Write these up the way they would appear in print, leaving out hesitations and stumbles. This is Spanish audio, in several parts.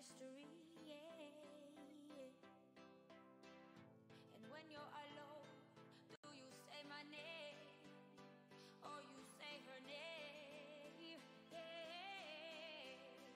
history, yeah, yeah. And when you're alone, do you say my name or you say her name? Yeah.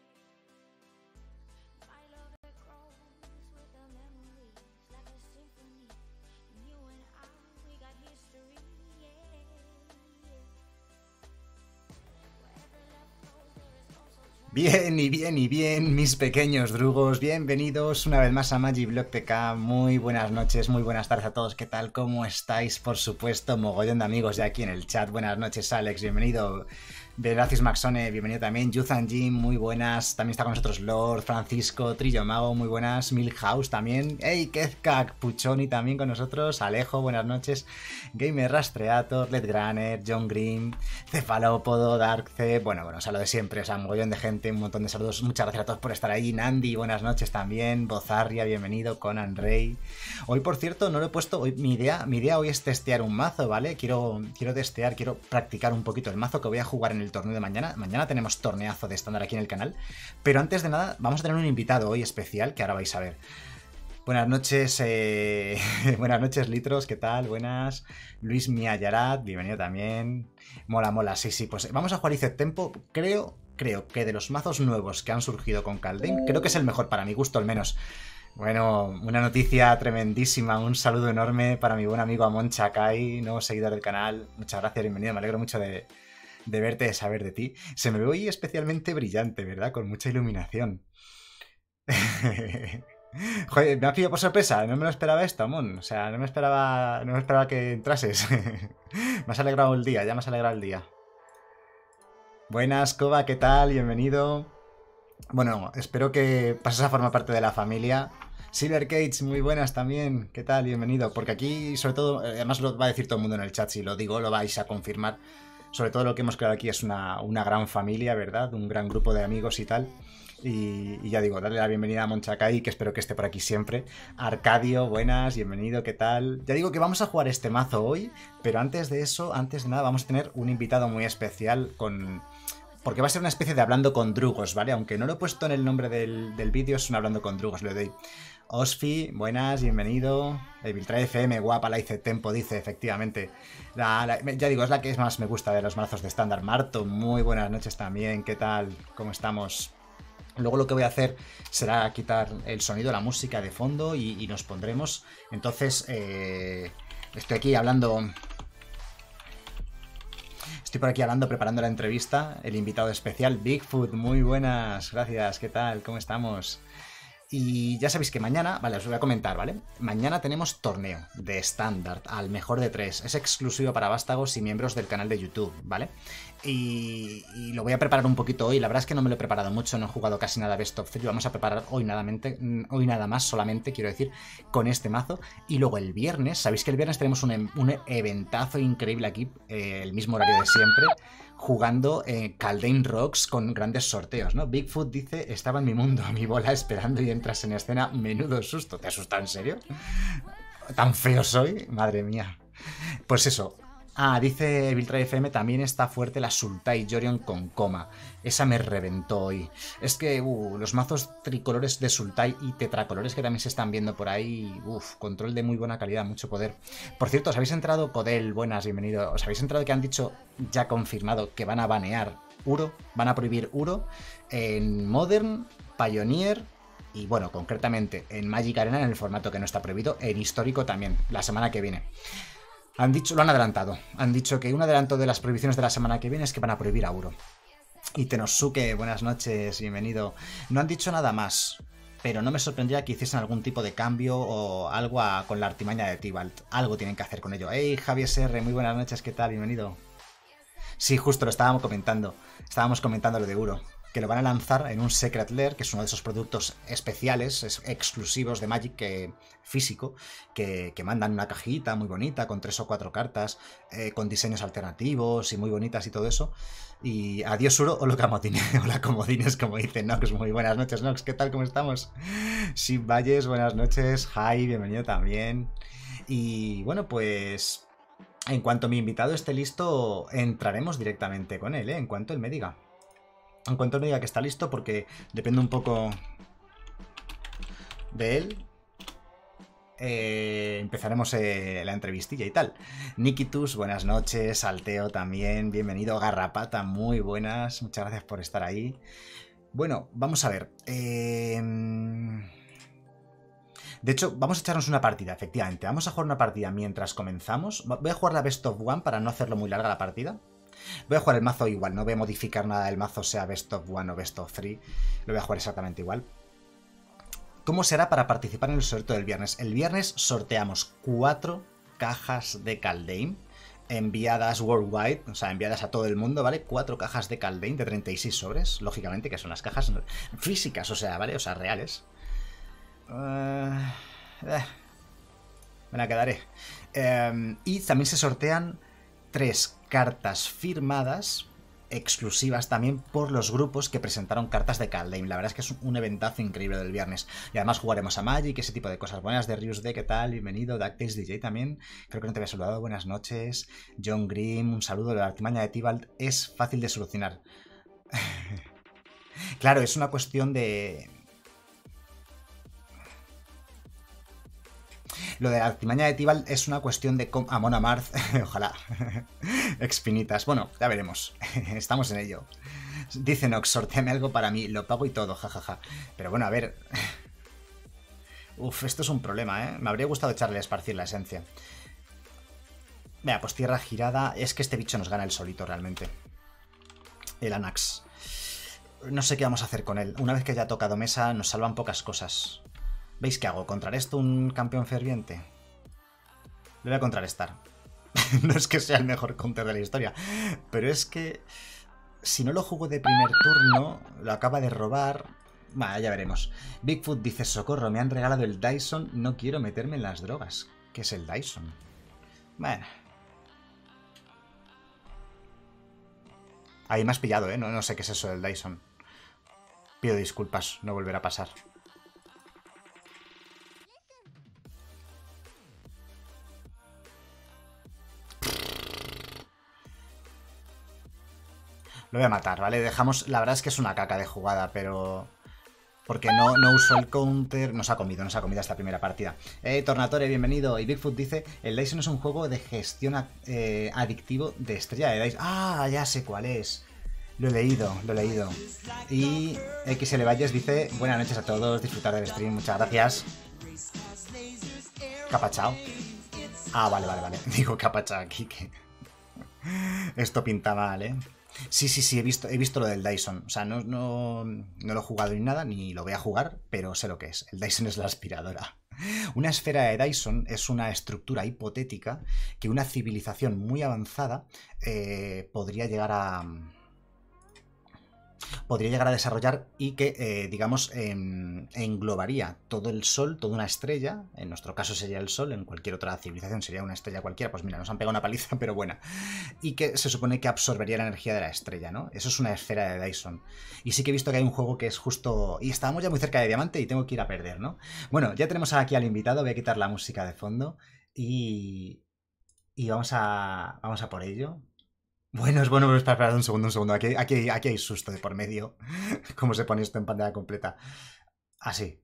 My love it grows with the memories like a symphony. And you and I, we got history, yeah, yeah. Wherever love goes, there is also Bien y bien y bien, mis pequeños drugos, bienvenidos una vez más a Magiblock TK. Muy buenas noches, muy buenas tardes a todos. ¿Qué tal? ¿Cómo estáis? Por supuesto, mogollón de amigos ya aquí en el chat. Buenas noches, Alex, bienvenido. Veracis Maxone, bienvenido también. Yuzan Jim, muy buenas. También está con nosotros Lord, Francisco, Trillo Mago, muy buenas. Milhouse también. Hey, Kezkak, Puchoni también con nosotros. Alejo, buenas noches. Gamer Rastreator, Led Graner, John Green, Cefalópodo, Darkce. Bueno, o sea, lo de siempre. O sea, mogollón de gente, un montón de saludos. Muchas gracias a todos por estar ahí. Nandi, buenas noches también. Bozarria, bienvenido. Conan Rey. Hoy, por cierto, no lo he puesto. Hoy, mi idea hoy es testear un mazo, ¿vale? Quiero testear, quiero practicar un poquito el mazo que voy a jugar en el torneo de mañana. Mañana tenemos torneazo de estándar aquí en el canal. Pero antes de nada, vamos a tener un invitado hoy especial que ahora vais a ver. Buenas noches, buenas noches, Litros, ¿qué tal? Buenas. Luis Miayarat, bienvenido también. Mola, mola, sí, pues vamos a jugar Iced Tempo. Creo que de los mazos nuevos que han surgido con Kaldheim, creo que es el mejor para mi gusto, al menos. Bueno, una noticia tremendísima, un saludo enorme para mi buen amigo Amon Chakai, nuevo seguidor del canal. Muchas gracias, bienvenido, me alegro mucho de verte, de saber de ti. Se me ve hoy especialmente brillante, ¿verdad? Con mucha iluminación. Joder, me ha pillado por sorpresa, no me lo esperaba esto, Amon. O sea, no me esperaba que entrases. Me has alegrado el día, ya me has alegrado el día. Buenas, Koba, ¿qué tal? Bienvenido. Bueno, espero que pases a formar parte de la familia. Silver Cage, muy buenas también. ¿Qué tal? Bienvenido. Porque aquí, sobre todo, además lo va a decir todo el mundo en el chat, si lo digo, lo vais a confirmar. Sobre todo lo que hemos creado aquí es una gran familia, ¿verdad? Un gran grupo de amigos y tal. Y ya digo, darle la bienvenida a Monchacay, que espero que esté por aquí siempre. Arcadio, buenas, bienvenido, ¿qué tal? Ya digo que vamos a jugar este mazo hoy, pero antes de eso, antes de nada, vamos a tener un invitado muy especial porque va a ser una especie de hablando con drugos, ¿vale? Aunque no lo he puesto en el nombre del vídeo, es un hablando con drugos, le doy. Osfi, buenas, bienvenido. Viltra FM, guapa, la Iced Tempo, dice, efectivamente. Ya digo, es la que más me gusta de los mazos de estándar. Marto, muy buenas noches también, ¿qué tal? ¿Cómo estamos? Luego lo que voy a hacer será quitar el sonido, la música de fondo y nos pondremos. Entonces, estoy aquí hablando... Estoy por aquí hablando, preparando la entrevista. El invitado especial, Bigfoot, muy buenas, gracias, ¿qué tal? ¿Cómo estamos? Y ya sabéis que mañana, vale, os voy a comentar, ¿vale? Mañana tenemos torneo de estándar al mejor de 3. Es exclusivo para vástagos y miembros del canal de YouTube, ¿vale? Y lo voy a preparar un poquito hoy. La verdad es que no me lo he preparado mucho, no he jugado casi nada Best of 3. Vamos a preparar hoy nada más, solamente, quiero decir, con este mazo. Y luego el viernes, sabéis que el viernes tenemos un eventazo increíble aquí, el mismo horario de siempre, jugando Kaldheim Rocks con grandes sorteos, ¿no? Bigfoot dice, estaba en mi mundo, mi bola esperando y entras en escena, menudo susto. ¿Te asusta en serio? ¿Tan feo soy? Madre mía. Pues eso. Ah, dice Viltra FM, también está fuerte la Sultai Jorion con coma. Esa me reventó hoy. Es que los mazos tricolores de Sultai y tetracolores que también se están viendo por ahí, control de muy buena calidad, mucho poder. Por cierto, ¿os habéis enterado? Codel, buenas, bienvenido. ¿Os habéis enterado que han dicho, ya confirmado, que van a banear Uro? Van a prohibir Uro en Modern, Pioneer y, bueno, concretamente en Magic Arena en el formato que no está prohibido, en Histórico también, la semana que viene. Han dicho, lo han adelantado. Han dicho que un adelanto de las prohibiciones de la semana que viene es que van a prohibir a Uro. Y Tenosuke, buenas noches, bienvenido. No han dicho nada más, pero no me sorprendría que hiciesen algún tipo de cambio o algo con la artimaña de Tibalt. Algo tienen que hacer con ello. Hey, Javier SR, muy buenas noches, ¿qué tal? Bienvenido. Sí, justo lo estábamos comentando. Estábamos comentando lo de Uro, que lo van a lanzar en un Secret Lair, que es uno de esos productos especiales, exclusivos de Magic, físico, que mandan una cajita muy bonita, con 3 o 4 cartas, con diseños alternativos y muy bonitas y todo eso. Y adiós Uro, hola comodines, como dice Nox. Muy buenas noches, Nox, ¿qué tal? ¿Cómo estamos? Sin Valles, buenas noches. Hi, bienvenido también. Y bueno, pues en cuanto mi invitado esté listo, entraremos directamente con él, en cuanto él me diga. En cuanto me diga que está listo, porque depende un poco de él, empezaremos la entrevistilla y tal. Nikitus, buenas noches. Salteo también, bienvenido. Garrapata, muy buenas. Muchas gracias por estar ahí. Bueno, vamos a ver. De hecho, vamos a echarnos una partida, efectivamente. Vamos a jugar una partida mientras comenzamos. Voy a jugar la Best of One para no hacerlo muy larga la partida. Voy a jugar el mazo igual, no voy a modificar nada del mazo, sea Best of One o Best of Three. Lo voy a jugar exactamente igual. ¿Cómo será para participar en el sorteo del viernes? El viernes sorteamos 4 cajas de Kaldheim enviadas worldwide, o sea, enviadas a todo el mundo, ¿vale? 4 cajas de Kaldheim de 36 sobres, lógicamente, que son las cajas físicas, o sea, ¿vale? O sea, reales. Me la quedaré. Y también se sortean 3 cartas firmadas exclusivas también por los grupos que presentaron cartas de Kaldheim. La verdad es que es un eventazo increíble del viernes. Y además jugaremos a Magic, ese tipo de cosas. Buenas de Rius D, ¿qué tal? Bienvenido. Dactails DJ también. Creo que no te había saludado. Buenas noches. John Grimm, un saludo. La artimaña de Tibalt es fácil de solucionar. Claro, es una cuestión de... Lo de la artimaña de Tibalt es una cuestión de... Amon Amarth, ojalá. Expinitas. Bueno, ya veremos. Estamos en ello. Dice Nox, sorteame algo para mí. Lo pago y todo, jajaja. Pero bueno, a ver... Uf, esto es un problema, ¿eh? Me habría gustado echarle a esparcir la esencia. Vea, pues tierra girada. Es que este bicho nos gana el solito, realmente. El Anax. No sé qué vamos a hacer con él. Una vez que haya tocado mesa, nos salvan pocas cosas. ¿Veis qué hago? ¿Contrarresto un campeón ferviente? Le voy a contrarrestar. No es que sea el mejor counter de la historia, pero es que si no lo juego de primer turno, lo acaba de robar. Vale, ya veremos. Bigfoot dice, socorro, me han regalado el Dyson, no quiero meterme en las drogas. ¿Qué es el Dyson? Bueno. Ahí me has pillado, ¿eh? No sé qué es eso del Dyson. Pido disculpas, no volverá a pasar. Lo voy a matar, ¿vale? Dejamos... La verdad es que es una caca de jugada, pero... Porque no uso el counter... Nos ha comido esta primera partida. Tornatore, bienvenido. Y Bigfoot dice, el Dyson es un juego de gestión adictivo de estrella de Dyson. Ah, ya sé cuál es. Lo he leído. Y XL Valles dice, buenas noches a todos, disfrutar del stream, muchas gracias. Capachao. Ah, vale. Digo capachao aquí, que... Esto pinta mal, ¿eh? Sí, he visto lo del Dyson. O sea, no lo he jugado ni nada, ni lo voy a jugar, pero sé lo que es. El Dyson es la aspiradora. Una esfera de Dyson es una estructura hipotética que una civilización muy avanzada podría llegar a desarrollar y que, digamos, englobaría todo el Sol, toda una estrella. En nuestro caso sería el Sol, en cualquier otra civilización sería una estrella cualquiera. Pues mira, nos han pegado una paliza, pero buena. Y que se supone que absorbería la energía de la estrella, ¿no? Eso es una esfera de Dyson. Y sí que he visto que hay un juego que es justo... Y estábamos ya muy cerca de Diamante y tengo que ir a perder, ¿no? Bueno, ya tenemos aquí al invitado, voy a quitar la música de fondo y vamos a por ello. Bueno, espera un segundo. Aquí hay susto de por medio. ¿Cómo se pone esto en pantalla completa? Así.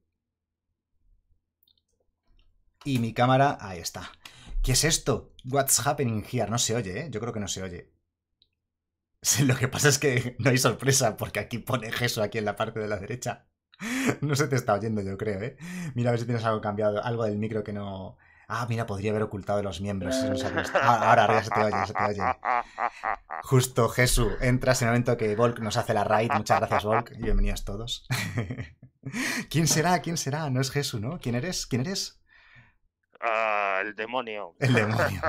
Y mi cámara, ahí está. ¿Qué es esto? What's happening here? No se oye, ¿eh? Yo creo que no se oye. Lo que pasa es que no hay sorpresa, porque aquí pone Jesús aquí en la parte de la derecha. No se te está oyendo, yo creo, ¿eh? Mira a ver si tienes algo cambiado, algo del micro que no... Ah, mira, podría haber ocultado los miembros. Eso no se ha visto. Ahora ya se te oye. Justo, Jesús, entras en el momento que Volk nos hace la raid. Muchas gracias, Volk, y bienvenidos todos. ¿Quién será? No es Jesús, ¿no? ¿Quién eres? El demonio. El demonio.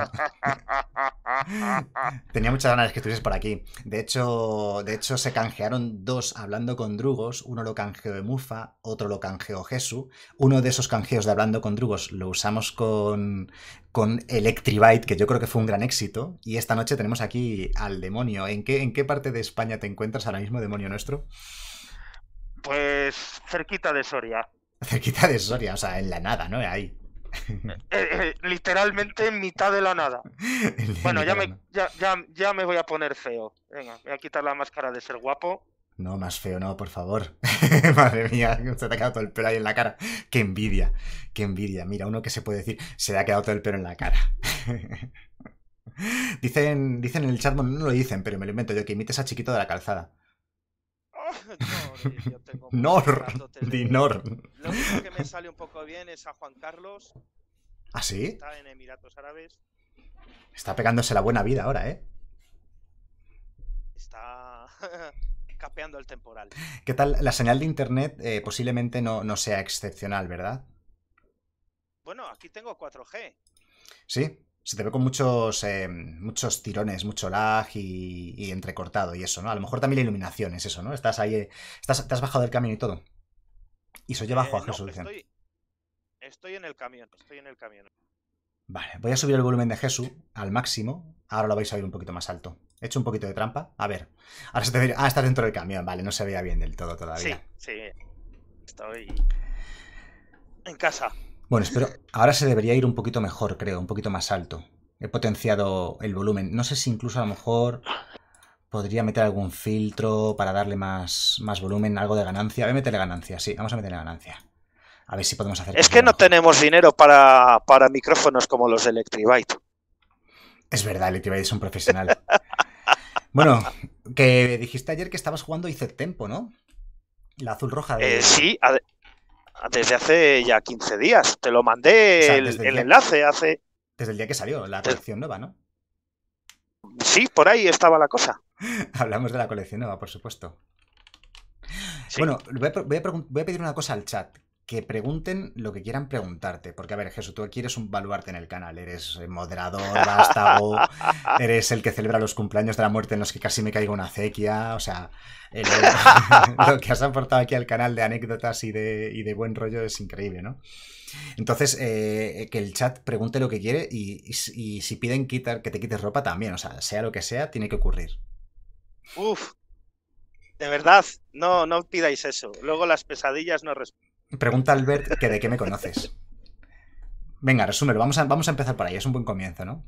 Tenía muchas ganas de que estuvieses por aquí. De hecho, se canjearon 2 hablando con Drugos. Uno lo canjeó de Mufa, otro lo canjeó Jesús. Uno de esos canjeos de hablando con Drugos lo usamos con Electribite, que yo creo que fue un gran éxito. Y esta noche tenemos aquí al demonio. ¿En qué parte de España te encuentras ahora mismo, demonio nuestro? Pues cerquita de Soria. Cerquita de Soria, o sea, en la nada, ¿no? Ahí. Literalmente en mitad de la nada. Bueno, ya me voy a poner feo. Venga, voy a quitar la máscara de ser guapo. No, más feo, no, por favor. Madre mía, se te ha quedado todo el pelo ahí en la cara. Qué envidia, qué envidia. Mira, uno que se puede decir, se le ha quedado todo el pelo en la cara. Dicen en el chat, bueno, no lo dicen, pero me lo invento yo, que imites a Chiquito de la Calzada. No, yo tengo Nor, muchos ratotes de... Dinor. Lo único que me sale un poco bien es a Juan Carlos, ¿Ah, sí? está en Emiratos Árabes, Está pegándose la buena vida ahora, ¿eh? está capeando el temporal. ¿Qué tal? La señal de internet posiblemente no sea excepcional, ¿verdad? Bueno, aquí tengo 4G. Sí, se te ve con muchos tirones, mucho lag y entrecortado y eso, ¿no? A lo mejor también la iluminación es eso, ¿no? Estás ahí, te has bajado del camino y todo. Y se oye bajo a No, Jesús, dicen. estoy en el camión, Vale, voy a subir el volumen de Jesús al máximo. Ahora lo vais a oír un poquito más alto. He hecho un poquito de trampa. A ver. Ahora se te ve... Ah, estás dentro del camión. Vale, no se veía bien del todo Sí, todavía. sí, estoy en casa. Bueno, espero... Ahora se debería ir un poquito mejor, creo. Un poquito más alto. He potenciado el volumen. No sé si incluso a lo mejor podría meter algún filtro para darle más volumen, algo de ganancia. Voy a meterle ganancia, sí. Vamos a meterle ganancia. A ver si podemos hacer... Es que no tenemos dinero para micrófonos como los de Electribyte. Es verdad, Electribyte es un profesional. Bueno, que dijiste ayer que estabas jugando Ice Tempo, ¿no? La azul roja de... Sí, desde hace ya 15 días. Te lo mandé O sea, el enlace hace... Desde el día que salió la colección nueva, ¿no? Sí, por ahí estaba la cosa. Hablamos de la colección nueva, por supuesto. Sí. Bueno, voy a pedir una cosa al chat. Que pregunten lo que quieran preguntarte. Porque, a ver, Jesús, tú aquí eres un baluarte en el canal. Eres moderador, vástago, eres el que celebra los cumpleaños de la muerte en los que casi me caiga una acequia. O sea, lo que has aportado aquí al canal de anécdotas y de buen rollo es increíble, ¿no? Entonces, que el chat pregunte lo que quiere y si piden que te quites ropa también. O sea lo que sea, tiene que ocurrir. Uf, de verdad, no pidáis eso. Luego las pesadillas no responden. Pregunta Albert que de qué me conoces. Venga, resúmelo. Vamos a empezar por ahí. Es un buen comienzo, ¿no?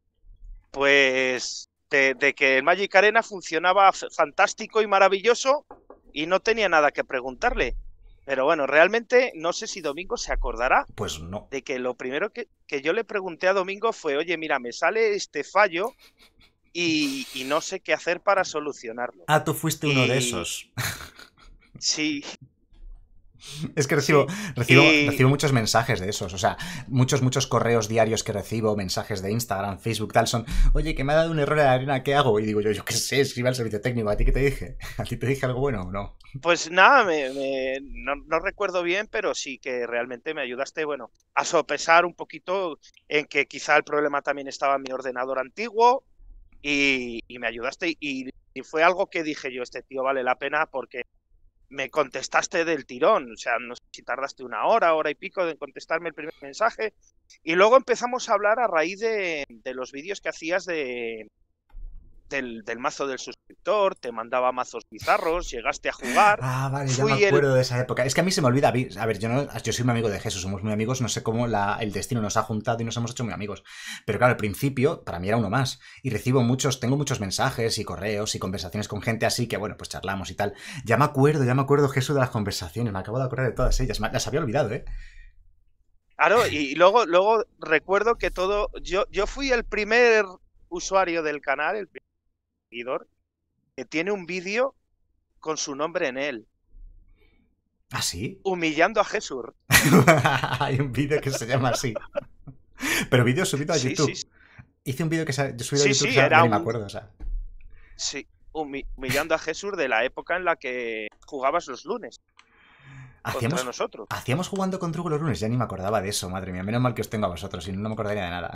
Pues de que el Magic Arena funcionaba fantástico y maravilloso y no tenía nada que preguntarle. Pero bueno, realmente no sé si Domingo se acordará. Pues no. De que lo primero que yo le pregunté a Domingo fue, oye, mira, me sale este fallo y no sé qué hacer para solucionarlo. Ah, tú fuiste uno de esos. Sí. Es que recibo muchos mensajes de esos, o sea, muchos correos diarios que recibo, mensajes de Instagram, Facebook, tal, son, oye, que me ha dado un error en la arena, ¿qué hago? Y digo yo qué sé, escribe al servicio técnico, ¿a ti qué te dije? ¿A ti te dije algo bueno o no? Pues nada, no recuerdo bien, pero sí que realmente me ayudaste, bueno, a sopesar un poquito en que quizá el problema también estaba en mi ordenador antiguo y me ayudaste y fue algo que dije yo, este tío vale la pena porque me contestaste del tirón, o sea, no sé si tardaste una hora y pico en contestarme el primer mensaje y luego empezamos a hablar a raíz de los vídeos que hacías del mazo del suscriptor, te mandaba mazos bizarros, llegaste a jugar. Ah, vale, ya me acuerdo de esa época. Es que a mí se me olvida. A ver, yo soy muy amigo de Jesús, somos muy amigos, no sé cómo el destino nos ha juntado y nos hemos hecho muy amigos. Pero claro, al principio, para mí era uno más. Y tengo muchos mensajes y correos y conversaciones con gente así que, bueno, pues charlamos y tal. Ya me acuerdo, Jesús, de las conversaciones, me acabo de acordar de todas ellas. Las había olvidado, ¿eh? Claro, y luego recuerdo que yo fui el primer usuario del canal, el primer seguidor, que tiene un vídeo con su nombre en él. ¿Ah, sí? Humillando a Jesús. Hay un vídeo que se llama así. Pero vídeo subido a YouTube. Sí. Hice un vídeo que yo subido a YouTube, Sí, ya ni me acuerdo, o sea. Sí, humillando a Jesús de la época en la que jugabas los lunes. Contra nosotros. Hacíamos jugando con Truco los lunes, ya ni me acordaba de eso, madre mía. Menos mal que os tengo a vosotros, si no, no me acordaría de nada.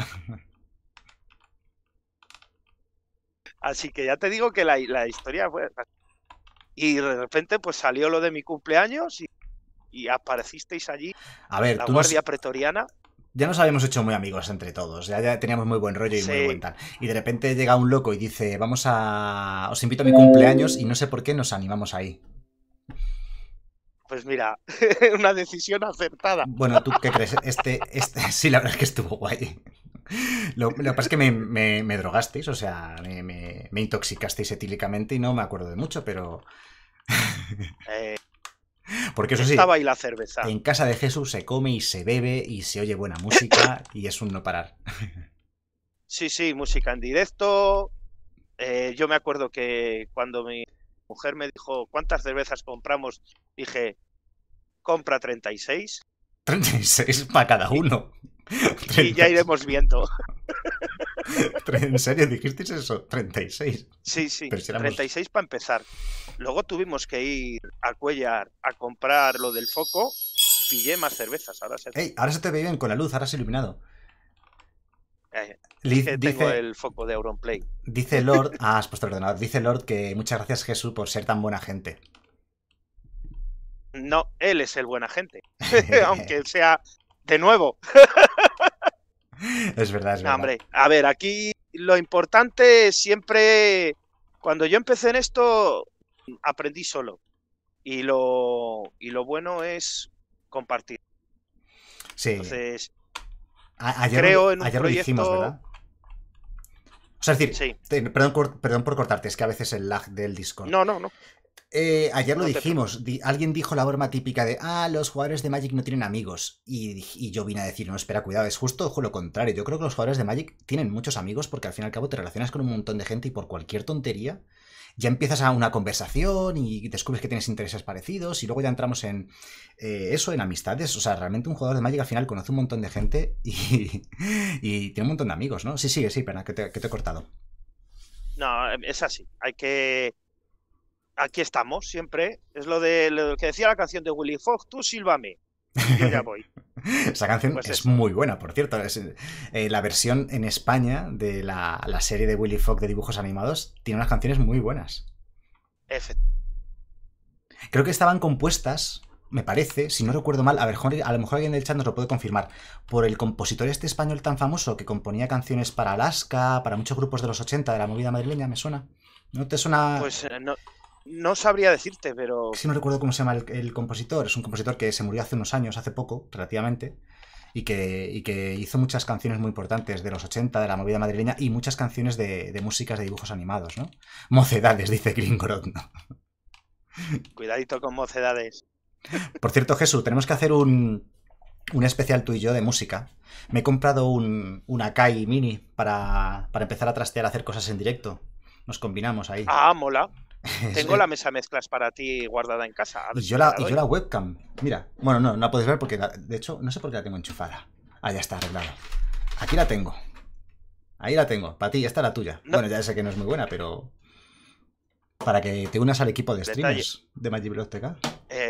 Así que ya te digo que la historia fue... Y de repente pues salió lo de mi cumpleaños y aparecisteis allí, a ver, la guardia pretoriana. Ya nos habíamos hecho muy amigos entre todos, ya teníamos muy buen rollo y muy buen tal. Y de repente llega un loco y dice, os invito a mi cumpleaños y no sé por qué nos animamos ahí. Pues mira, una decisión acertada. Bueno, ¿tú qué crees? Sí, la verdad es que estuvo guay. Lo que pasa es que me drogasteis, o sea, me intoxicasteis etílicamente y no me acuerdo de mucho, pero Eh, Porque eso sí, estaba ahí la cerveza. en casa de Jesús se come y se bebe y se oye buena música y es un no parar. Sí, sí, música en directo. Yo me acuerdo que cuando mi mujer me dijo cuántas cervezas compramos, dije, compra 36 36 para cada y, uno. y ya iremos viendo. ¿En serio dijisteis eso? 36. Sí, sí, Pero si éramos... 36 para empezar. Luego tuvimos que ir a Cuellar a comprar lo del foco. Pillé más cervezas. ¡Ey! Ahora se te ve bien con la luz, ahora has iluminado. Es que tengo Dice, el foco de Auronplay. dice Lord... Ah, has puesto el ordenador. Dice Lord que muchas gracias, Jesús, por ser tan buena gente. No, él es el buena gente. Aunque sea de nuevo. Es verdad, es No, verdad. hombre, a ver, aquí lo importante siempre, cuando yo empecé en esto, aprendí solo. Y lo bueno es compartir. Sí. Entonces, Ayer, creo en un ayer lo dijimos, proyecto. ¿verdad? O sea, es decir, Sí. perdón por cortarte, es que a veces el lag del Discord. No, no, no. Ayer lo No te dijimos, alguien dijo la broma típica de los jugadores de Magic no tienen amigos. Y yo vine a decir, no, espera, cuidado, es justo lo contrario. Yo creo que los jugadores de Magic tienen muchos amigos porque al fin y al cabo te relacionas con un montón de gente y por cualquier tontería ya empiezas a una conversación y descubres que tienes intereses parecidos y luego ya entramos en eso, en amistades. O sea, realmente un jugador de Magic al final conoce un montón de gente y tiene un montón de amigos, ¿no? Sí, pena, que te he cortado. No, es así. Hay que. Aquí estamos siempre. Es lo de que decía la canción de Willy Fox, tú sílvame. Yo ya voy. Esa canción Pues es eso. muy buena, por cierto. Es, la versión en España de la serie de Willy Fogg de dibujos animados tiene unas canciones muy buenas. Creo que estaban compuestas, me parece, si no recuerdo mal, a lo mejor alguien del chat nos lo puede confirmar, por el compositor este español tan famoso que componía canciones para Alaska, para muchos grupos de los 80 de la movida madrileña, ¿me suena? ¿No te suena? Pues no sabría decirte, pero. Si no recuerdo cómo se llama el compositor. Es un compositor que se murió hace unos años, hace poco, relativamente, y que hizo muchas canciones muy importantes de los 80, de la movida madrileña, y muchas canciones de músicas de dibujos animados, ¿no? Mocedades, dice Gringorod, ¿no? Cuidadito con mocedades. Por cierto, Jesús, tenemos que hacer un especial tú y yo de música. Me he comprado un Akai Mini para empezar a trastear, a hacer cosas en directo. Nos combinamos ahí. Ah, mola. Tengo la mesa mezclas para ti guardada en casa. A ver Y si yo te la, la y doy. yo la webcam. Mira. Bueno, no la puedes ver porque, de hecho, no sé por qué la tengo enchufada. Ah, ya está, arreglado. Aquí la tengo. Ahí la tengo. Para ti, esta es la tuya. No. Bueno, ya sé que no es muy buena, pero... Para que te unas al equipo de Detalle. streamers de Magic Biblioteca.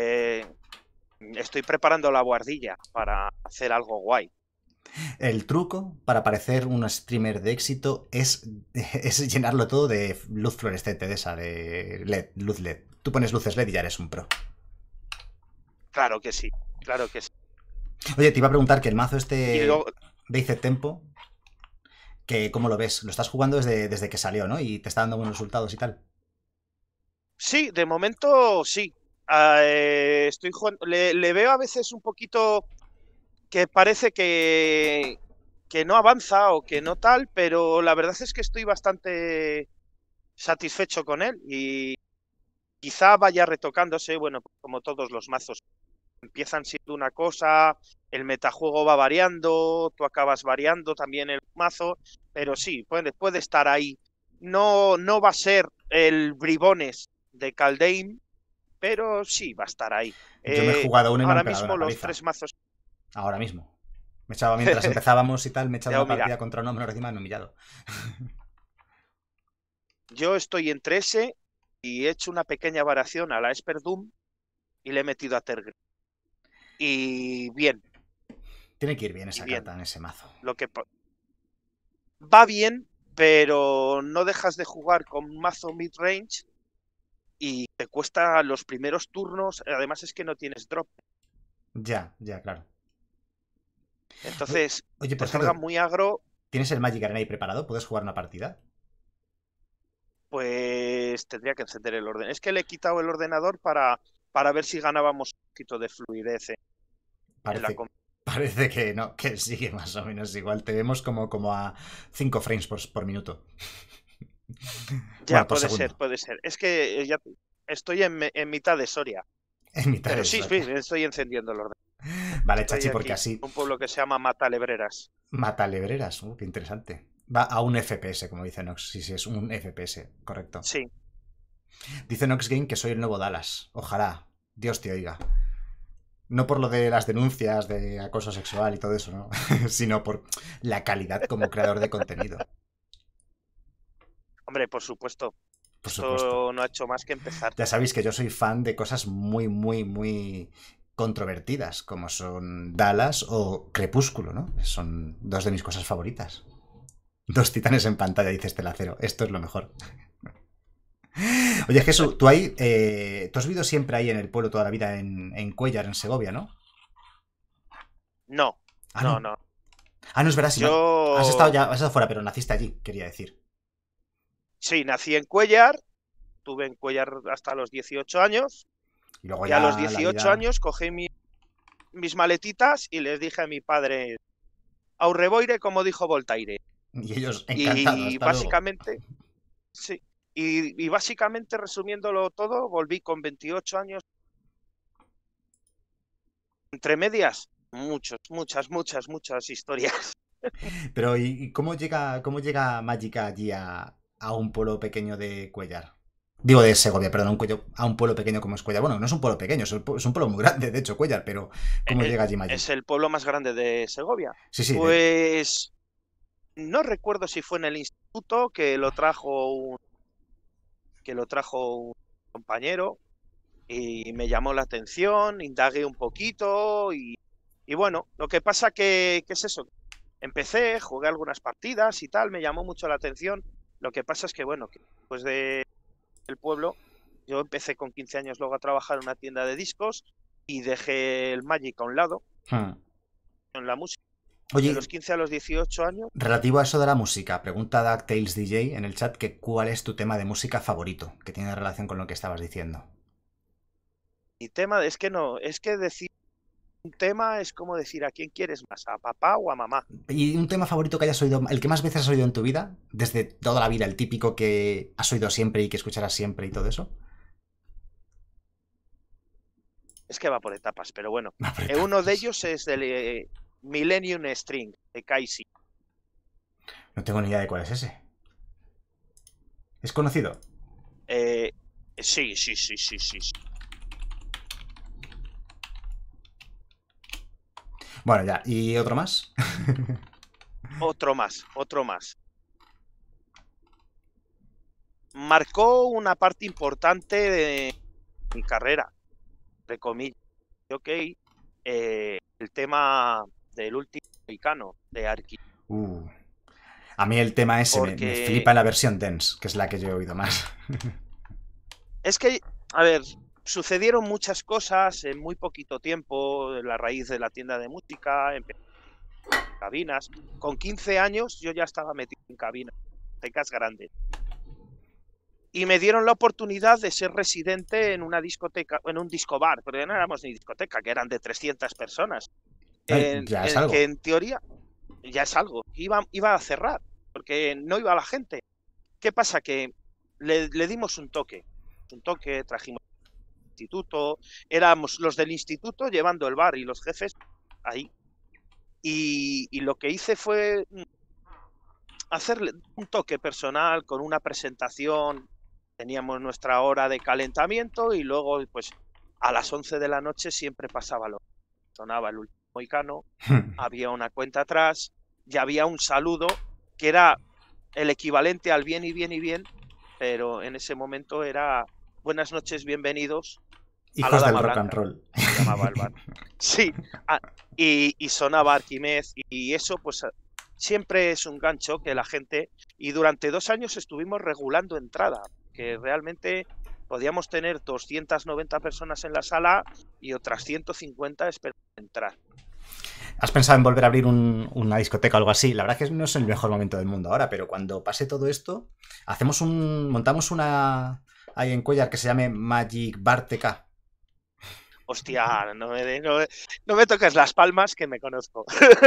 Estoy preparando la guardilla para hacer algo guay. El truco para parecer un streamer de éxito es llenarlo todo de luz fluorescente, de esa, de LED, luz LED. Tú pones luces LED y ya eres un pro. Claro que sí, claro que sí. Oye, te iba a preguntar que el mazo Y luego, Basic Tempo, que ¿cómo lo ves? Lo estás jugando desde que salió, ¿no? Y te está dando buenos resultados y tal. sí, de momento sí. Estoy jugando, le veo a veces un poquito que parece que no avanza o que no tal, pero la verdad es que estoy bastante satisfecho con él y quizá vaya retocándose, bueno, como todos los mazos. Empiezan siendo una cosa, el metajuego va variando, tú acabas variando también el mazo, pero sí, puede estar ahí. No va a ser el Bribones de Caldeim, pero sí va a estar ahí. Yo me he jugado una y me han Ahora pegado mismo una los paliza. 3 mazos. Ahora mismo. Me echaba mientras empezábamos y tal, me he echado Yo, una mira, partida contra un hombre encima y me he humillado. yo estoy entre ese y he hecho una pequeña variación a la Esper Doom y le he metido a Tergrim. Y bien, Tiene que ir bien esa bien. carta en ese mazo. Lo que va bien, pero no dejas de jugar con un mazo mid-range y te cuesta los primeros turnos. Además es que no tienes drop. Ya, claro. Entonces, Oye, por te salga cierto, muy agro, ¿tienes el Magic Arena ahí preparado? ¿Puedes jugar una partida? pues tendría que encender el orden. Es que le he quitado el ordenador para ver si ganábamos un poquito de fluidez en la Parece que no, que sigue más o menos igual. Te vemos como a 5 frames por minuto. Ya, Bueno, por puede segundo. ser, puede ser. Es que ya estoy en mitad de Soria. En mitad Pero de sí, eso. sí, estoy encendiendo el ordenador. Vale, Estoy Chachi, aquí, porque así un pueblo que se llama Matalebreras. Matalebreras. Qué interesante. Va a un FPS, como dice Nox. Sí, sí, es un FPS, correcto. Sí. Dice Nox Game que soy el nuevo Dallas. Ojalá. Dios te oiga. No por lo de las denuncias de acoso sexual y todo eso, ¿no? Sino por la calidad como creador de contenido. Hombre, por supuesto. Por Esto supuesto. no ha hecho más que empezar. Ya sabéis que yo soy fan de cosas muy, muy, muy controvertidas, como son Dallas o Crepúsculo, ¿no? Son dos de mis cosas favoritas. Dos titanes en pantalla, dice Estelacero. Esto es lo mejor. Oye, Jesús, tú tú has vivido siempre ahí en el pueblo toda la vida en Cuéllar, en Segovia, ¿no? No, Ah, no, no. no. Ah, no, es verdad, sí, Yo has estado fuera, pero naciste allí, quería decir. sí, nací en Cuéllar, estuve en Cuéllar hasta los 18 años, Y luego y a los ya la 18 vida... años cogí mis maletitas y les dije a mi padre, Aurreboire, como dijo Voltaire. Y ellos encantados, Y hasta luego. básicamente, sí, y básicamente resumiéndolo todo, volví con 28 años. Entre medias, muchas historias. Pero ¿y cómo llega Mágica allí a un pueblo pequeño de Cuéllar? Digo de Segovia, perdón, a un pueblo pequeño como es Cuéllar. Bueno, no es un pueblo pequeño, es un pueblo muy grande, de hecho, Cuéllar, pero ¿cómo llega allí Es Magic? el pueblo más grande de Segovia. Sí, sí, Pues no recuerdo si fue en el instituto que lo trajo un compañero y me llamó la atención, indagué un poquito y bueno, lo que pasa que es eso. Empecé, jugué algunas partidas y tal, me llamó mucho la atención. Lo que pasa es que bueno, que después del pueblo, yo empecé con 15 años luego a trabajar en una tienda de discos y dejé el Magic a un lado Hmm. en la música. De Oye, los 15 a los 18 años, relativo a eso de la música, pregunta DuckTales DJ en el chat que cuál es tu tema de música favorito, que tiene relación con lo que estabas diciendo. mi tema es que no, es que decir un tema es como decir a quién quieres más, a papá o a mamá. ¿Y un tema favorito que hayas oído, el que más veces has oído en tu vida? Desde toda la vida, el típico que has oído siempre y que escucharás siempre y todo eso. Es que va por etapas, pero bueno. No, Uno de ellos es del Millennium String, de Kaisi. no tengo ni idea de cuál es ese. ¿Es conocido? Eh, sí. Bueno, ya. ¿Y otro más? Otro más. Marcó una parte importante de mi carrera, entre comillas. Ok, el tema del último Mohicano de Arki. A mí el tema ese me Porque flipa en la versión Dance, que es la que yo he oído más. es que, a ver, sucedieron muchas cosas en muy poquito tiempo, la raíz de la tienda de música, en cabinas. Con 15 años yo ya estaba metido en cabinas, discotecas grandes. Y me dieron la oportunidad de ser residente en una discoteca, en un discobar, pero ya no éramos ni discoteca, que eran de 300 personas. Ya es algo. Que en teoría ya es algo. Iba a cerrar, porque no iba la gente. ¿Qué pasa? Que le dimos un toque, trajimos el instituto, éramos los del instituto llevando el bar y los jefes ahí. Y lo que hice fue hacerle un toque personal con una presentación. Teníamos nuestra hora de calentamiento y luego, pues, a las 11 de la noche siempre pasaba lo. Sonaba el último Mohicano, había una cuenta atrás, ya había un saludo que era el equivalente al bien y bien y bien, pero en ese momento era buenas noches, bienvenidos a la Hijos del Dama rock Blanca, and roll. se llamaba el bar. Sí, y sonaba Arquimez y eso pues siempre es un gancho que la gente, y durante 2 años estuvimos regulando entrada, que realmente podíamos tener 290 personas en la sala y otras 150 esperando entrar. ¿Has pensado en volver a abrir una discoteca o algo así? La verdad es que no es el mejor momento del mundo ahora, pero cuando pase todo esto, montamos una ahí en Cuéllar que se llame Magic Bar TK. Hostia, no me toques las palmas que me conozco.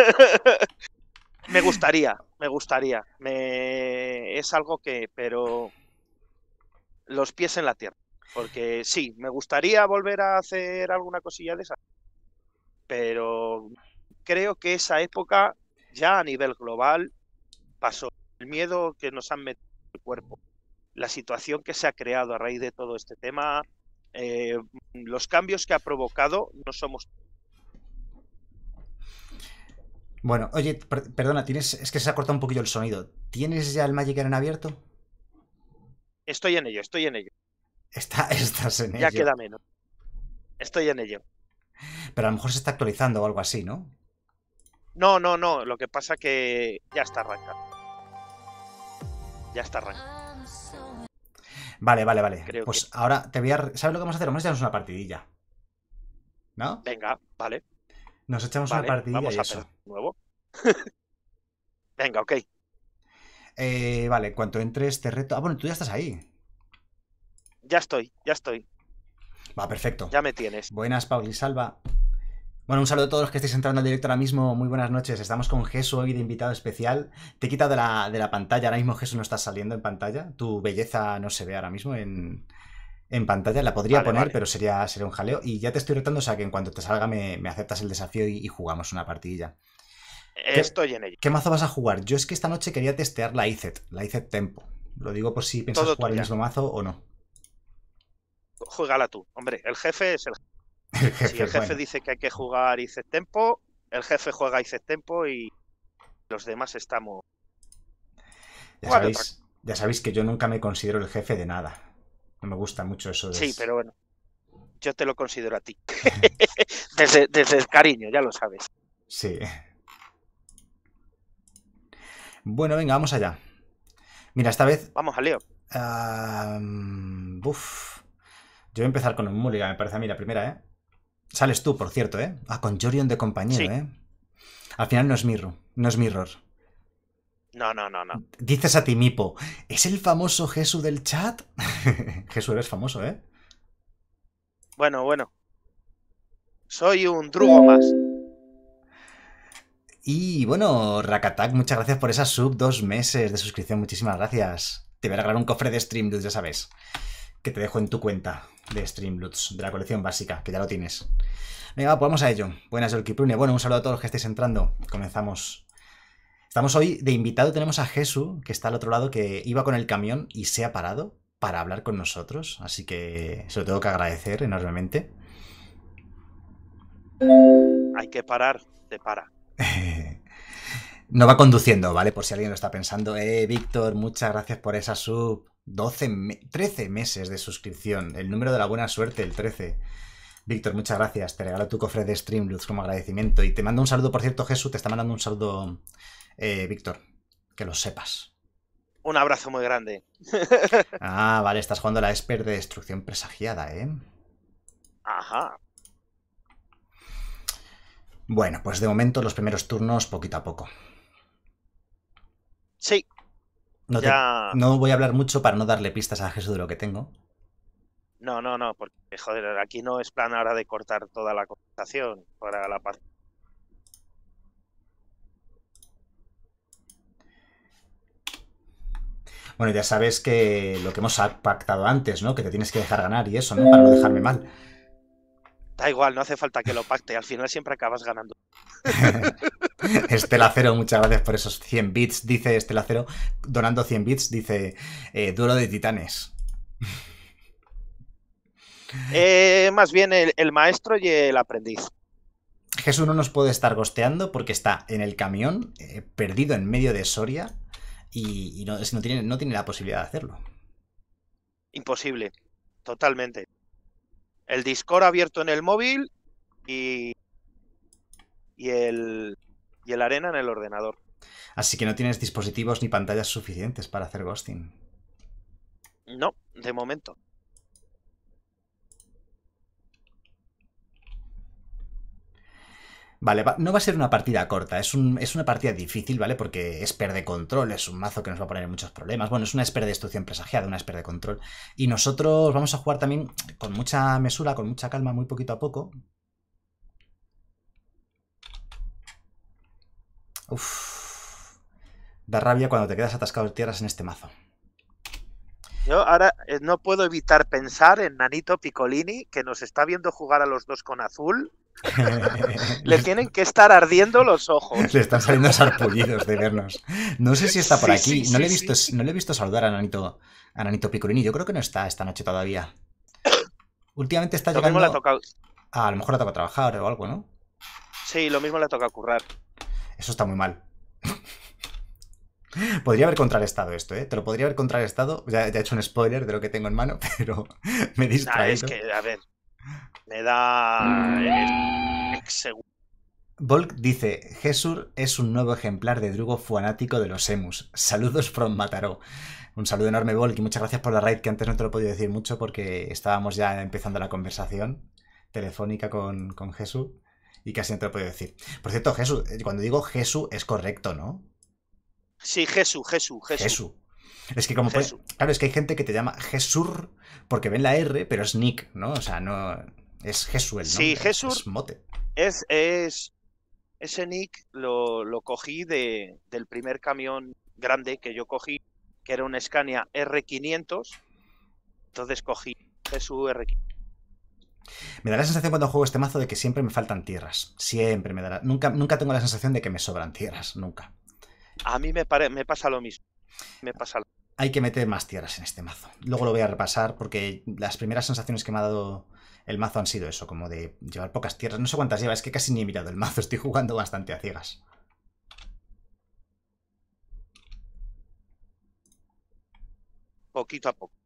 Me gustaría. Es algo que, pero los pies en la tierra. Porque sí, me gustaría volver a hacer alguna cosilla de esa, pero creo que esa época ya a nivel global pasó. El miedo que nos han metido en el cuerpo, la situación que se ha creado a raíz de todo este tema, los cambios que ha provocado, no somos... Bueno, oye, perdona, es que se ha cortado un poquillo el sonido. ¿Tienes ya el Magic Eren abierto? Estoy en ello, estoy en ello. Estás en Ya ello. queda menos. Estoy en ello. Pero a lo mejor se está actualizando o algo así, ¿no? No, no, no. Lo que pasa que ya está arrancado. Ya está arrancado. Vale, vale, vale. Creo Pues que... ahora te voy a... ¿Sabes lo que vamos a hacer? Vamos a echarnos una partidilla. ¿No? Venga, vale, Nos echamos una vale. partidilla Vamos y a eso. perder de nuevo. Venga, ok. Vale, en cuanto entre este reto... Ah, bueno, tú ya estás ahí. Ya estoy, ya estoy. Va, perfecto. Ya me tienes. Buenas, Pauli Salva. Bueno, un saludo a todos los que estéis entrando al directo ahora mismo. Muy buenas noches. Estamos con Jesús hoy de invitado especial. Te he quitado de la pantalla. Ahora mismo Jesús no está saliendo en pantalla. Tu belleza no se ve ahora mismo en pantalla. La podría Vale, poner, vale. pero sería un jaleo. Y ya te estoy retando, o sea que en cuanto te salga me aceptas el desafío y jugamos una partidilla. Estoy en ello. ¿Qué mazo vas a jugar? Yo es que esta noche quería testear la IZ Tempo. Lo digo por si piensas Todo jugar el tuya. mismo mazo o no. Juégala tú. Hombre, el jefe es el jefe. El jefe, Si el jefe bueno. dice que hay que jugar IZ Tempo, el jefe juega IZ Tempo y los demás estamos... Ya sabéis que yo nunca me considero el jefe de nada. No me gusta mucho eso de... Sí, pero bueno, yo te lo considero a ti. desde el cariño, ya lo sabes. Sí. Bueno, venga, vamos allá. Mira, esta vez... Vamos al lío. Yo voy a empezar con un mulligan, me parece a mí la primera, ¿eh? Sales tú, por cierto, ¿eh? Ah, con Jorion de compañero, Sí. ¿eh? Al final no es Mirror. No es Mirror. No. Dices a ti, Mipo, ¿es el famoso Jesús del chat? Jesús, eres famoso, ¿eh? Bueno. Soy un drugo más. Y bueno, Rakatak, muchas gracias por esa sub, 2 meses de suscripción, muchísimas gracias. Te voy a regalar un cofre de Streamloots, ya sabes, que te dejo en tu cuenta de Streamloots, de la colección básica, que ya lo tienes. Venga, pues vamos a ello. Buenas, Yolkiprune. Bueno, un saludo a todos los que estéis entrando. Comenzamos. Estamos hoy de invitado, tenemos a Jesús, que está al otro lado, que iba con el camión y se ha parado para hablar con nosotros, así que se lo tengo que agradecer enormemente. Hay que parar, te para. No va conduciendo, ¿vale? Por si alguien lo está pensando. Víctor, muchas gracias por esa sub. 13 meses de suscripción. El número de la buena suerte, el 13. Víctor, muchas gracias. Te regalo tu cofre de Streamloots como agradecimiento. Y te mando un saludo, por cierto, Jesús. Te está mandando un saludo, Víctor. Que lo sepas. Un abrazo muy grande. Ah, vale. Estás jugando la Esper de destrucción presagiada, ¿eh? Ajá. Bueno, pues de momento los primeros turnos poquito a poco. Sí. No voy a hablar mucho para no darle pistas a Jesús de lo que tengo. No, porque, joder, aquí no es plan ahora de cortar toda la conversación para la paz. Bueno, ya sabes que lo que hemos pactado antes, ¿no? Que te tienes que dejar ganar y eso, ¿no? Para no dejarme mal. Da igual, no hace falta que lo pacte, al final siempre acabas ganando. Estelacero, muchas gracias por esos 100 bits, dice Estelacero, donando 100 bits, dice Duelo de Titanes. Más bien el maestro y el aprendiz. Jesús no nos puede estar gosteando porque está en el camión, perdido en medio de Soria, y no tiene la posibilidad de hacerlo. Imposible, totalmente. El Discord abierto en el móvil y el Arena en el ordenador. Así que no tienes dispositivos ni pantallas suficientes para hacer ghosting. No, de momento. Vale, no va a ser una partida corta, es una partida difícil, ¿vale? Porque Esper de control es un mazo que nos va a poner en muchos problemas. Bueno, es una Esper de destrucción presagiada, una Esper de control. Y nosotros vamos a jugar también con mucha mesura, con mucha calma, muy poquito a poco. Uf. Da rabia cuando te quedas atascado en tierras en este mazo. Yo ahora no puedo evitar pensar en Nanito Piccolini, que nos está viendo jugar a los dos con azul. Le tienen que estar ardiendo los ojos. Le están saliendo sarpullidos de vernos. No sé si está por Sí, aquí. sí, No le he sí, visto, sí. no le he visto saludar a Nanito Piccolini. Yo creo que no está esta noche todavía. Últimamente está Lo mismo le ha llegando. tocado. Ah, a lo mejor le toca trabajar o algo, ¿no? Sí, lo mismo le toca currar. Eso está muy mal. Podría haber contrarrestado esto, ¿eh? Te lo podría haber contrarrestado. Ya he hecho un spoiler de lo que tengo en mano, pero me he Nah, es distraído. que, a ver, me da. Volk dice, Jesur es un nuevo ejemplar de drugo fanático de los emus. Saludos from Mataró. Un saludo enorme, Volk, y muchas gracias por la raid, que antes no te lo he podido decir mucho porque estábamos ya empezando la conversación telefónica con Jesús y casi no te lo he podido decir. Por cierto, Jesús, cuando digo Jesús es correcto, ¿no? Sí, Jesús. Jesús. Es que como Jesús. claro, es que hay gente que te llama Jesur porque ven la R, pero es Nick, ¿no? O sea, no es Jesús el nombre, Sí, Jesús es mote. es ese nick lo cogí del primer camión grande que yo cogí, que era un Scania R500. Entonces cogí Jesús R500. Me da la sensación cuando juego este mazo de que siempre me faltan tierras. Siempre me dará. Nunca tengo la sensación de que me sobran tierras. Nunca. A mí me pasa lo mismo. Me pasa lo Hay que meter más tierras en este mazo. Luego lo voy a repasar porque las primeras sensaciones que me ha dado el mazo han sido eso, como de llevar pocas tierras. No sé cuántas lleva, es que casi ni he mirado el mazo. Estoy jugando bastante a ciegas. poquito a poco.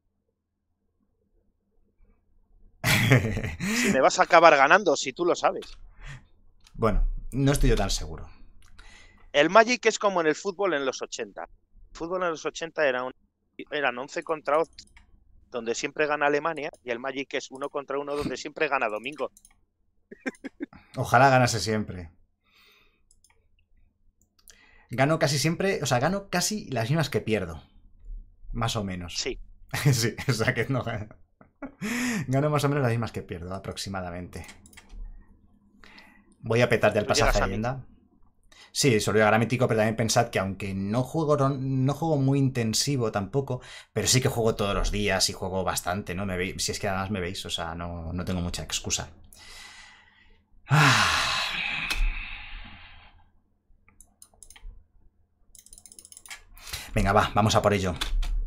Si me vas a acabar ganando, si tú lo sabes. Bueno, no estoy yo tan seguro. El Magic es como en el fútbol en los 80. El fútbol en los 80 eran 11 contra 8, donde siempre gana Alemania, y el Magic es 1 contra 1, donde siempre gana Domingo. Ojalá ganase siempre. Gano casi siempre, o sea, gano casi las mismas que pierdo. Más o menos. Sí. Sí, o sea que no gano. Gano más o menos las mismas que pierdo, aproximadamente. Voy a petar del Tú pasaje llegas de a mí. leyenda. Sí, solo llegar a mítico, pero también pensad que aunque no juego muy intensivo tampoco, pero sí que juego todos los días y juego bastante, ¿no? Si es que además me veis, o sea, no tengo mucha excusa. Venga, vamos a por ello.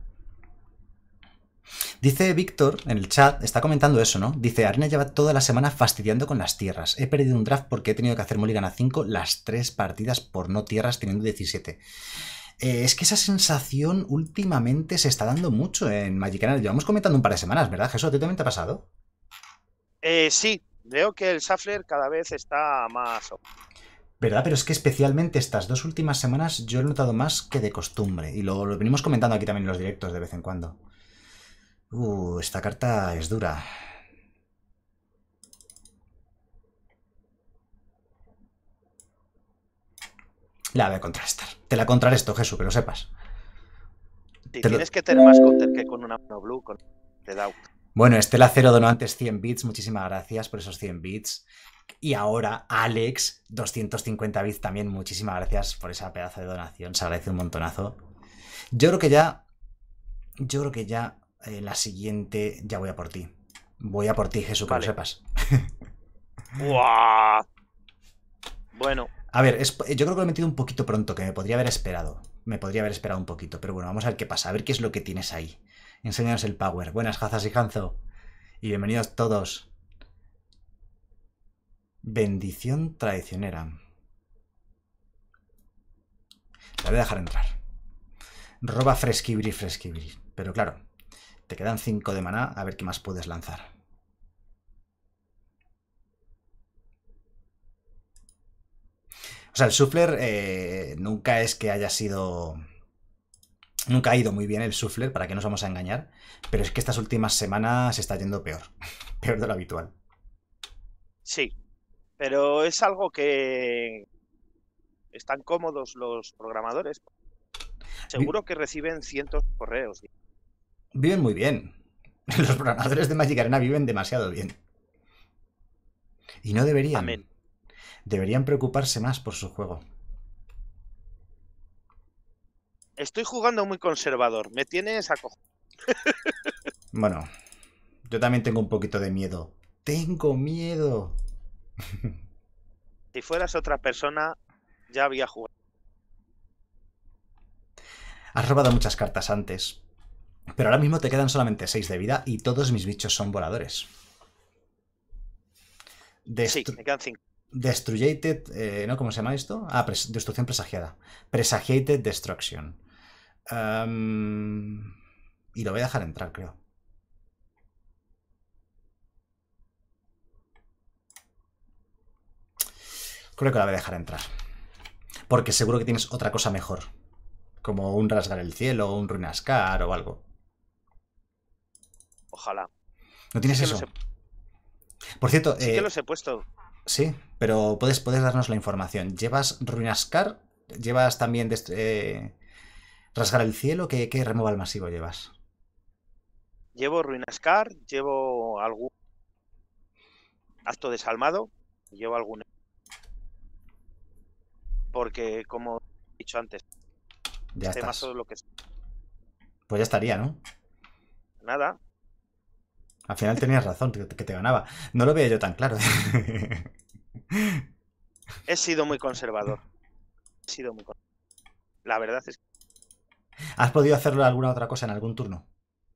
Dice Víctor en el chat, está comentando eso, ¿no? Dice, Arena lleva toda la semana fastidiando con las tierras. He perdido un draft porque he tenido que hacer mulligan a 5 las 3 partidas por no tierras teniendo 17. Es que esa sensación últimamente se está dando mucho en Magic Arena. Llevamos comentando un par de semanas, ¿verdad, Jesús? ¿A ti también te ha pasado? Sí, veo que el Shuffler cada vez está más... ¿Verdad? Pero es que especialmente estas 2 últimas semanas yo lo he notado más que de costumbre. Y lo venimos comentando aquí también en los directos de vez en cuando. Esta carta es dura. La voy a contrarrestar. Te la contrarresto, Jesús, que lo sepas. Sí, tienes que tener más counter que con una mano blue, con Doubt. Bueno, Estela Cero donó antes 100 bits. Muchísimas gracias por esos 100 bits. Y ahora Alex, 250 bits también. Muchísimas gracias por esa pedazo de donación. Se agradece un montonazo. Yo creo que ya la siguiente ya voy a por ti. Voy a por ti, Jesús, que Vale. lo sepas. ¡Buah! Bueno. A ver, yo creo que lo he metido un poquito pronto, que me podría haber esperado. Me podría haber esperado un poquito. Pero bueno, vamos a ver qué pasa. A ver qué es lo que tienes ahí. Enséñanos el power. Buenas, Hazas y Hanzo. Y bienvenidos todos. Bendición traicionera. La voy a dejar entrar. Roba fresquibri. Pero claro, te quedan 5 de maná. A ver qué más puedes lanzar. O sea, el Shuffler nunca es que haya sido... Nunca ha ido muy bien el Shuffler, para que no nos vamos a engañar. Pero es que estas últimas semanas se está yendo peor. Peor de lo habitual. Sí, pero es algo que están cómodos los programadores. Seguro que reciben cientos de correos. Viven muy bien. Los programadores de Magic Arena viven demasiado bien. Y no deberían. Amén. Deberían preocuparse más por su juego. Estoy jugando muy conservador. Me tienes acojonado. Bueno, yo también tengo un poquito de miedo. ¡Tengo miedo! Si fueras otra persona, ya había jugado. Has robado muchas cartas antes. Pero ahora mismo te quedan solamente 6 de vida y todos mis bichos son voladores. Sí, me quedan 5. Destruyated, ¿no? ¿Cómo se llama esto? Ah, destrucción presagiada. Presagiated Destruction. Y lo voy a dejar entrar, creo. Creo que la voy a dejar entrar. Porque seguro que tienes otra cosa mejor. Como un rasgar el cielo, o un ruinascar o algo. Ojalá. ¿No tienes Sí que eso? los Por cierto, Sí que los he puesto. sí, pero puedes darnos la información. ¿Llevas ruinascar? ¿Llevas también rasgar el cielo? ¿Qué removal masivo llevas? Llevo Ruinascar, llevo algún acto desalmado, llevo algún... Porque, como he dicho antes, Ya este estás. mazo lo que es Pues ya estaría, ¿no? nada. Al final tenías razón, que te ganaba. No lo veía yo tan claro. He sido muy conservador. La verdad es que ¿Has podido hacerlo alguna otra cosa en algún turno?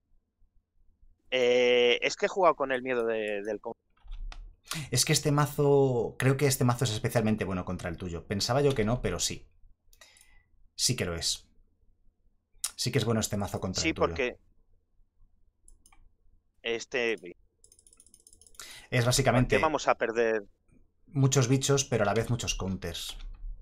es que he jugado con el miedo del... Es que este mazo... Creo que este mazo es especialmente bueno contra el tuyo. Pensaba yo que no, pero sí. Sí que lo es. Sí que es bueno este mazo contra Sí, el tuyo. porque Es básicamente porque vamos a perder. muchos bichos, pero a la vez muchos counters.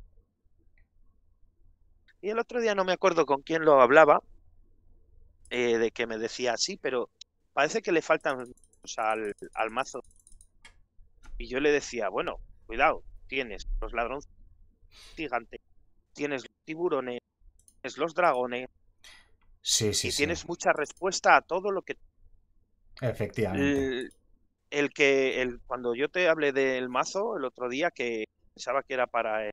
Y el otro día no me acuerdo con quién lo hablaba, de que me decía, sí, pero parece que le faltan al mazo. Y yo le decía, bueno, cuidado, tienes los ladrones gigantes, tienes los tiburones, tienes los dragones, Sí, sí, y sí. tienes mucha respuesta a todo lo que... Efectivamente. Cuando yo te hablé del mazo el otro día, que pensaba que era para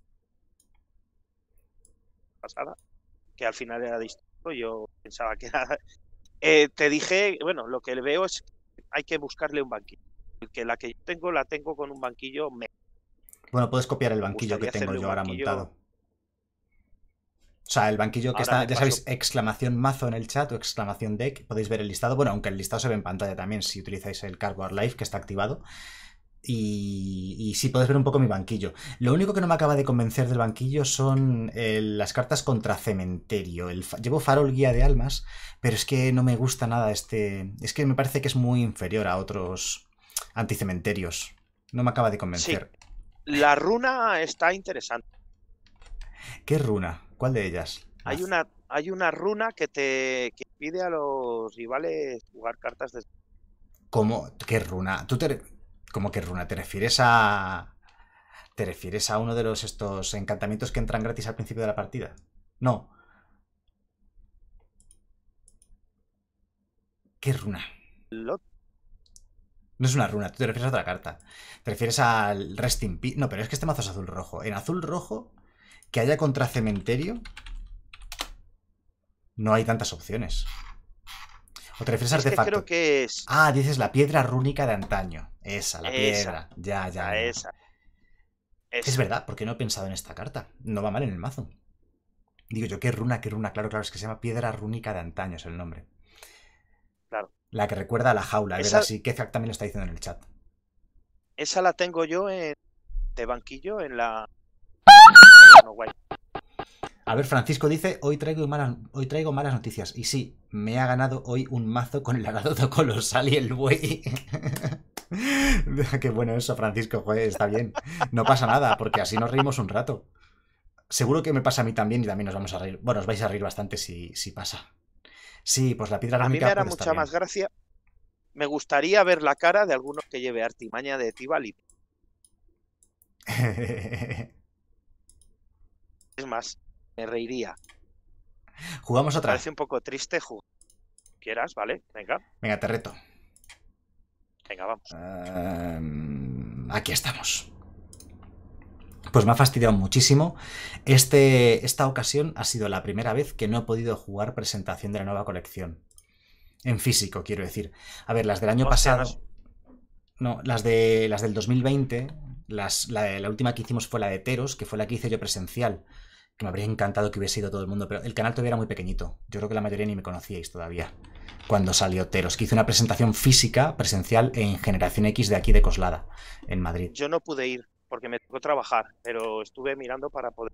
pasada, que al final era distinto, yo pensaba que era... te dije, bueno, lo que le veo es que hay que buscarle un banquillo. Que la que yo tengo, la tengo con un banquillo. Bueno, puedes copiar el Me banquillo que gustaría tengo hacerle un yo ahora banquillo. montado. O sea, el banquillo que Ahora está, me ya paso. sabéis, exclamación mazo en el chat o exclamación deck. Podéis ver el listado. Bueno, aunque el listado se ve en pantalla también si utilizáis el Cardboard Live que está activado. Y sí, podéis ver un poco mi banquillo. Lo único que no me acaba de convencer del banquillo son las cartas contra cementerio. Llevo Farol Guía de Almas, pero es que no me gusta nada este... Es que me parece que es muy inferior a otros anticementerios. No me acaba de Sí, convencer. la runa está interesante. ¿Qué runa? ¿Cuál de ellas? Hay una runa que pide a los rivales jugar cartas de... ¿Cómo? ¿Qué runa? ¿Cómo qué runa? ¿Te refieres a... ¿Te refieres a uno de estos encantamientos que entran gratis al principio de la partida? No. ¿Qué runa? Lot. No es una runa, tú te refieres a otra carta. Te refieres al Resting Peace. No, pero es que este mazo es azul rojo. En azul rojo, que haya contra cementerio, no hay tantas opciones. ¿O te refieres a Es que artefacto? creo que es Ah, dices la piedra rúnica de antaño. Esa, la piedra. Ya, ya, ya. esa. Es verdad, porque no he pensado en esta carta. No va mal en el mazo. Digo yo, qué runa, qué runa. Claro, claro, es que se llama piedra rúnica de antaño, es el nombre. Claro. La que recuerda a la jaula, es Esa, verdad, sí. Kezak también lo está diciendo en el chat. esa la tengo yo de banquillo en la... No, guay. A ver, Francisco dice, hoy traigo malas noticias. Y sí, me ha ganado hoy un mazo con el arado colosal y el buey. Qué bueno eso, Francisco, joder, está bien. No pasa nada, porque así nos reímos un rato. Seguro que me pasa a mí también y también nos vamos a reír. Bueno, os vais a reír bastante si pasa. Sí, pues la piedra A mí me rúnica hará puede estar mucha bien. más gracia. Me gustaría ver la cara de alguno que lleve artimaña de Tibali. Es más, me reiría. Jugamos Me otra. parece un poco triste jugar. ¿Quieras? ¿Vale? Venga, Venga, te reto. vamos. Aquí estamos. Pues me ha fastidiado muchísimo. Esta ocasión ha sido la primera vez que no he podido jugar presentación de la nueva colección. En físico, quiero decir. A ver, las del año Hostia, pasado... No, las del 2020, la última que hicimos fue la de Teros, que fue la que hice yo presencial, que me habría encantado que hubiese ido todo el mundo, pero el canal todavía era muy pequeñito. Yo creo que la mayoría ni me conocíais todavía cuando salió Teros, que hice una presentación física presencial en Generación X de aquí de Coslada, en Madrid. yo no pude ir porque me tocó trabajar, pero estuve mirando para poder.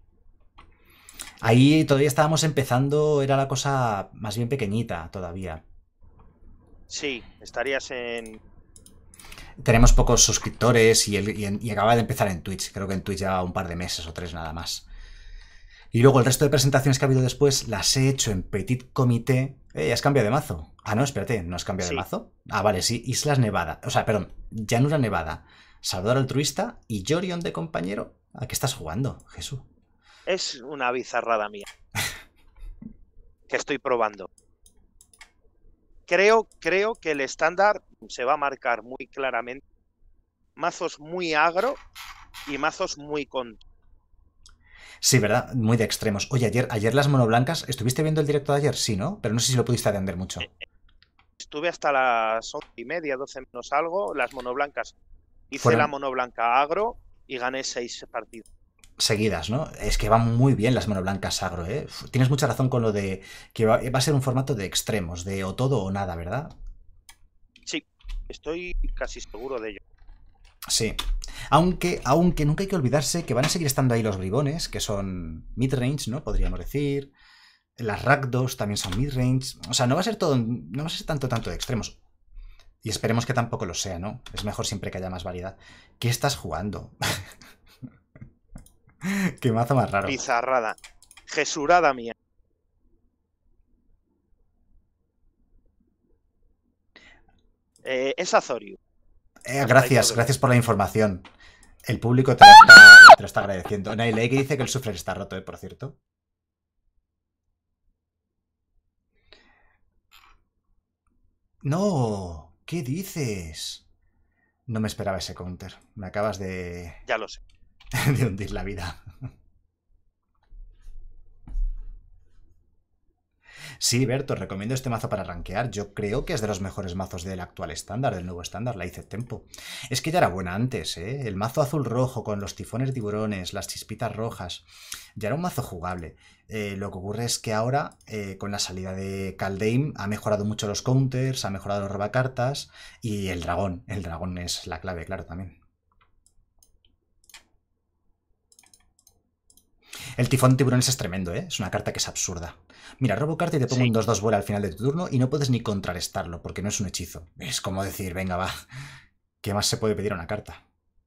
Ahí todavía estábamos empezando, era la cosa más bien pequeñita todavía. Sí, estarías en. Tenemos pocos suscriptores y acaba de empezar en Twitch. Creo que en Twitch lleva un par de meses o 3 nada más. Y luego el resto de presentaciones que ha habido después las he hecho en Petit Comité. ¿Has cambiado de mazo? Ah, no, espérate, ¿no has cambiado de Sí. mazo? Ah, vale, sí, Islas Nevada. O sea, perdón, Llanura Nevada, Salvador Altruista y Jorion de compañero. ¿A qué estás jugando, Jesús? Es una bizarrada mía que estoy probando. Creo que el estándar se va a marcar muy claramente. Mazos muy agro y mazos muy con. Sí, ¿verdad? Muy de extremos. Oye, ayer las monoblancas, ¿estuviste viendo el directo de ayer? Sí, ¿no? Pero no sé si lo pudiste atender mucho. Estuve hasta las 11:30, 12 menos algo, las monoblancas. Hice Fueron la monoblanca agro y gané 6 partidos. seguidas, ¿no? Es que van muy bien las monoblancas agro, ¿eh? Tienes mucha razón con lo de que va a ser un formato de extremos, de o todo o nada, ¿verdad? Sí, estoy casi seguro de ello. Sí. Aunque nunca hay que olvidarse que van a seguir estando ahí los bribones, que son midrange, ¿no? Podríamos decir. Las Rakdos también son midrange. O sea, no va a ser todo, no va a ser tanto de extremos. Y esperemos que tampoco lo sea, ¿no? Es mejor siempre que haya más variedad. ¿Qué estás jugando? Qué mazo más raro. Bizarrada. Jesurada mía. Es Azorius. Gracias por la información. El público te lo está agradeciendo. Nailei que dice que el sufler está roto, por cierto. No, ¿qué dices? No me esperaba ese counter. Me acabas de Ya lo sé. hundir la vida. Sí, Berto, recomiendo este mazo para rankear. Yo creo que es de los mejores mazos del actual estándar, del nuevo estándar, la hice Tempo. Es que ya era buena antes, ¿eh? El mazo azul-rojo con los tifones tiburones, las chispitas rojas, ya era un mazo jugable. Lo que ocurre es que ahora, con la salida de Kaldheim, ha mejorado mucho los counters, ha mejorado los robacartas y el dragón. El dragón es la clave, claro, también. El tifón tiburones es tremendo, ¿eh? Es una carta que es absurda. Mira, robo carta y te pongo un 2-2 vuela al final de tu turno y no puedes ni contrarrestarlo, porque no es un hechizo. Es como decir, venga, va. ¿Qué más se puede pedir a una carta?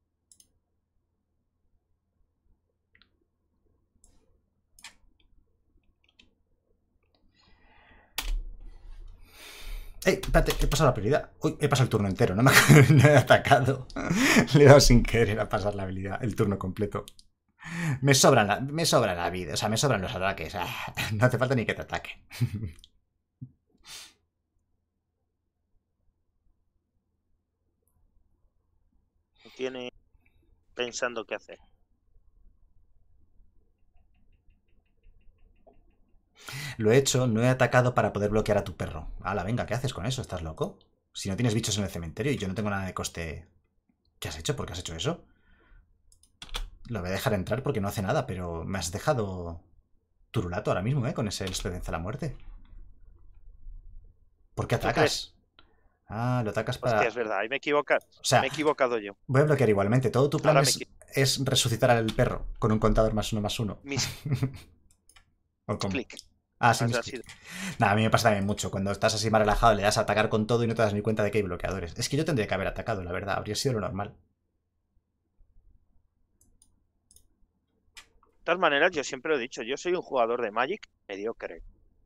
¡Ey! Espérate, he pasado la prioridad. Uy, he pasado el turno entero, no he atacado. Le he dado sin querer a pasar la habilidad, el turno completo. Me sobra la vida, o sea, me sobran los ataques. No hace falta ni que te ataque. Tiene pensando qué hacer. Lo he hecho, no he atacado para poder bloquear a tu perro. Hala, venga, ¿qué haces con eso? ¿Estás loco? Si no tienes bichos en el cementerio y yo no tengo nada de coste... ¿Qué has hecho? ¿Por qué has hecho eso? Lo voy a dejar entrar porque no hace nada, pero me has dejado turulato ahora mismo, ¿eh? Con ese experiencia a la muerte. ¿Por qué atacas? Ah, lo atacas para... Hostia, es verdad, ahí me he equivocado. O sea, Me he equivocado yo. voy a bloquear igualmente. Todo tu plan Ahora es resucitar al perro con un contador +1/+1. Mis ¿O cómo? clic. Ah, sí, Has mis sido. Nada, a mí me pasa también mucho. Cuando estás así más relajado, le das a atacar con todo y no te das ni cuenta de que hay bloqueadores. Es que yo tendría que haber atacado, la verdad. Habría sido lo normal. De todas maneras, yo siempre lo he dicho, yo soy un jugador de Magic mediocre.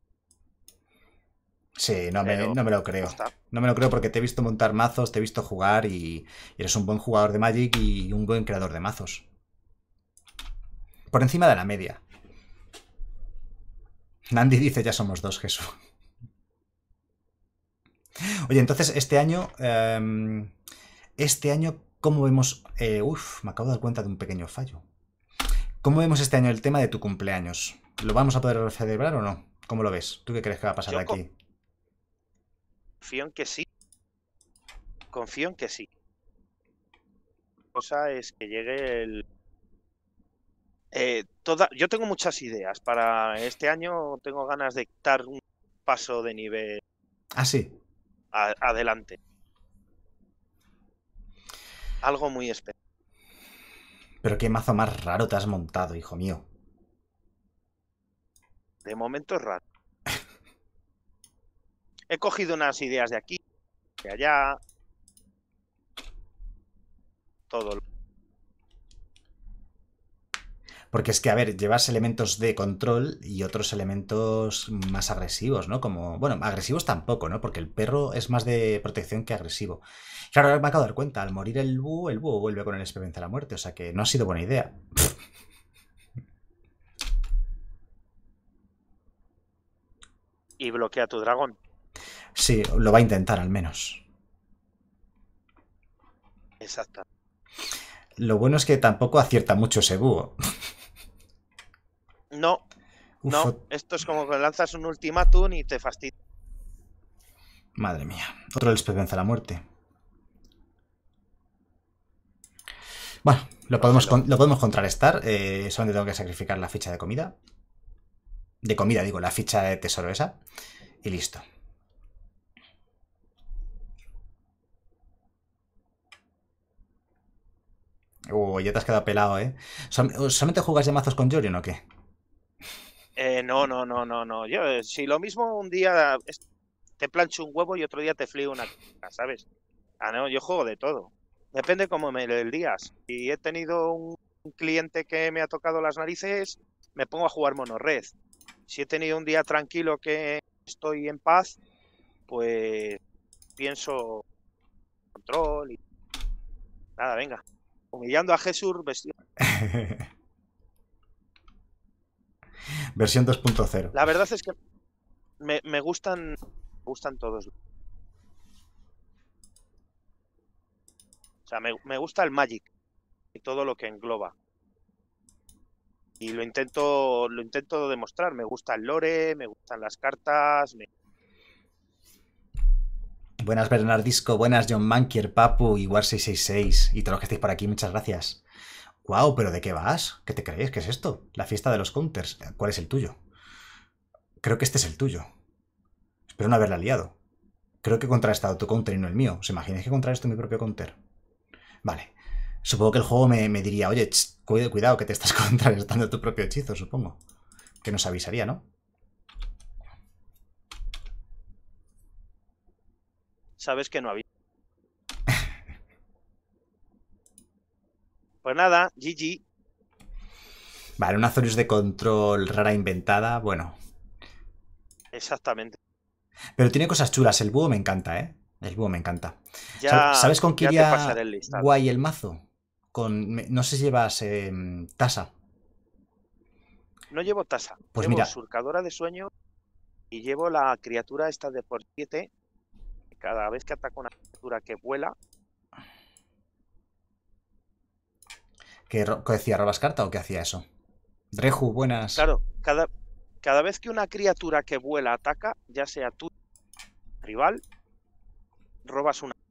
Sí, no me Pero lo creo. ya está. No me lo creo porque te he visto montar mazos, te he visto jugar y eres un buen jugador de Magic y un buen creador de mazos. Por encima de la media. Nandi dice, ya somos dos, Jesús. Oye, entonces, este año, ¿cómo vemos? Me acabo de dar cuenta de un pequeño fallo. ¿Cómo vemos este año el tema de tu cumpleaños? ¿Lo vamos a poder celebrar o no? ¿Cómo lo ves? ¿Tú qué crees que va a pasar de aquí? Confío en que sí. Confío en que sí. La cosa es que llegue el... Yo tengo muchas ideas. Para este año tengo ganas de dar un paso de nivel Ah, sí. adelante. Algo muy especial. Pero qué mazo más raro te has montado, hijo mío. De momento es raro. He cogido unas ideas de aquí, de allá. Todo. Porque es que, a ver, llevas elementos de control y otros elementos más agresivos, ¿no? Como, bueno, agresivos tampoco, ¿no? Porque el perro es más de protección que agresivo. Claro, ahora me acabo de dar cuenta, al morir el búho vuelve con el experiencia a la muerte, o sea que no ha sido buena idea. Y bloquea tu dragón. Sí, lo va a intentar al menos. Exacto. Lo bueno es que tampoco acierta mucho ese búho. No, Uf, no. Esto es como que lanzas un ultimátum y te fastidia. madre mía. Otro del experiencia a la muerte. Bueno, lo podemos contrarrestar. Solamente tengo que sacrificar la ficha de comida. De comida, digo, la ficha de tesoro esa. Y listo. Ya te has quedado pelado, ¿eh? ¿Solamente juegas de mazos con Jorion o qué? No. Yo, si lo mismo un día te plancho un huevo y otro día te frío una caca, ¿sabes? Ah, no, yo juego de todo. Depende cómo me el día. Si he tenido un cliente que me ha tocado las narices, me pongo a jugar monorred. Si he tenido un día tranquilo que estoy en paz, pues pienso control y nada, venga. Humillando a Jesús vestido. Versión 2.0. La verdad es que me gustan todos. O sea, me gusta el Magic y todo lo que engloba. Y lo intento demostrar. Me gusta el lore, me gustan las cartas. Buenas Bernardisco, buenas John Mankier, Papu y War666 y todos los que estáis por aquí, muchas gracias. Guau, ¿pero de qué vas? ¿Qué te crees? ¿Qué es esto? La fiesta de los counters. ¿Cuál es el tuyo? Creo que este es el tuyo. Espero no haberla liado. Creo que he contrarrestado tu counter y no el mío. ¿Os imagináis que contrarresto mi propio counter? Vale. Supongo que el juego me diría, oye, cuidado que te estás contrarrestando tu propio hechizo, supongo. Que nos avisaría, ¿no? Sabes que no había. Pues nada, GG. Vale, una Azorius de control rara inventada, bueno. Exactamente. Pero tiene cosas chulas, el búho me encanta, ¿eh? El búho me encanta. Ya, ¿Sabes con qué ya te iría pasaré el listado. guay el mazo? No sé si llevas tasa. No llevo tasa. Pues llevo mira. surcadora de sueño y llevo la criatura esta de por 7. Cada vez que ataca una criatura que vuela. ¿Qué decía? ¿Robas carta o qué hacía eso? Dreju, buenas. Claro, cada vez que una criatura que vuela ataca, ya sea tú rival, robas una.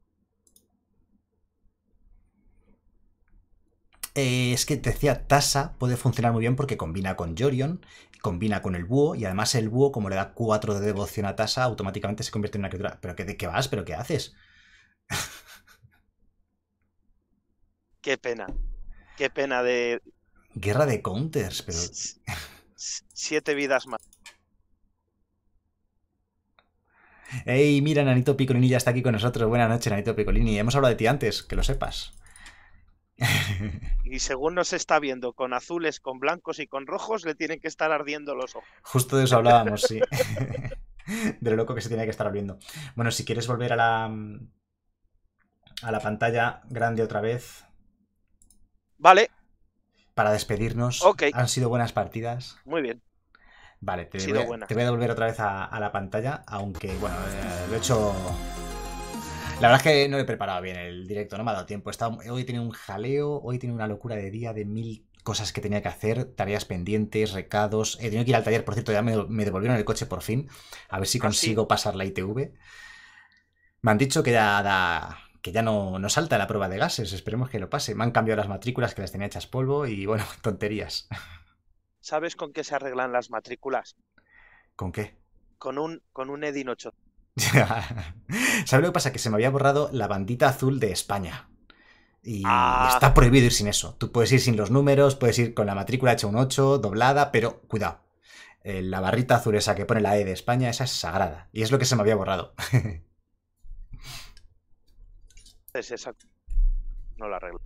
Es que te decía, tasa puede funcionar muy bien porque combina con Jorion, combina con el búho y además el búho, como le da 4 de devoción a tasa, automáticamente se convierte en una criatura. ¿Pero de qué vas? ¿Pero qué haces? Qué pena. Qué pena de... Guerra de counters, pero... 7 vidas más. ¡Ey, mira, Nanito Piccolini ya está aquí con nosotros! Buenas noches, Nanito Piccolini. Hemos hablado de ti antes, que lo sepas. Y según nos está viendo con azules, con blancos y con rojos, le tienen que estar ardiendo los ojos. Justo de eso hablábamos, sí. De lo loco que se tiene que estar abriendo. Bueno, si quieres volver a la pantalla grande otra vez. Vale. Para despedirnos. Ok. Han sido buenas partidas. Muy bien. Vale, te voy a devolver otra vez a la pantalla, aunque, bueno, lo he hecho... La verdad es que no he preparado bien el directo, no me ha dado tiempo. Hoy he tenido un jaleo, hoy he tenido una locura de día de 1000 cosas que tenía que hacer, tareas pendientes, recados. He tenido que ir al taller, por cierto, ya me devolvieron el coche por fin. A ver si consigo pasar la ITV. Me han dicho que ya no salta la prueba de gases. Esperemos que lo pase. Me han cambiado las matrículas que las tenía hechas polvo y bueno, tonterías. ¿Sabes con qué se arreglan las matrículas? ¿Con qué? Con un Edin 8. ¿Sabes lo que pasa? Que se me había borrado la bandita azul de España. Y Ah, está prohibido ir sin eso. Tú puedes ir sin los números, puedes ir con la matrícula hecha un 8, doblada, pero cuidado. La barrita azul esa que pone la E de España, esa es sagrada. Y es lo que se me había borrado. es esa. No la arreglo.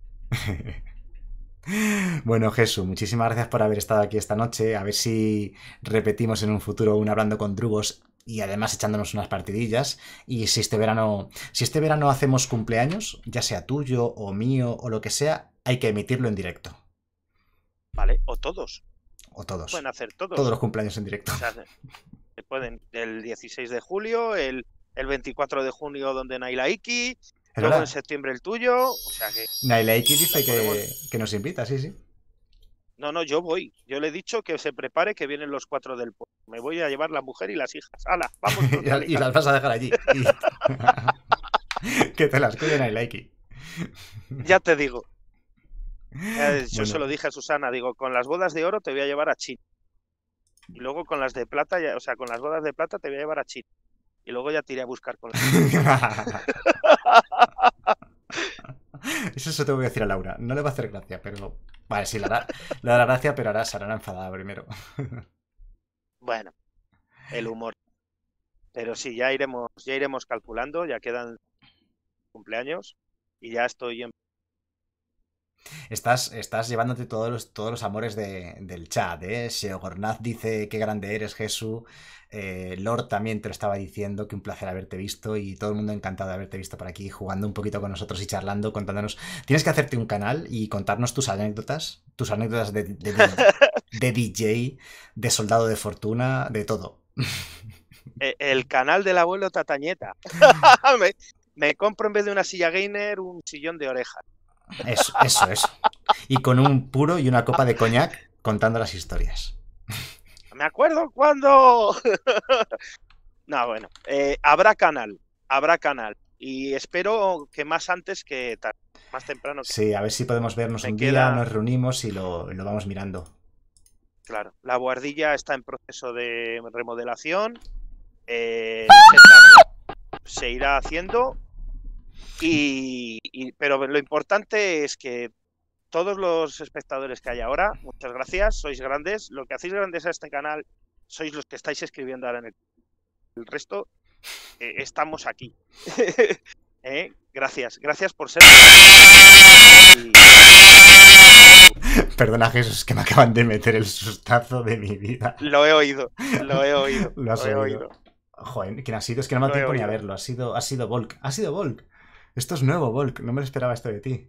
Bueno, Jesús, muchísimas gracias por haber estado aquí esta noche. A ver si repetimos en un futuro un hablando con Drugos y además echándonos unas partidillas. Y si este verano hacemos cumpleaños, ya sea tuyo o mío o lo que sea, hay que emitirlo en directo. Vale, o todos. O todos. Pueden hacer todos. Todos los cumpleaños en directo. O sea, se pueden el 16 de julio, el 24 de junio donde Naila Iki, luego en septiembre el tuyo. O sea que. Naila Iki dice que nos invita, sí, sí. No, yo voy. Yo le he dicho que se prepare, que vienen los 4 del pueblo. Me voy a llevar la mujer y las hijas. ¡Hala! Vamos. Y las vas a dejar allí. Que te las cuide Naila Iki. Ya te digo. Yo Bueno. se lo dije a Susana, digo, con las bodas de oro te voy a llevar a China. Y luego con las de plata, o sea, con las bodas de plata te voy a llevar a China. Y luego ya te iré a buscar con las... Eso se te voy a decir a Laura. No le va a hacer gracia, pero... Vale, sí, le dará gracia, pero ahora se hará enfadada primero. Bueno, el humor. Pero sí, ya iremos calculando, ya quedan cumpleaños y ya estoy en... Estás llevándote todos los amores del chat, ¿eh? Seogornaz dice qué grande eres, Jesús. Lord también te lo estaba diciendo, que un placer haberte visto y todo el mundo encantado de haberte visto por aquí, jugando un poquito con nosotros y charlando, contándonos. Tienes que hacerte un canal y contarnos tus anécdotas de DJ, de soldado de fortuna, de todo. El canal del abuelo Tatañeta. me compro en vez de una silla gamer un sillón de orejas. Eso. Y con un puro y una copa de coñac contando las historias. Me acuerdo cuando... No, bueno, habrá canal. Y espero que más antes que tarde, más temprano. Sí, a ver si podemos vernos un día, nos reunimos y lo vamos mirando. Claro, la buhardilla está en proceso de remodelación. Se irá haciendo. Pero lo importante es que todos los espectadores que hay ahora, muchas gracias, sois grandes. Lo que hacéis grandes a este canal sois los que estáis escribiendo ahora en el resto. Estamos aquí. Gracias por ser. Perdona, Jesús, que me acaban de meter el sustazo de mi vida. Lo he oído. Lo has oído. Joder, ¿quién ha sido? Es que no me da tiempo ni a verlo. Ha sido Volk. Ha sido Volk. Esto es nuevo, Volk. No me lo esperaba esto de ti.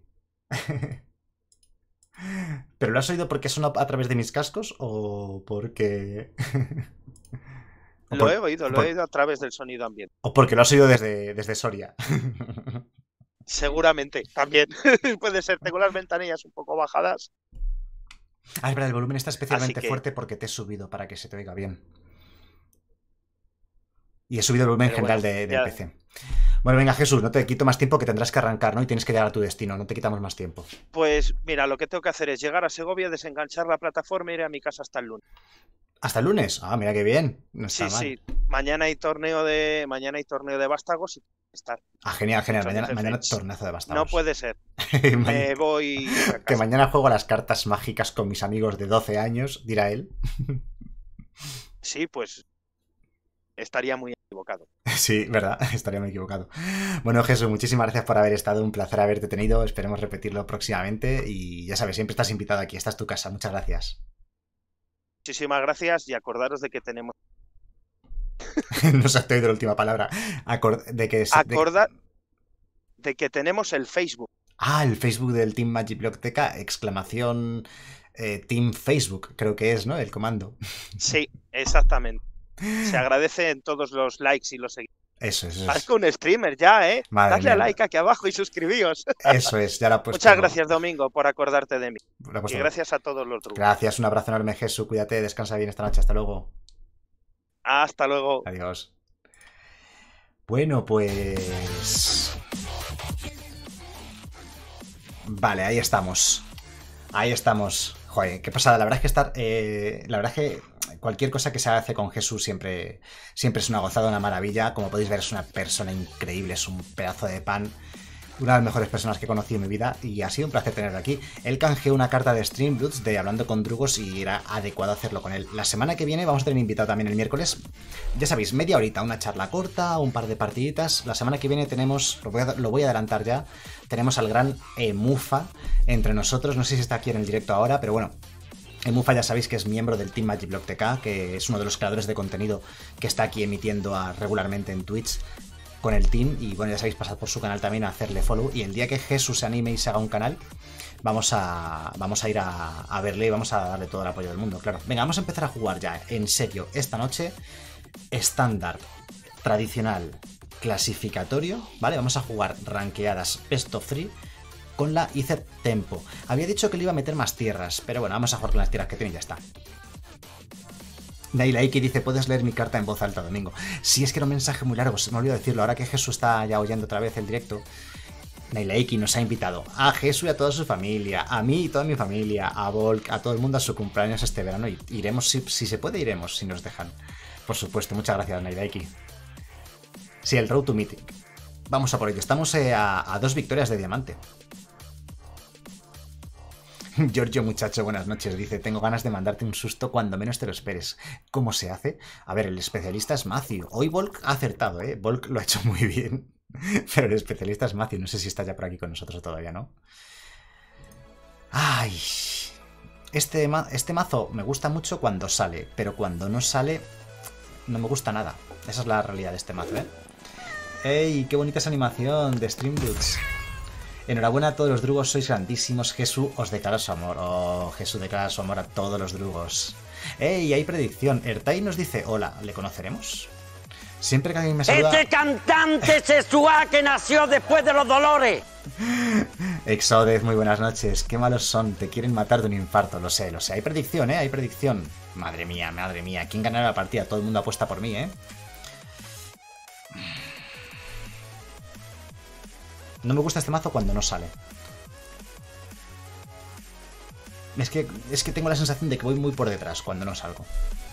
¿Pero lo has oído porque suena a través de mis cascos o porque...? Lo he oído a través del sonido ambiente. O porque lo has oído desde Soria. Seguramente, también. Puede ser. Tengo las ventanillas un poco bajadas. Ah, es verdad, el volumen está especialmente fuerte porque te he subido para que se te oiga bien. Y he subido el volumen general del PC. Bueno, venga, Jesús, no te quito más tiempo, que tendrás que arrancar, ¿no? Y tienes que llegar a tu destino, no te quitamos más tiempo. Pues mira, lo que tengo que hacer es llegar a Segovia, desenganchar la plataforma e ir a mi casa hasta el lunes. ¿Hasta el lunes? Ah, mira qué bien. No está mal. Sí. Mañana hay torneo de vástagos y estar. Ah, genial. Mañana torneazo de vástagos. No puede ser. Me voy a casa. Que mañana juego a las cartas mágicas con mis amigos de 12 años, dirá él. Sí, pues estaría muy equivocado. Sí, verdad, estaría muy equivocado. Bueno, Jesús, muchísimas gracias por haber estado, un placer haberte tenido, esperemos repetirlo próximamente y ya sabes, siempre estás invitado aquí, esta es tu casa, muchas gracias. Muchísimas gracias y acordaros de que tenemos... No se ha oído la última palabra. De que tenemos el Facebook. Ah, el Facebook del Team Magic Biblioteca, exclamación Team Facebook, creo que es, ¿no? El comando. Sí, exactamente. Se agradecen todos los likes y los seguidores. Eso es. Haz con un streamer ya, ¿eh? Madre Dadle a like aquí abajo y suscribíos. Eso es, ya la he puesto. Muchas gracias, Domingo, por acordarte de mí. Y gracias a todos los trucos. Gracias, un abrazo enorme, Jesús. Cuídate, descansa bien esta noche. Hasta luego. Hasta luego. Adiós. Bueno, pues... Vale, ahí estamos. Ahí estamos. Joder, qué pasada. La verdad es que la verdad es que cualquier cosa que se hace con Jesús siempre es una gozada, una maravilla. Como podéis ver, es una persona increíble, es un pedazo de pan. Una de las mejores personas que he conocido en mi vida y ha sido un placer tenerlo aquí. Él canjeó una carta de Streamloots de Hablando con Drugos y era adecuado hacerlo con él. La semana que viene vamos a tener invitado también el miércoles. Ya sabéis, media horita, una charla corta, un par de partiditas. La semana que viene tenemos, lo voy a adelantar ya, tenemos al gran Mufa entre nosotros. No sé si está aquí en el directo ahora, pero bueno. Mufa ya sabéis que es miembro del Team Magic Block TK, que es uno de los creadores de contenido que está aquí emitiendo regularmente en Twitch con el team, y bueno, ya sabéis, pasad por su canal también a hacerle follow, y el día que Jesús se anime y se haga un canal, vamos a ir a verle y vamos a darle todo el apoyo del mundo, claro. Venga, vamos a empezar a jugar ya, en serio, esta noche, estándar, tradicional, clasificatorio, ¿vale? Vamos a jugar rankeadas best of 3 con la Ether Tempo. Había dicho que le iba a meter más tierras, pero bueno, vamos a jugar con las tierras que tiene y ya está. Nailaiki dice, ¿puedes leer mi carta en voz alta, Domingo? Sí, es que era un mensaje muy largo, se me olvidó decirlo. Ahora que Jesús está ya oyendo otra vez el directo, Nailaiki nos ha invitado a Jesús y a toda su familia, a mí y toda mi familia, a Volk, a todo el mundo a su cumpleaños este verano. Y iremos, si se puede, iremos, si nos dejan. Por supuesto, muchas gracias, Nailaiki. Sí, el Road to Mythic. Vamos a por ello, estamos a 2 victorias de diamante. Giorgio, muchacho, buenas noches. Dice, tengo ganas de mandarte un susto cuando menos te lo esperes. ¿Cómo se hace? A ver, el especialista es Matthew. Hoy Volk ha acertado, ¿eh? Volk lo ha hecho muy bien. Pero el especialista es Matthew. No sé si está ya por aquí con nosotros todavía, ¿no? ¡Ay! Este mazo me gusta mucho cuando sale, pero cuando no sale no me gusta nada. Esa es la realidad de este mazo, ¿eh? ¡Ey! ¡Qué bonita esa animación de Streamloots! Enhorabuena a todos los drugos, sois grandísimos. Jesús os declara su amor. Oh, Jesús declara su amor a todos los drugos. ¡Ey! Hay predicción. Ertai nos dice, hola, ¿le conoceremos? Siempre que alguien me saluda... ¡Este cantante sexual que nació después de los dolores! Exodez, muy buenas noches. Qué malos son, te quieren matar de un infarto. Lo sé, lo sé. Hay predicción, ¿eh? Hay predicción. Madre mía, madre mía. ¿Quién ganará la partida? Todo el mundo apuesta por mí, ¿eh? No me gusta este mazo cuando no sale. Es que tengo la sensación de que voy muy por detrás cuando no salgo.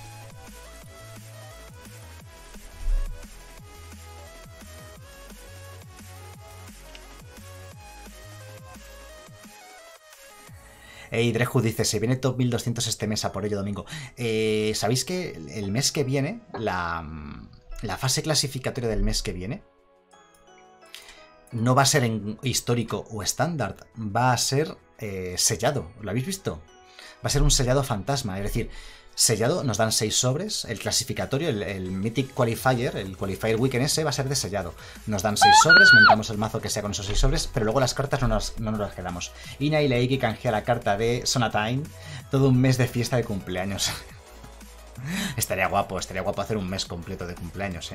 Ey, Dreju dice, se viene top 1200 este mes, a por ello, Domingo. ¿Sabéis que el mes que viene, la fase clasificatoria del mes que viene, no va a ser en histórico o estándar, va a ser sellado? ¿Lo habéis visto? Va a ser un sellado fantasma, es decir, sellado, nos dan 6 sobres, el clasificatorio, el Mythic Qualifier, el Qualifier Weekend ese va a ser de sellado. Nos dan 6 sobres, montamos el mazo que sea con esos 6 sobres, pero luego las cartas no nos las quedamos. Y Nailaiki canjea la carta de Sonatine, todo un mes de fiesta de cumpleaños. Estaría guapo hacer un mes completo de cumpleaños, ¿eh?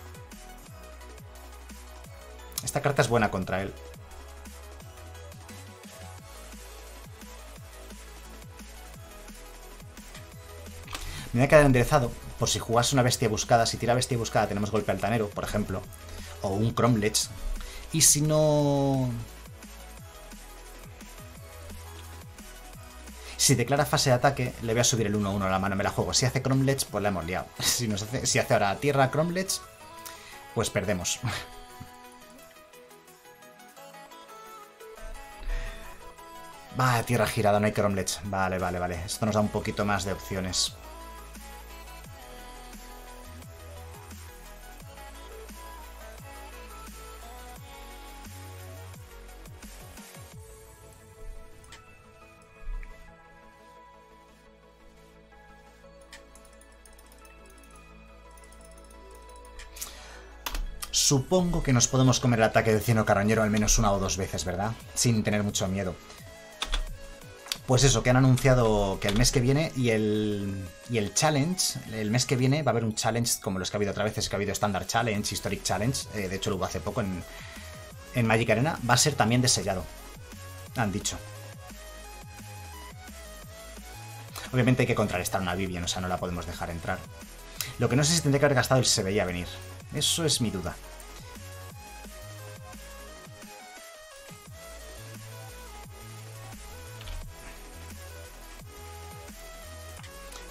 Esta carta es buena contra él. Me voy a quedar enderezado por si jugase una bestia buscada. Si tira bestia buscada tenemos golpe altanero, por ejemplo. O un Cromlech. Y si no... Si declara fase de ataque, le voy a subir el 1-1 a la mano, me la juego. Si hace Cromlech, pues la hemos liado. Si hace ahora tierra Cromlech, pues perdemos. Va, tierra girada, no hay Cromlech. Vale, vale, vale. Esto nos da un poquito más de opciones. Supongo que nos podemos comer el ataque del cieno carroñero al menos 1 o 2 veces, ¿verdad? Sin tener mucho miedo. Pues eso, que han anunciado que el mes que viene y el challenge, el mes que viene va a haber un challenge como los que ha habido otras veces, que ha habido Standard Challenge, Historic Challenge, de hecho lo hubo hace poco en Magic Arena, va a ser también de sellado, han dicho. Obviamente hay que contrarrestar una Vivien, o sea, no la podemos dejar entrar. Lo que no sé si tendría que haber gastado el Se Veía Venir, eso es mi duda.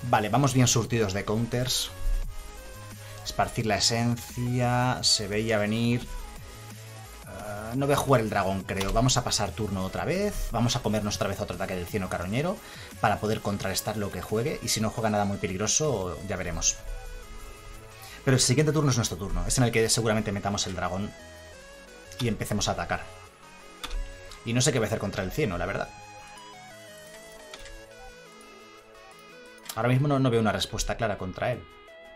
Vale, vamos bien surtidos de counters. Esparcir la esencia. Se veía venir. No voy a jugar el dragón, creo. Vamos a pasar turno otra vez. Vamos a comernos otra vez otro ataque del cieno carroñero para poder contrarrestar lo que juegue. Y si no juega nada muy peligroso, ya veremos. Pero el siguiente turno es nuestro turno. Es en el que seguramente metamos el dragón y empecemos a atacar. Y no sé qué voy a hacer contra el cieno, la verdad. Ahora mismo no veo una respuesta clara contra él.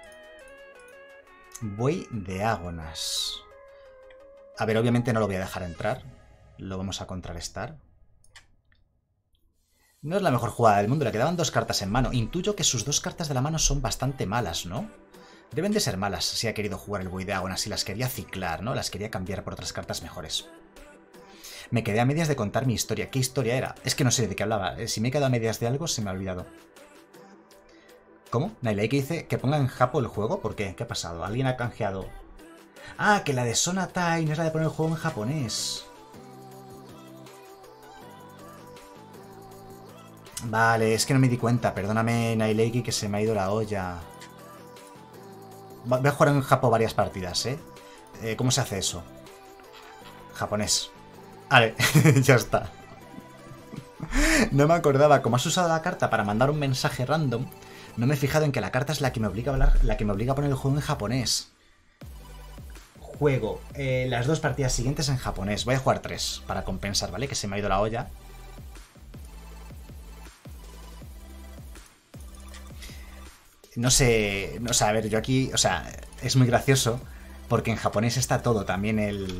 Buey de Ágonas. A ver, obviamente no lo voy a dejar entrar. Lo vamos a contrarrestar. No es la mejor jugada del mundo. Le quedaban 2 cartas en mano. Intuyo que sus 2 cartas de la mano son bastante malas, ¿no? Deben de ser malas si ha querido jugar el Buey de Ágonas y las quería ciclar, ¿no? Las quería cambiar por otras cartas mejores. Me quedé a medias de contar mi historia. ¿Qué historia era? Es que no sé de qué hablaba. Si me he quedado a medias de algo, se me ha olvidado. ¿Cómo? Nailei que dice que ponga en japo el juego. ¿Por qué? ¿Qué ha pasado? ¿Alguien ha canjeado? Ah, que la de Sonatai no es la de poner el juego en japonés. Vale, es que no me di cuenta. Perdóname, Nailei, que se me ha ido la olla. Voy a jugar en japo varias partidas, ¿eh? ¿Cómo se hace eso? Japonés. Vale, ya está. No me acordaba. Como has usado la carta para mandar un mensaje random, no me he fijado en que la carta es la que me obliga a hablar, la que me obliga a poner el juego en japonés. Juego las 2 partidas siguientes en japonés. Voy a jugar 3 para compensar, ¿vale? Que se me ha ido la olla. No sé, a ver, yo aquí, o sea, es muy gracioso porque en japonés está todo, también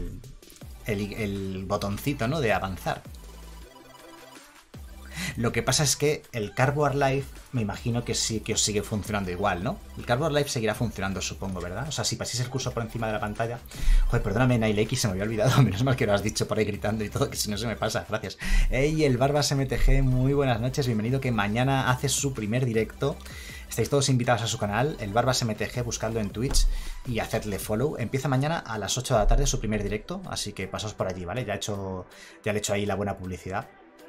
el botoncito, ¿no? De avanzar. Lo que pasa es que el Cardboard Life me imagino que sí que os sigue funcionando igual, ¿no? El Cardboard Life seguirá funcionando, supongo, ¿verdad? O sea, si paséis el curso por encima de la pantalla... Joder, perdóname, Naileki, se me había olvidado. Menos mal que lo has dicho por ahí gritando y todo, que si no se me pasa. Gracias. Hey, el Barbas MTG, muy buenas noches. Bienvenido, que mañana hace su primer directo. Estáis todos invitados a su canal, el Barbas MTG, buscadlo en Twitch y hacedle follow. Empieza mañana a las 8 de la tarde su primer directo, así que pasaos por allí, ¿vale? Ya le he hecho ahí la buena publicidad.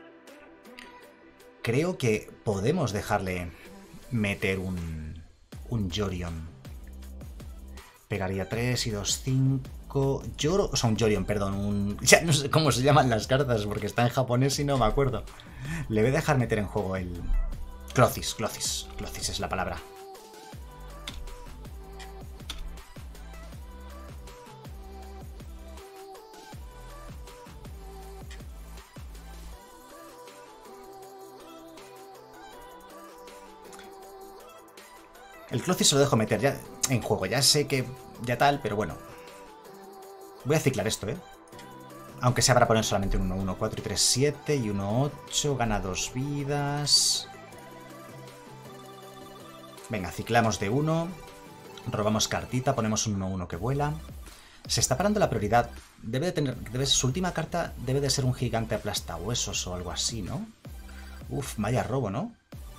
Creo que podemos dejarle meter un Yorion. Pegaría 3 y 2, 5... O sea, un Yorion, perdón. Ya no sé cómo se llaman las cartas porque está en japonés y no me acuerdo. Le voy a dejar meter en juego el... Clothis es la palabra. El Clothis se lo dejo meter ya en juego. Ya sé que ya tal, pero bueno. Voy a ciclar esto, ¿eh? Aunque sea para poner solamente un 1, 1, 4 y 3, 7 y 1, 8. Gana 2 vidas. Venga, ciclamos de 1. Robamos cartita, ponemos un 1, 1 que vuela. Se está parando la prioridad. Su última carta debe de ser un gigante aplastahuesos o algo así, ¿no? Uf, vaya robo, ¿no?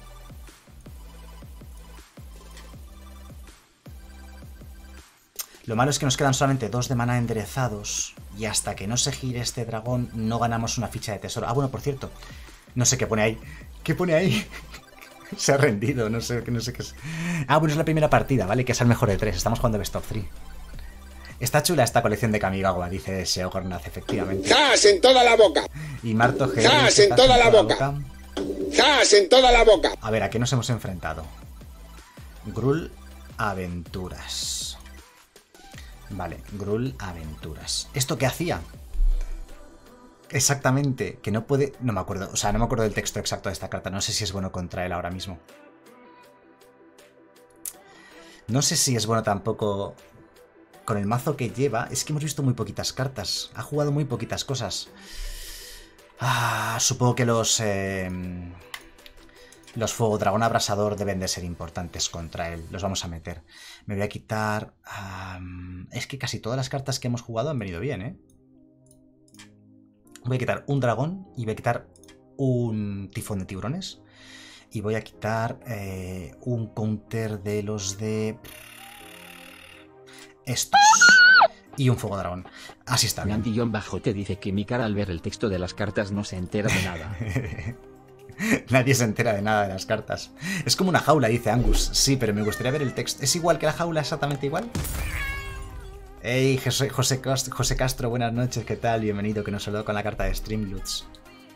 Lo malo es que nos quedan solamente 2 de mana enderezados y hasta que no se gire este dragón no ganamos una ficha de tesoro. Ah, bueno, por cierto, no sé qué pone ahí. ¿Qué pone ahí? Se ha rendido, no sé qué es. Ah, bueno, es la primera partida, ¿vale? Que es el mejor de 3. Estamos jugando Best of 3. Está chula esta colección de Kamigawa, dice Seo Gornaz, efectivamente. ¡Zas en toda la boca! Y Marto G. ¡Zas en toda la boca! ¡Zas en toda la boca! A ver, ¿a qué nos hemos enfrentado? Gruul Aventuras. Vale, Gruul Aventuras. ¿Esto qué hacía? Exactamente, que no puede... No me acuerdo, o sea, no me acuerdo del texto exacto de esta carta. No sé si es bueno contra él ahora mismo. No sé si es bueno tampoco con el mazo que lleva. Es que hemos visto muy poquitas cartas. Ha jugado muy poquitas cosas. Supongo que los Fuego Dragón Abrasador deben de ser importantes contra él. Los vamos a meter. Me voy a quitar... es que casi todas las cartas que hemos jugado han venido bien, ¿eh? Voy a quitar un dragón y voy a quitar un tifón de tiburones. Y voy a quitar un counter de los de... estos. Y un fuego dragón. Así está bien. Andy-Bajo te dice que mi cara al ver el texto de las cartas no se entera de nada. Nadie se entera de nada de las cartas. Es como una jaula, dice Angus. Sí, pero me gustaría ver el texto. ¿Es igual que la jaula? ¿Exactamente igual? Hey, José Castro, buenas noches, ¿qué tal? Bienvenido, que nos saludó con la carta de Streamloots.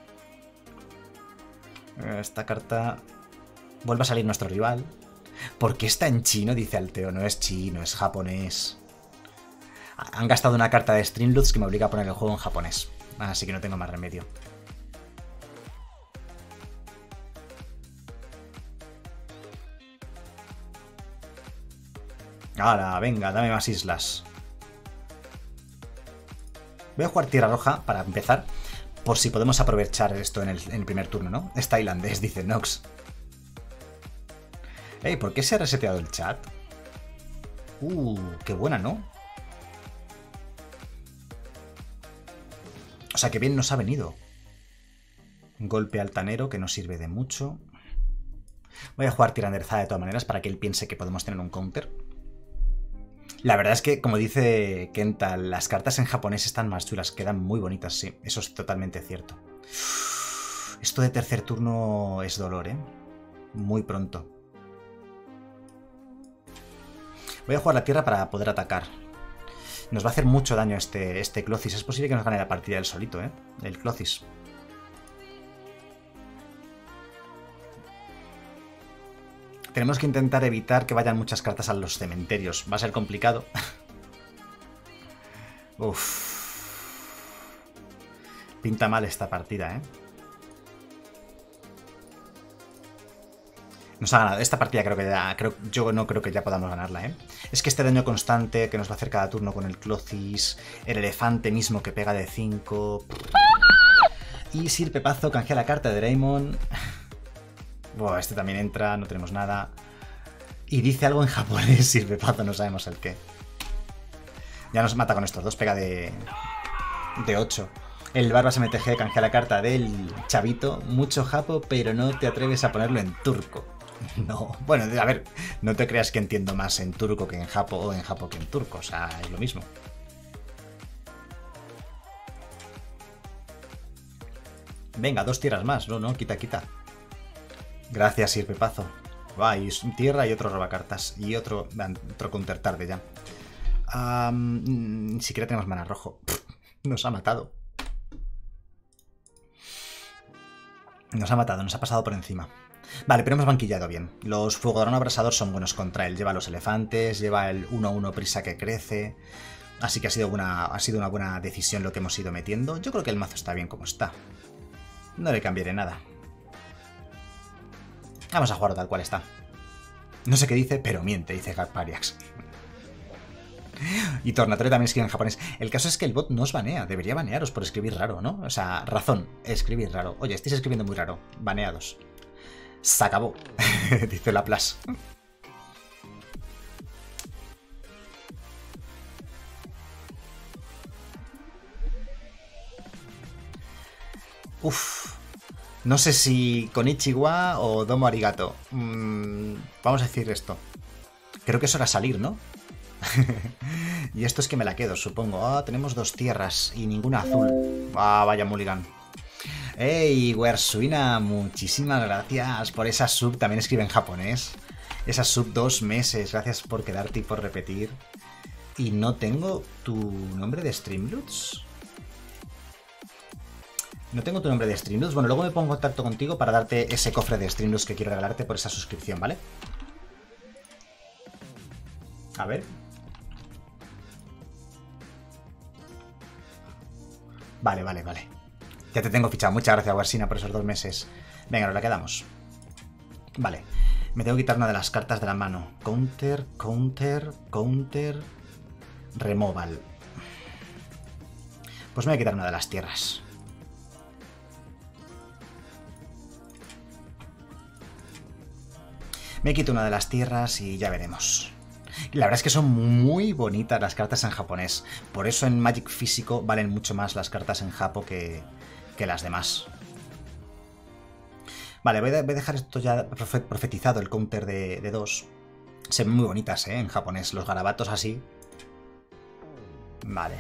Esta carta... Vuelve a salir nuestro rival. ¿Por qué está en chino? Dice Alteo. No es chino, es japonés. Han gastado una carta de Streamloots que me obliga a poner el juego en japonés. Así que no tengo más remedio. Ahora, venga, dame más islas. Voy a jugar tierra roja para empezar, por si podemos aprovechar esto en el primer turno, ¿no? Es tailandés, dice Nox. Ey, ¿por qué se ha reseteado el chat? Qué buena, ¿no? O sea, que bien nos ha venido. Golpe altanero, que no sirve de mucho. Voy a jugar tiranderzada de todas maneras para que él piense que podemos tener un counter. La verdad es que, como dice Kenta, las cartas en japonés están más chulas, quedan muy bonitas, sí. Eso es totalmente cierto. Esto de tercer turno es dolor, ¿eh? Muy pronto. Voy a jugar la tierra para poder atacar. Nos va a hacer mucho daño este Clothis. Es posible que nos gane la partida él solito, ¿eh? El Clothis. Tenemos que intentar evitar que vayan muchas cartas a los cementerios. Va a ser complicado. Uff. Pinta mal esta partida, ¿eh? Nos ha ganado. Esta partida creo que ya... yo no creo que ya podamos ganarla, ¿eh? Es que este daño constante que nos va a hacer cada turno con el Clothis, el elefante mismo que pega de 5... Y Sir Pepazo canjea la carta de Draymond... Buah, este también entra, no tenemos nada. Y dice algo en japonés, Sir Pepazo, no sabemos el qué. Ya nos mata con estos dos, pega de 8. El Barbas MTG canjea la carta del chavito. Mucho japo, pero no te atreves a ponerlo en turco. No, bueno, a ver, no te creas que entiendo más en turco que en japo o en japo que en turco, o sea, es lo mismo. Venga, 2 tierras más, no, quita. Gracias, Sir Pepazo. Va, y tierra y otro robacartas. Y otro counter tarde ya. Ni siquiera tenemos mana rojo. Nos ha matado. Nos ha pasado por encima. Vale, pero hemos banquillado bien. Los Fuegodrón Abrasador son buenos contra él. Lleva los elefantes, lleva el 1-1 prisa que crece. Así que ha sido una buena decisión lo que hemos ido metiendo. Yo creo que el mazo está bien como está. No le cambiaré nada. Vamos a jugarlo tal cual está. No sé qué dice, pero miente, dice Garpariax. Y Tornatore también escribe en japonés. El caso es que el bot no os banea. Debería banearos por escribir raro, ¿no? O sea, razón, escribir raro. Oye, estáis escribiendo muy raro. Baneados. Se acabó, dice Laplace. Uf. No sé si Konichiwa o Domo Arigato. Vamos a decir esto. Creo que es hora de salir, ¿no? Y esto es que me la quedo, supongo. Tenemos 2 tierras y ninguna azul. Vaya mulligan. Hey, Wersuina, muchísimas gracias por esa sub. También escribe en japonés. Esa sub 2 meses. Gracias por quedarte y por repetir. Y no tengo tu nombre de Streamloots. No tengo tu nombre de Streamloots. Bueno, luego me pongo en contacto contigo para darte ese cofre de Streamloots que quiero regalarte por esa suscripción, ¿vale? A ver. Vale. Ya te tengo fichado. Muchas gracias, Warsina, por esos 2 meses. Venga, nos la quedamos. Vale. Me tengo que quitar una de las cartas de la mano. Counter. Removal. Pues me voy a quitar una de las tierras. Me quito una de las tierras y ya veremos. La verdad es que son muy bonitas las cartas en japonés. Por eso en Magic físico valen mucho más las cartas en japo que las demás. Vale, voy a dejar esto ya profetizado, el counter de 2. Se ven muy bonitas, en japonés. Los garabatos así. Vale.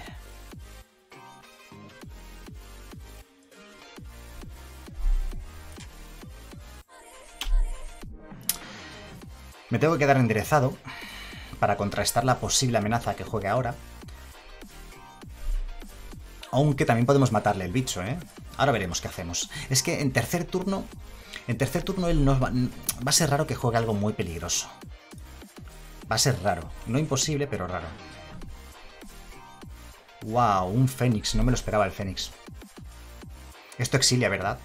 Me tengo que quedar enderezado para contrarrestar la posible amenaza que juegue ahora. Aunque también podemos matarle el bicho, ¿eh? Ahora veremos qué hacemos. Es que en tercer turno él no va a ser raro que juegue algo muy peligroso. Va a ser raro. No imposible, pero raro. ¡Wow! Un Fénix. No me lo esperaba el Fénix. Esto exilia, ¿verdad?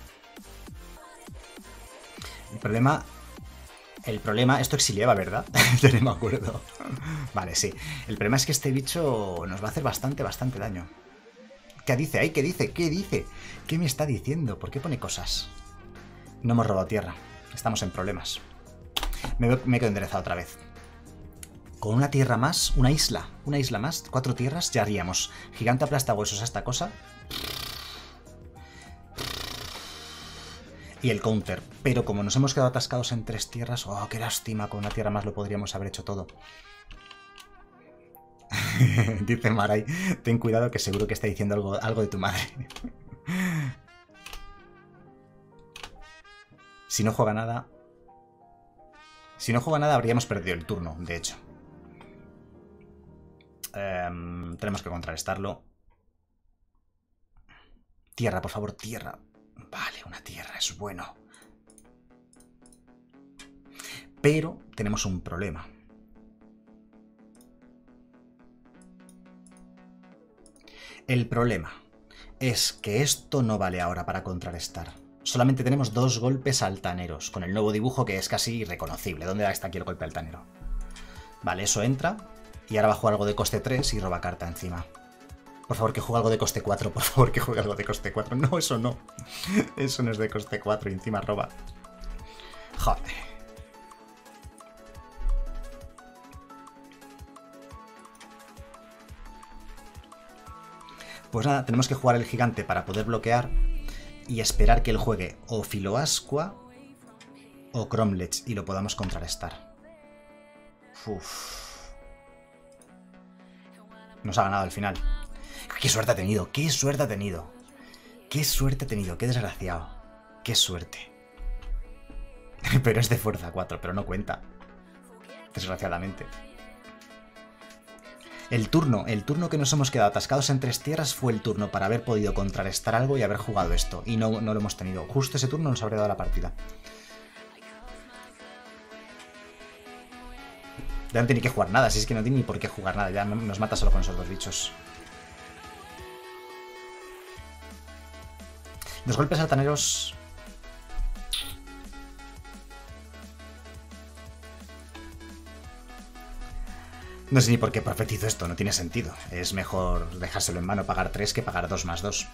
El problema... Esto exiliaba, ¿verdad? Yo no me acuerdo. Vale, sí. El problema es que este bicho nos va a hacer bastante daño. ¿Qué dice? ¡Ay! ¿Qué dice? ¿Qué dice? ¿Qué me está diciendo? ¿Por qué pone cosas? No hemos robado tierra. Estamos en problemas. Me quedo enderezado otra vez. Con una tierra más, una isla más, 4 tierras, ya haríamos. Gigante aplastahuesos a esta cosa. Y el counter. Pero como nos hemos quedado atascados en 3 tierras... ¡Oh, qué lástima! Con una tierra más lo podríamos haber hecho todo. Dice Maray, ten cuidado que seguro que está diciendo algo de tu madre. Si no juega nada... Si no juega nada habríamos perdido el turno, de hecho. Tenemos que contrarrestarlo. Tierra, por favor, tierra. Vale, una tierra, es bueno. Pero tenemos un problema. El problema es que esto no vale ahora para contrarrestar. Solamente tenemos 2 golpes altaneros, con el nuevo dibujo que es casi irreconocible. ¿Dónde está aquí el golpe altanero? Vale, eso entra. Y ahora va a jugar algo de coste 3 y roba carta encima. Por favor, que juegue algo de coste 4. Por favor, que juegue algo de coste 4. No, eso no. Eso no es de coste 4 y encima roba. Joder. Pues nada, tenemos que jugar el gigante para poder bloquear y esperar que él juegue o Filoascua o Cromlech y lo podamos contrarrestar. Uf. Nos ha ganado al final. ¡Qué suerte ha tenido! ¡Qué suerte ha tenido! ¡Qué suerte ha tenido! ¡Qué desgraciado! ¡Qué suerte! Pero es de fuerza 4, pero no cuenta. Desgraciadamente. El turno que nos hemos quedado atascados en 3 tierras fue el turno para haber podido contrarrestar algo y haber jugado esto. Y no lo hemos tenido. Justo ese turno nos habría dado la partida. Ya no tiene que jugar nada, si es que no tiene ni por qué jugar nada. Ya nos mata solo con esos 2 bichos. 2 golpes altaneros. No sé ni por qué profetizo esto, no tiene sentido. Es mejor dejárselo en mano, pagar 3 que pagar 2 más 2.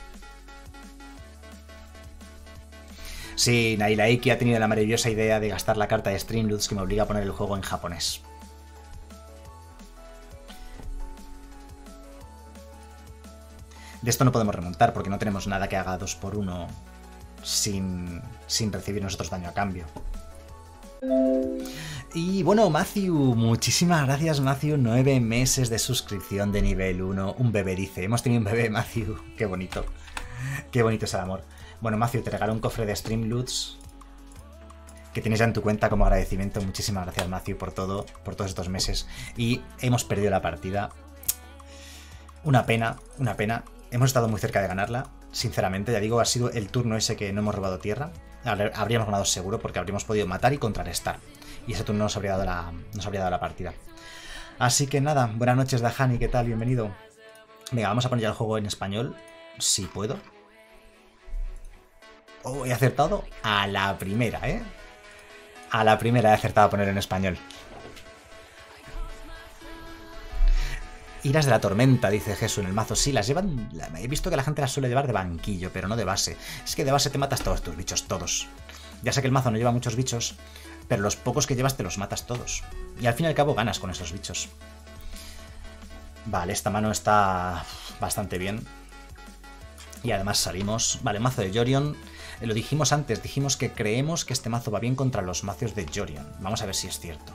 Sí, Nailaiki ha tenido la maravillosa idea de gastar la carta de Streamloots que me obliga a poner el juego en japonés. De esto no podemos remontar porque no tenemos nada que haga 2 por 1 sin recibir nosotros daño a cambio. Y bueno, Matthew, muchísimas gracias, Matthew. 9 meses de suscripción de nivel 1. Un bebé, dice. Hemos tenido un bebé, Matthew. Qué bonito. Qué bonito es el amor. Bueno, Matthew, te regalo un cofre de Streamloots que tienes ya en tu cuenta como agradecimiento. Muchísimas gracias, Matthew, por todos estos meses. Y hemos perdido la partida. Una pena, una pena. Hemos estado muy cerca de ganarla, sinceramente. Ya digo, ha sido el turno ese que no hemos robado tierra. Habríamos ganado seguro porque habríamos podido matar y contrarrestar. Y ese turno nos habría dado la partida. Así que nada, buenas noches, Dahani, ¿qué tal? Bienvenido. Venga, vamos a poner ya el juego en español, si puedo. Oh, he acertado a la primera, ¿eh? A la primera he acertado a poner en español. Iras de la tormenta, dice Jesús en el mazo. Sí, las llevan... He visto que la gente las suele llevar de banquillo, pero no de base. Es que de base te matas todos tus bichos, todos. Ya sé que el mazo no lleva muchos bichos, pero los pocos que llevas te los matas todos. Y al fin y al cabo ganas con esos bichos. Vale, esta mano está bastante bien. Y además salimos... Vale, mazo de Yorion. Lo dijimos antes, dijimos que creemos que este mazo va bien contra los mazos de Yorion. Vamos a ver si es cierto.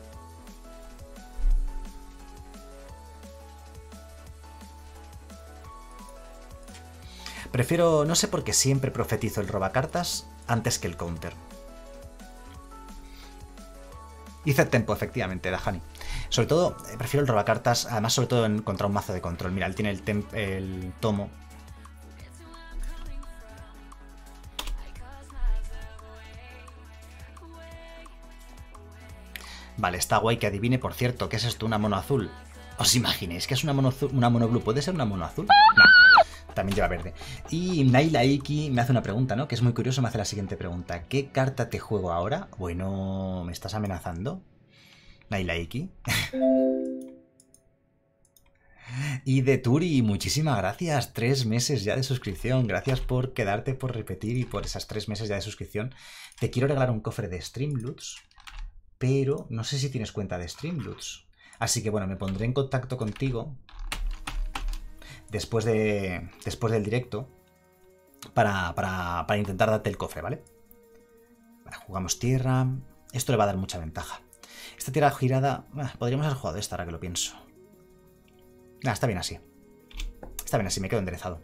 Prefiero, no sé por qué siempre profetizo el robacartas antes que el counter. Hice tempo, efectivamente, Dajani. Sobre todo, prefiero el robacartas, además sobre todo contra un mazo de control. Mira, él tiene el tomo. Vale, está guay que adivine, por cierto, ¿qué es esto? ¿Una mono azul? ¿Os imagináis que es una mono blue? ¿Puede ser una mono azul? No, también lleva verde. Y Naila Iki me hace una pregunta, ¿no? Que es muy curioso, me hace la siguiente pregunta. ¿Qué carta te juego ahora? Bueno, ¿me estás amenazando? Naila Iki. Y de Turi, muchísimas gracias. 3 meses ya de suscripción. Gracias por quedarte, por repetir y por esas 3 meses ya de suscripción. Te quiero regalar un cofre de Streamloots, pero no sé si tienes cuenta de Streamloots. Así que bueno, me pondré en contacto contigo después del directo para intentar darte el cofre, ¿vale? Vale, jugamos tierra. Esto le va a dar mucha ventaja. Esta tierra girada... podríamos haber jugado esta ahora que lo pienso. Está bien así. Está bien así, me quedo enderezado.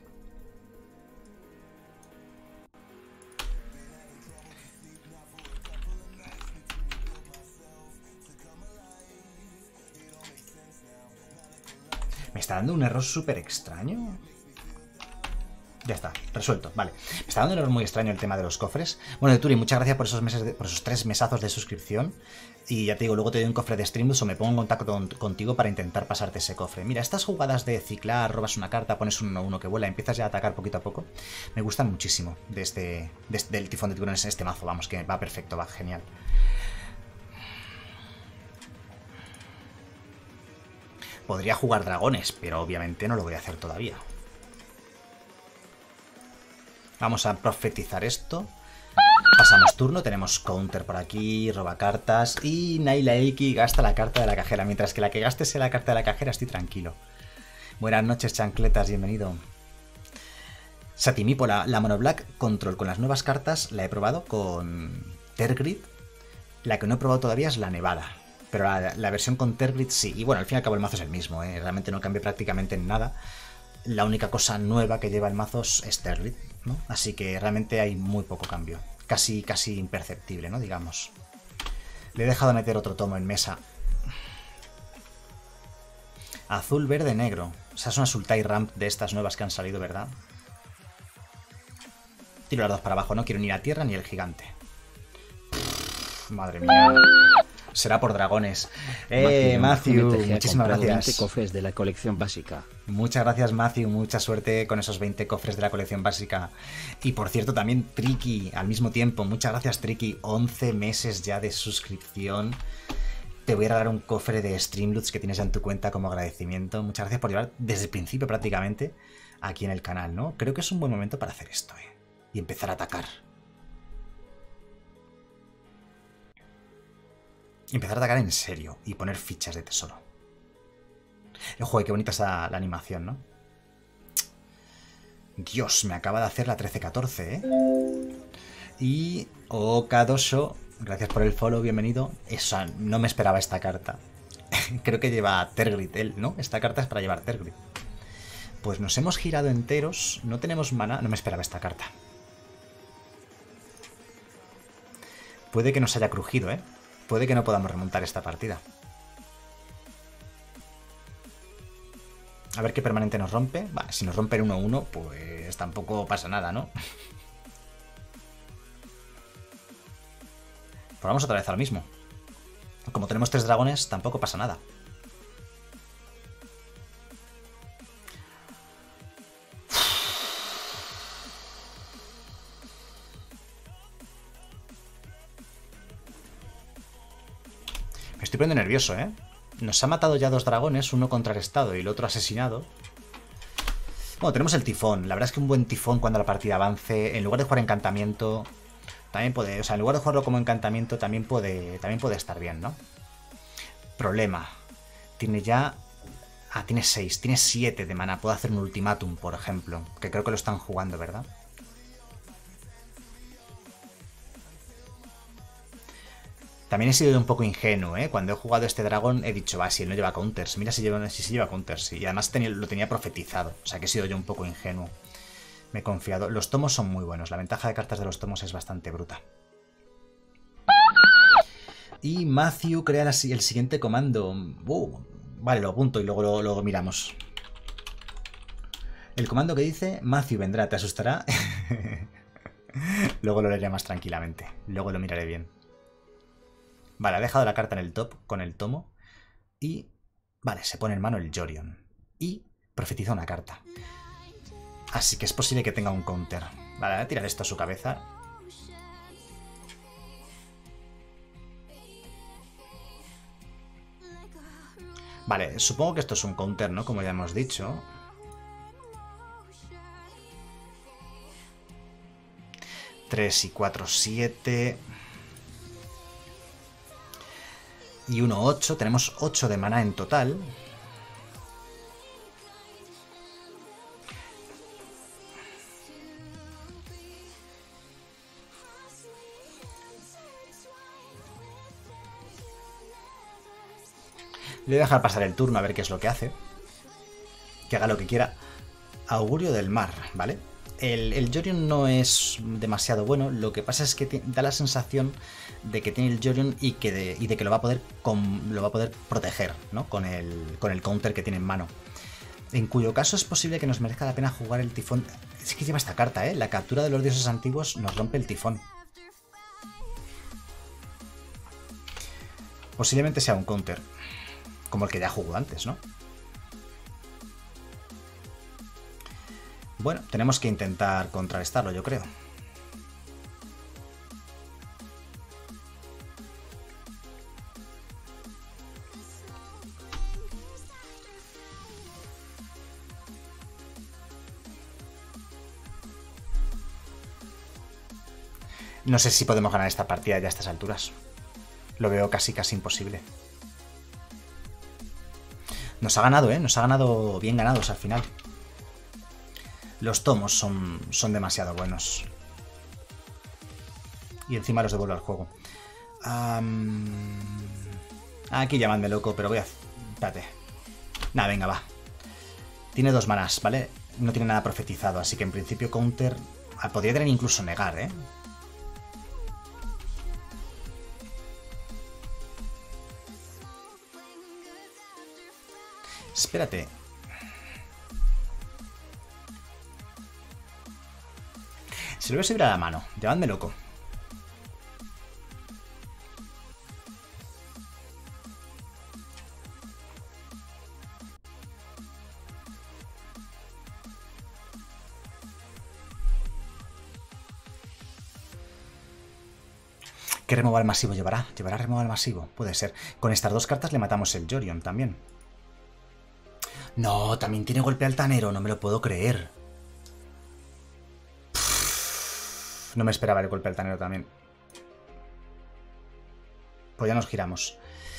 Me está dando un error súper extraño. Ya está, resuelto, vale. Me está dando un error muy extraño el tema de los cofres. Bueno, de Turi, muchas gracias por esos meses, por esos 3 mesazos de suscripción. Y ya te digo, luego te doy un cofre de Streamloots o me pongo en contacto contigo para intentar pasarte ese cofre. Mira, estas jugadas de ciclar, robas una carta, pones un 1-1 que vuela, empiezas ya a atacar poquito a poco, me gustan muchísimo del tifón de tiburones en este mazo, vamos, que va perfecto, va genial. Podría jugar dragones, pero obviamente no lo voy a hacer todavía. Vamos a profetizar esto. Pasamos turno, tenemos counter por aquí, roba cartas y Naila Iki gasta la carta de la cajera. Mientras que la que gaste sea la carta de la cajera, estoy tranquilo. Buenas noches, chancletas, bienvenido. Satimipo, la Mono Black Control con las nuevas cartas la he probado con Tergrid. La que no he probado todavía es la Nevada. Pero la versión con Tergrid sí. Y bueno, al fin y al cabo el mazo es el mismo, ¿eh? Realmente no cambia prácticamente en nada. La única cosa nueva que lleva el mazo es Tergrid, ¿no? Así que realmente hay muy poco cambio. Casi imperceptible, ¿no? Digamos. Le he dejado meter otro tomo en mesa. Azul, verde, negro. O sea, es una Sultai Ramp de estas nuevas que han salido, ¿verdad? Tiro las dos para abajo. No quiero ni la tierra ni el gigante. Madre mía. Será por dragones. Matthew, muchísimas gracias. 20 cofres de la colección básica. Muchas gracias, Matthew. Mucha suerte con esos 20 cofres de la colección básica. Y por cierto, también Tricky, al mismo tiempo. Muchas gracias, Tricky. 11 meses ya de suscripción. Te voy a regalar un cofre de Streamloots que tienes ya en tu cuenta como agradecimiento. Muchas gracias por llevar desde el principio prácticamente aquí en el canal, ¿no? Creo que es un buen momento para hacer esto, ¿eh? Y empezar a atacar. Empezar a atacar en serio y poner fichas de tesoro. Joder, qué bonita está la animación, ¿no? Dios, me acaba de hacer la 13-14, ¿eh? Y Okadosho, gracias por el follow, bienvenido. Esa, no me esperaba esta carta. Creo que lleva Tergrid él, ¿no? Esta carta es para llevar Tergrid. Pues nos hemos girado enteros, no tenemos mana. No me esperaba esta carta. Puede que nos haya crujido, ¿eh? Puede que no podamos remontar esta partida. A ver qué permanente nos rompe. Vale, si nos rompe el 1-1, pues tampoco pasa nada, ¿no? Pues vamos otra vez a lo mismo. Como tenemos 3 dragones, tampoco pasa nada. Me estoy poniendo nervioso, ¿eh? Nos ha matado ya 2 dragones, uno contrarrestado y el otro asesinado. Bueno, tenemos el tifón. La verdad es que un buen tifón cuando la partida avance, en lugar de jugar encantamiento, también puede... O sea, en lugar de jugarlo como encantamiento, también puede estar bien, ¿no? Problema. Tiene ya... Ah, tiene 6. Tiene 7 de mana. Puedo hacer un ultimátum, por ejemplo. Que creo que lo están jugando, ¿verdad? También he sido un poco ingenuo, ¿eh? Cuando he jugado este dragón he dicho, va, si él no lleva counters. Mira si lleva counters. Y además lo tenía profetizado. O sea que he sido yo un poco ingenuo. Me he confiado. Los tomos son muy buenos. La ventaja de cartas de los tomos es bastante bruta. Y Matthew crea el siguiente comando. Vale, lo apunto y luego miramos. El comando que dice Matthew vendrá, te asustará. Luego lo leeré más tranquilamente. Luego lo miraré bien. Vale, ha dejado la carta en el top con el tomo. Y... vale, se pone en mano el Jorion. Y profetiza una carta. Así que es posible que tenga un counter. Vale, voy a tirar esto a su cabeza. Vale, supongo que esto es un counter, ¿no? Como ya hemos dicho. Tres y 4, 7. Y 1, 8. Tenemos 8 de maná en total. Le voy a dejar pasar el turno a ver qué es lo que hace. Que haga lo que quiera. Augurio del mar, ¿vale? El Jorion no es demasiado bueno. Lo que pasa es que da la sensación de que tiene el Jorion y de que lo va a poder proteger, ¿no? Con el counter que tiene en mano. En cuyo caso es posible que nos merezca la pena jugar el tifón. Es que lleva esta carta, ¿eh? La captura de los dioses antiguos nos rompe el tifón. Posiblemente sea un counter. Como el que ya jugó antes, ¿no? Bueno, tenemos que intentar contrarrestarlo, yo creo. No sé si podemos ganar esta partida ya a estas alturas. Lo veo casi imposible. Nos ha ganado, ¿eh? Nos ha ganado bien ganados al final. Los tomos son demasiado buenos. Y encima los devuelvo al juego. Aquí llamadme loco, pero voy a... Espérate. Nada, venga, va. Tiene 2 manás, ¿vale? No tiene nada profetizado, así que en principio counter... podría tener incluso negar, ¿eh? Espérate. Se lo voy a subir a la mano. Llamadme loco. ¿Qué removal masivo llevará? ¿Llevará removal masivo? Puede ser. Con estas 2 cartas le matamos el Jorion también. No, también tiene golpe altanero, no me lo puedo creer. No me esperaba el golpe altanero también. Pues ya nos giramos.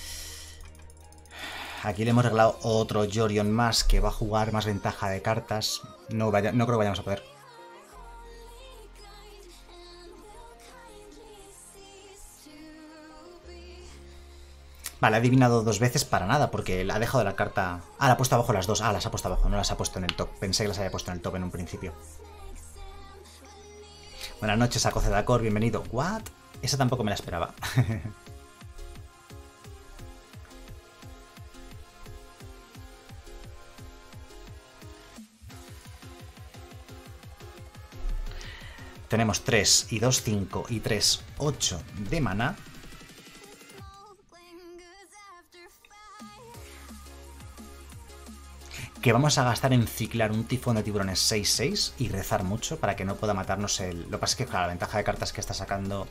Aquí le hemos regalado otro Jorion más que va a jugar más ventaja de cartas. No creo que vayamos a poder. Vale, ha adivinado 2 veces para nada, porque ha dejado la carta... Ah, la ha puesto abajo las 2. Ah, las ha puesto abajo, no las ha puesto en el top. Pensé que las había puesto en el top en un principio. Buenas noches, Acocedacor, bienvenido. ¿What? Esa tampoco me la esperaba. Tenemos 3 y 2, 5 y 3, 8 de maná. Que vamos a gastar en ciclar un tifón de tiburones 6-6 y rezar mucho para que no pueda matarnos el... Lo que pasa es que, claro, la ventaja de cartas que está sacando...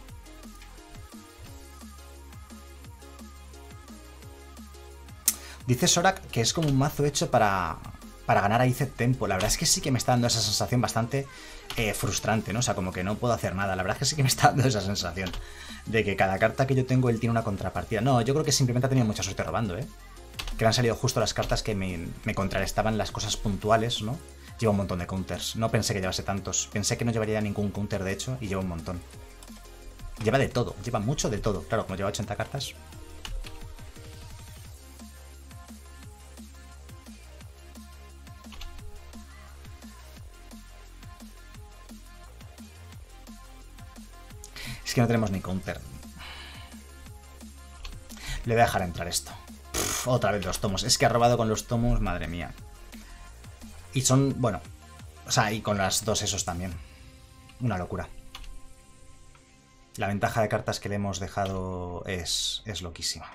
Dice Sorak que es como un mazo hecho para ganar a Iced Tempo. La verdad es que sí que me está dando esa sensación bastante frustrante, ¿no? O sea, como que no puedo hacer nada. La verdad es que sí que me está dando esa sensación de que cada carta que yo tengo él tiene una contrapartida. No, yo creo que simplemente ha tenido mucha suerte robando, ¿eh? Que le han salido justo las cartas que me contrarrestaban las cosas puntuales, ¿no? Lleva un montón de counters. No pensé que llevase tantos. Pensé que no llevaría ningún counter, de hecho, y lleva un montón. Lleva de todo. Lleva mucho de todo. Claro, como lleva 80 cartas. Es que no tenemos ni counter. Le voy a dejar entrar esto. Otra vez los tomos. Es que ha robado con los tomos, madre mía. Y son, bueno... O sea, y con las dos esos también. Una locura. La ventaja de cartas que le hemos dejado es loquísima.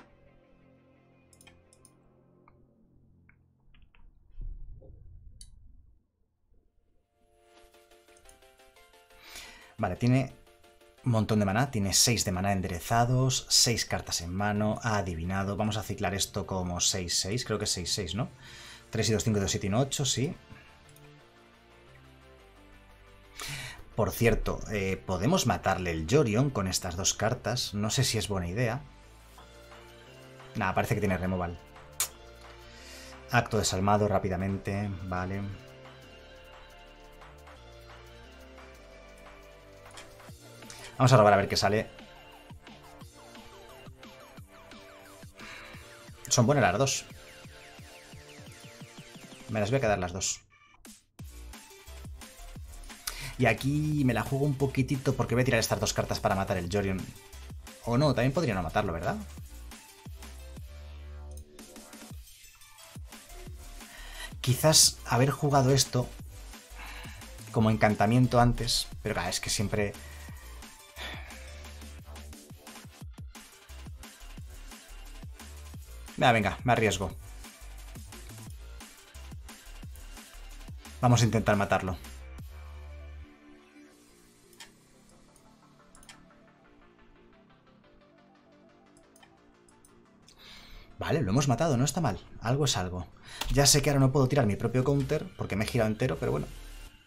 Vale, tiene un montón de maná. Tiene 6 de maná enderezados, 6 cartas en mano, ha adivinado. Vamos a ciclar esto como 6-6, creo que es 6-6, ¿no? 3 y 2, 5 y 2, 7 y 1, 8, sí. Por cierto, podemos matarle el Yorion con estas dos cartas. No sé si es buena idea. Nada, parece que tiene removal. Acto desalmado rápidamente, vale. Vamos a robar a ver qué sale. Son buenas las dos. Me las voy a quedar las dos. Y aquí me la juego un poquitito porque voy a tirar estas dos cartas para matar el Yorion. O no, también podría no matarlo, ¿verdad? Quizás haber jugado esto como encantamiento antes, pero claro, es que siempre... Venga, me arriesgo. Vamos a intentar matarlo. Vale, lo hemos matado, no está mal. Algo es algo. Ya sé que ahora no puedo tirar mi propio counter porque me he girado entero, pero bueno.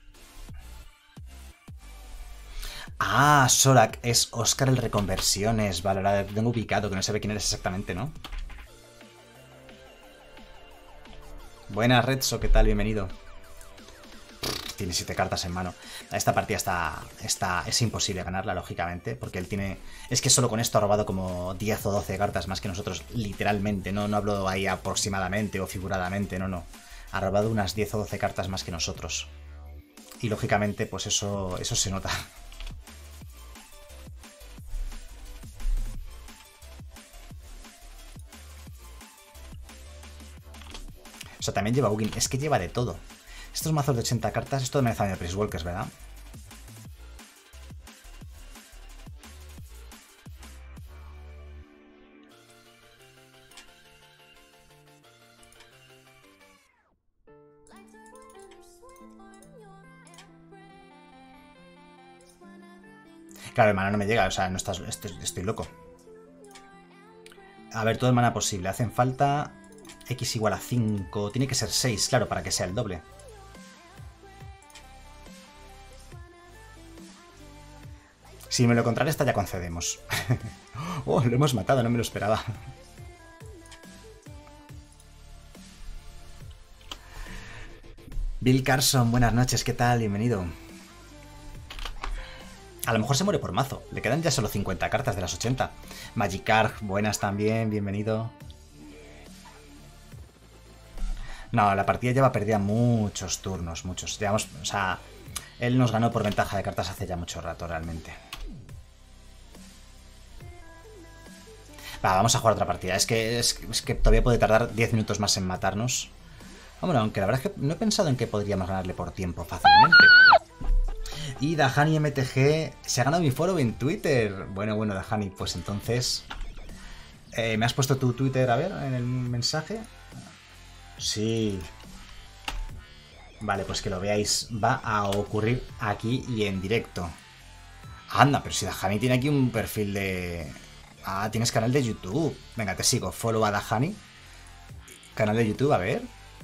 Ah, Zorak es Oscar el Reconversiones. Vale, ahora tengo ubicado, que no sabe quién eres exactamente, ¿no? Buenas, Redso, ¿qué tal? Bienvenido. Tiene 7 cartas en mano. Esta partida es imposible ganarla, lógicamente, porque él tiene... Es que solo con esto ha robado como 10 o 12 cartas más que nosotros, literalmente. No hablo ahí aproximadamente o figuradamente, no. Ha robado unas 10 o 12 cartas más que nosotros. Y lógicamente, pues eso se nota. O sea, también lleva Ugin. Es que lleva de todo. Estos mazos de 80 cartas, esto me hace de Priest Walkers, ¿verdad? Claro, el mana no me llega, o sea, no estás, estoy loco. A ver, todo el mana posible. Hacen falta X igual a 5. Tiene que ser 6, claro, para que sea el doble. Si me lo contrarresta ya concedemos. Oh, lo hemos matado, no me lo esperaba. Bill Carson, buenas noches, ¿qué tal? Bienvenido. A lo mejor se muere por mazo. Le quedan ya solo 50 cartas de las 80. Magikarp, buenas también, bienvenido. No, la partida lleva perdida muchos turnos, muchos. Digamos, o sea, él nos ganó por ventaja de cartas hace ya mucho rato, realmente. Va, vamos a jugar otra partida. Es que todavía puede tardar 10 minutos más en matarnos. Bueno, aunque la verdad es que no he pensado en que podríamos ganarle por tiempo fácilmente. Y Dahani MTG se ha ganado mi follow en Twitter. Bueno, Dahani, pues entonces... ¿me has puesto tu Twitter, a ver, en el mensaje? Sí. Vale, pues que lo veáis. Va a ocurrir aquí y en directo. Anda, pero si Dahani tiene aquí un perfil de... Ah, tienes canal de YouTube. Venga, te sigo. Follow a Dahani. Canal de YouTube, a ver.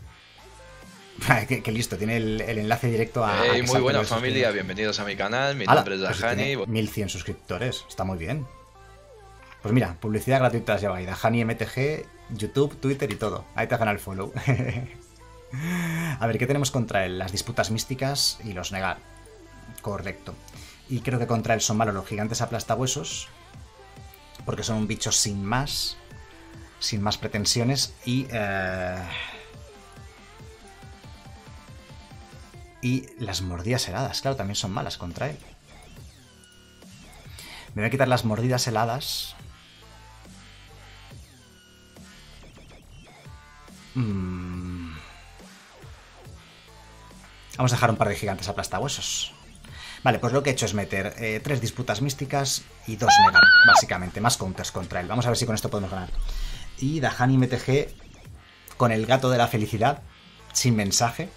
Qué listo, tiene el enlace directo a... Hey, muy buena familia, bienvenidos a mi canal. Mi nombre es Dahani. 1100 suscriptores, está muy bien. Pues mira, publicidad gratuita has llevado ahí. Dahani MTG, YouTube, Twitter y todo. Ahí te hagan el follow. A ver, ¿qué tenemos contra él? Las disputas místicas y los negar. Correcto. Y creo que contra él son malos los gigantes aplastahuesos, porque son un bicho sin más pretensiones y las mordidas heladas, claro, también son malas contra él. Me voy a quitar las mordidas heladas. Vamos a dejar un par de gigantes aplastahuesos. Vale, pues lo que he hecho es meter 3 disputas místicas y 2 negar, básicamente. Más counters contra él. Vamos a ver si con esto podemos ganar. Y Dahani MTG con el gato de la felicidad, sin mensaje.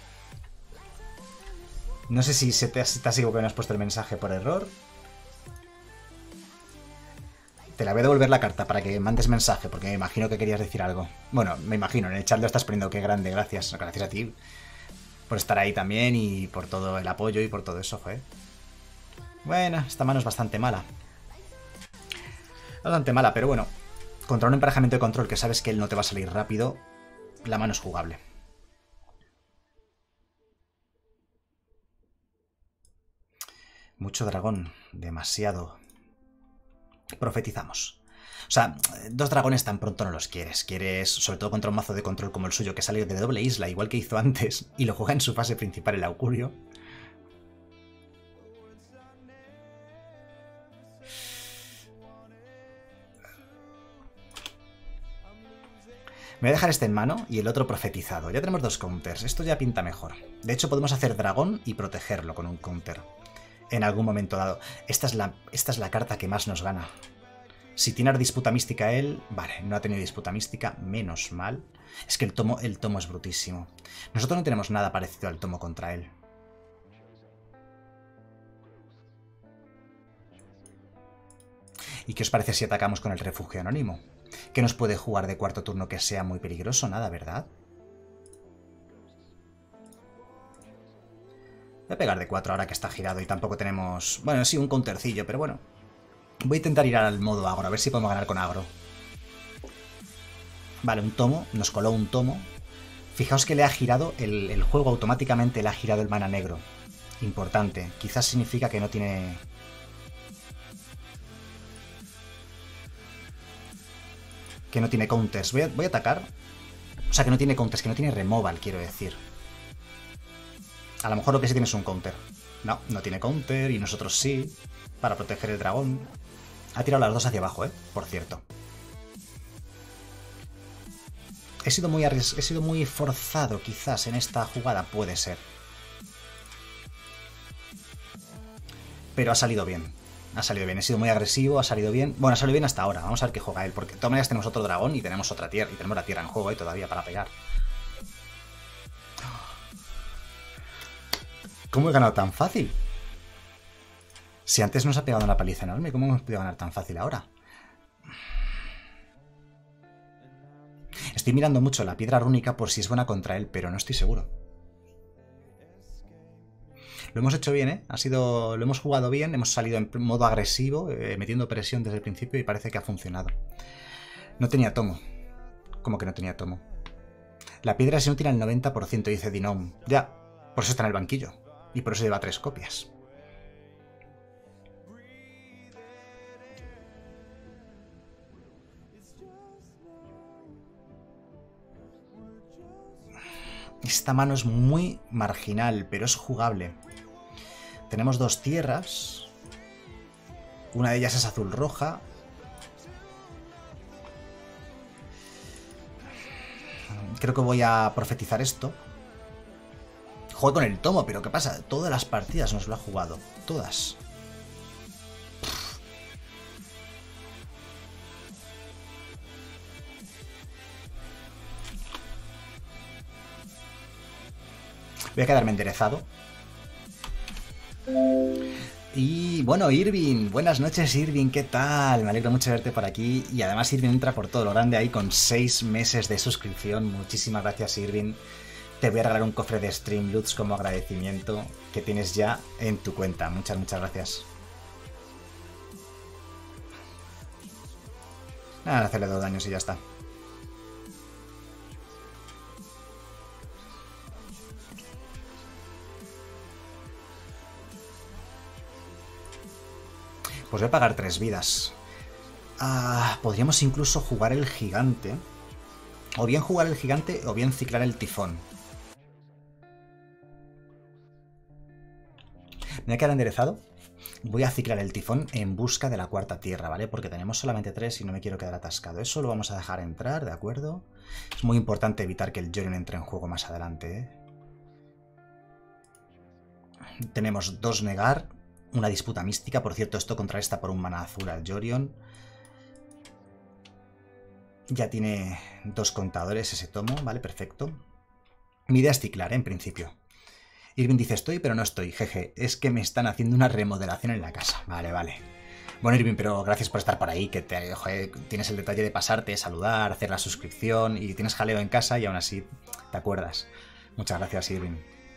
No sé si te has equivocado que no has puesto el mensaje por error. Te la voy a devolver la carta para que mandes mensaje, porque me imagino que querías decir algo. Bueno, me imagino, en el chat lo estás poniendo, qué grande, gracias. Gracias a ti por estar ahí también y por todo el apoyo y por todo eso, joder. Bueno, esta mano es bastante mala. Bastante mala, pero bueno. Contra un emparejamiento de control que sabes que él no te va a salir rápido, la mano es jugable. Mucho dragón, demasiado. Profetizamos. O sea, 2 dragones tan pronto no los quieres. Quieres, sobre todo contra un mazo de control como el suyo, que sale de doble isla, igual que hizo antes, y lo juega en su fase principal el augurio. Me voy a dejar este en mano y el otro profetizado. Ya tenemos 2 counters. Esto ya pinta mejor. De hecho, podemos hacer dragón y protegerlo con un counter. En algún momento dado. Esta es la carta que más nos gana. Si tiene disputa mística él... Vale, no ha tenido disputa mística. Menos mal. Es que el tomo es brutísimo. Nosotros no tenemos nada parecido al tomo contra él. ¿Y qué os parece si atacamos con el refugio anónimo? ¿Qué nos puede jugar de cuarto turno que sea muy peligroso? Nada, ¿verdad? Voy a pegar de 4 ahora que está girado y tampoco tenemos... Bueno, sí, un countercillo, pero bueno. Voy a intentar ir al modo agro, a ver si podemos ganar con agro. Vale, un tomo. Nos coló un tomo. Fijaos que le ha girado... El juego automáticamente le ha girado el mana negro. Importante. Quizás significa que no tiene... Que no tiene counters. Voy a atacar. O sea, que no tiene counters, que no tiene removal, quiero decir. A lo mejor lo que sí tiene es un counter. No, no tiene counter y nosotros sí. Para proteger el dragón. Ha tirado las 2 hacia abajo, por cierto. He sido muy forzado quizás en esta jugada, puede ser. Pero ha salido bien. Ha salido bien, he sido muy agresivo, ha salido bien. Bueno, ha salido bien hasta ahora, vamos a ver qué juega él. Porque de todas maneras tenemos otro dragón y tenemos otra tierra. Y tenemos la tierra en juego ahí todavía para pegar. ¿Cómo he ganado tan fácil? Si antes nos ha pegado una paliza enorme, ¿cómo hemos podido ganar tan fácil ahora? Estoy mirando mucho la piedra rúnica por si es buena contra él, pero no estoy seguro. Lo hemos hecho bien, lo hemos jugado bien, hemos salido en modo agresivo, metiendo presión desde el principio y parece que ha funcionado. No tenía tomo. ¿Cómo que no tenía tomo? La piedra es inútil al 90%, dice Dinom. Ya, por eso está en el banquillo. Y por eso lleva 3 copias. Esta mano es muy marginal, pero es jugable. Tenemos 2 tierras. Una de ellas es azul-roja. Creo que voy a profetizar esto. Juego con el tomo, pero ¿qué pasa? Todas las partidas nos lo ha jugado. Todas. Voy a quedarme enderezado. Y bueno, Irving, buenas noches Irving, ¿qué tal? Me alegro mucho de verte por aquí. Y además Irving entra por todo lo grande ahí con 6 meses de suscripción. Muchísimas gracias Irving. Te voy a regalar un cofre de Streamloots como agradecimiento que tienes ya en tu cuenta. Muchas gracias. Nada, hacerle 2 daños y ya está. Pues voy a pagar 3 vidas. Podríamos incluso jugar el gigante. O bien jugar el gigante o bien ciclar el tifón. Me voy a quedar enderezado. Voy a ciclar el tifón en busca de la cuarta tierra, ¿vale? Porque tenemos solamente 3 y no me quiero quedar atascado. Eso lo vamos a dejar entrar, ¿de acuerdo? Es muy importante evitar que el Jorion entre en juego más adelante, ¿eh? Tenemos 2 negar, una disputa mística. Por cierto, esto contrarresta por un mana azul al Jorion. Ya tiene 2 contadores ese tomo, ¿vale? Perfecto. Mi idea es ciclar, ¿eh? En principio. Irving dice, estoy, pero no estoy. Jeje, es que me están haciendo una remodelación en la casa. Vale, vale. Bueno, Irving, pero gracias por estar por ahí, que joder, tienes el detalle de pasarte, saludar, hacer la suscripción y tienes jaleo en casa y aún así te acuerdas. Muchas gracias, Irving.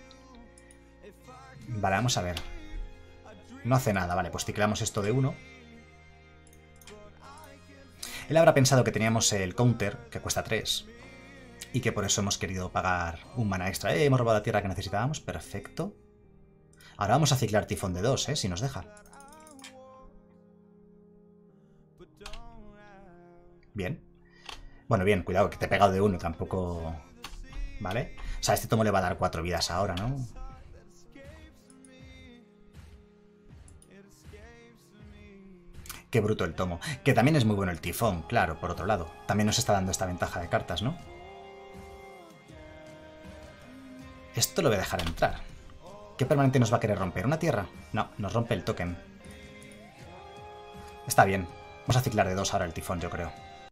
Vale, vamos a ver. No hace nada, vale, pues ciclamos esto de 1. Él habrá pensado que teníamos el counter, que cuesta 3. Y que por eso hemos querido pagar un mana extra. Hemos robado la tierra que necesitábamos. Perfecto. Ahora vamos a ciclar tifón de 2, si nos deja. Bien. Bueno, bien, cuidado, que te he pegado de 1. Tampoco... ¿Vale? O sea, este tomo le va a dar 4 vidas ahora, ¿no? Qué bruto el tomo. Que también es muy bueno el tifón, claro, por otro lado. También nos está dando esta ventaja de cartas, ¿no? Esto lo voy a dejar entrar. ¿Qué permanente nos va a querer romper? ¿Una tierra? No, nos rompe el token. Está bien. Vamos a ciclar de 2 ahora el tifón, yo creo.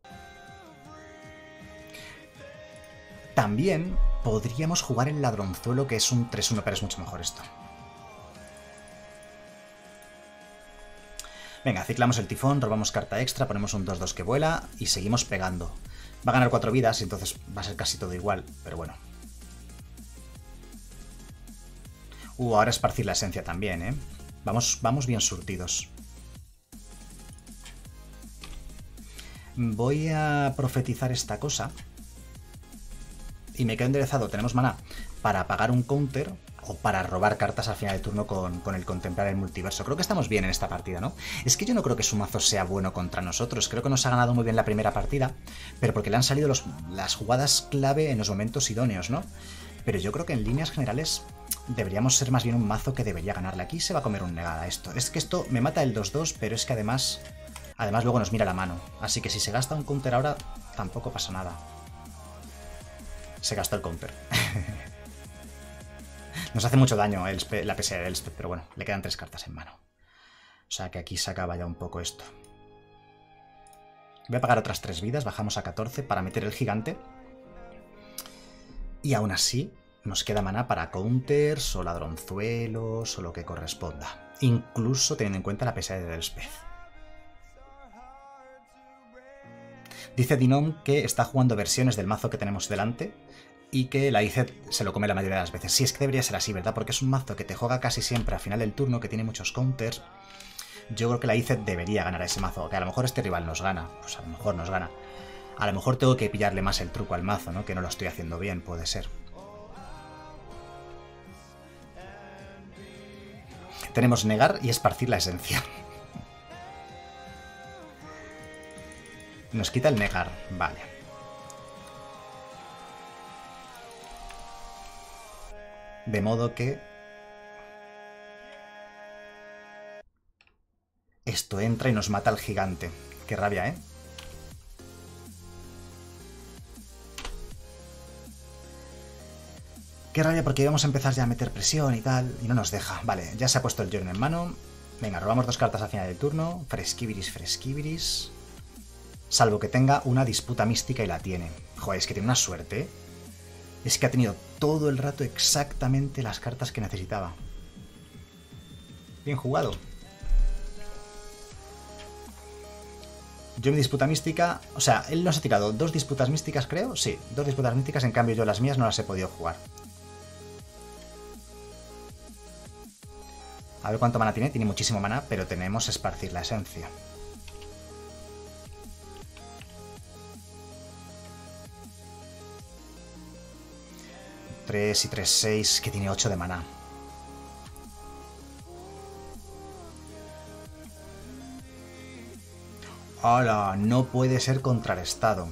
También podríamos jugar el ladronzuelo, que es un 3-1, pero es mucho mejor esto. Venga, ciclamos el tifón, robamos carta extra, ponemos un 2-2 que vuela y seguimos pegando. Va a ganar 4 vidas, entonces va a ser casi todo igual, pero bueno. Ahora esparcir la esencia también, ¿eh? Vamos bien surtidos. Voy a profetizar esta cosa. Y me quedo enderezado. Tenemos maná para pagar un counter o para robar cartas al final de turno con el contemplar el multiverso. Creo que estamos bien en esta partida, ¿no? Es que yo no creo que su mazo sea bueno contra nosotros. Creo que nos ha ganado muy bien la primera partida, pero porque le han salido las jugadas clave en los momentos idóneos, ¿no? Pero yo creo que en líneas generales deberíamos ser más bien un mazo que debería ganarle. Aquí se va a comer un negada esto. Es que esto me mata el 2-2, pero es que además luego nos mira la mano. Así que si se gasta un counter ahora, tampoco pasa nada. Se gastó el counter. Nos hace mucho daño la PSA de Elspeth, pero bueno, le quedan 3 cartas en mano. O sea que aquí se acaba ya un poco esto. Voy a pagar otras 3 vidas, bajamos a 14 para meter el gigante. Y aún así nos queda maná para counters o ladronzuelos o lo que corresponda. Incluso teniendo en cuenta la PSA de Elspeth. Dice Dinom que está jugando versiones del mazo que tenemos delante y que la IZ se lo come la mayoría de las veces. Sí, es que debería ser así, ¿verdad? Porque es un mazo que te juega casi siempre al final del turno, que tiene muchos counters. Yo creo que la IZ debería ganar a ese mazo. Que a lo mejor este rival nos gana. Pues a lo mejor nos gana. A lo mejor tengo que pillarle más el truco al mazo, ¿no? Que no lo estoy haciendo bien, puede ser. Tenemos negar y esparcir la esencia. Nos quita el negar, vale. De modo que... esto entra y nos mata al gigante. Qué rabia, ¿eh? Qué rabia porque íbamos a empezar ya a meter presión y tal, y no nos deja. Vale, ya se ha puesto el Jorion en mano. Venga, robamos 2 cartas al final del turno. Fresquibiris, fresquibiris. Salvo que tenga una disputa mística y la tiene. Joder, es que tiene una suerte, ¿eh? Es que ha tenido todo el rato exactamente las cartas que necesitaba. Bien jugado. Yo mi disputa mística... O sea, él nos ha tirado 2 disputas místicas, creo. Sí, 2 disputas místicas, en cambio yo las mías no las he podido jugar. A ver cuánto mana tiene. Tiene muchísimo mana, pero tenemos esparcir la esencia. Y 3, 6, que tiene 8 de maná. ¡Hala! No puede ser contrarrestado.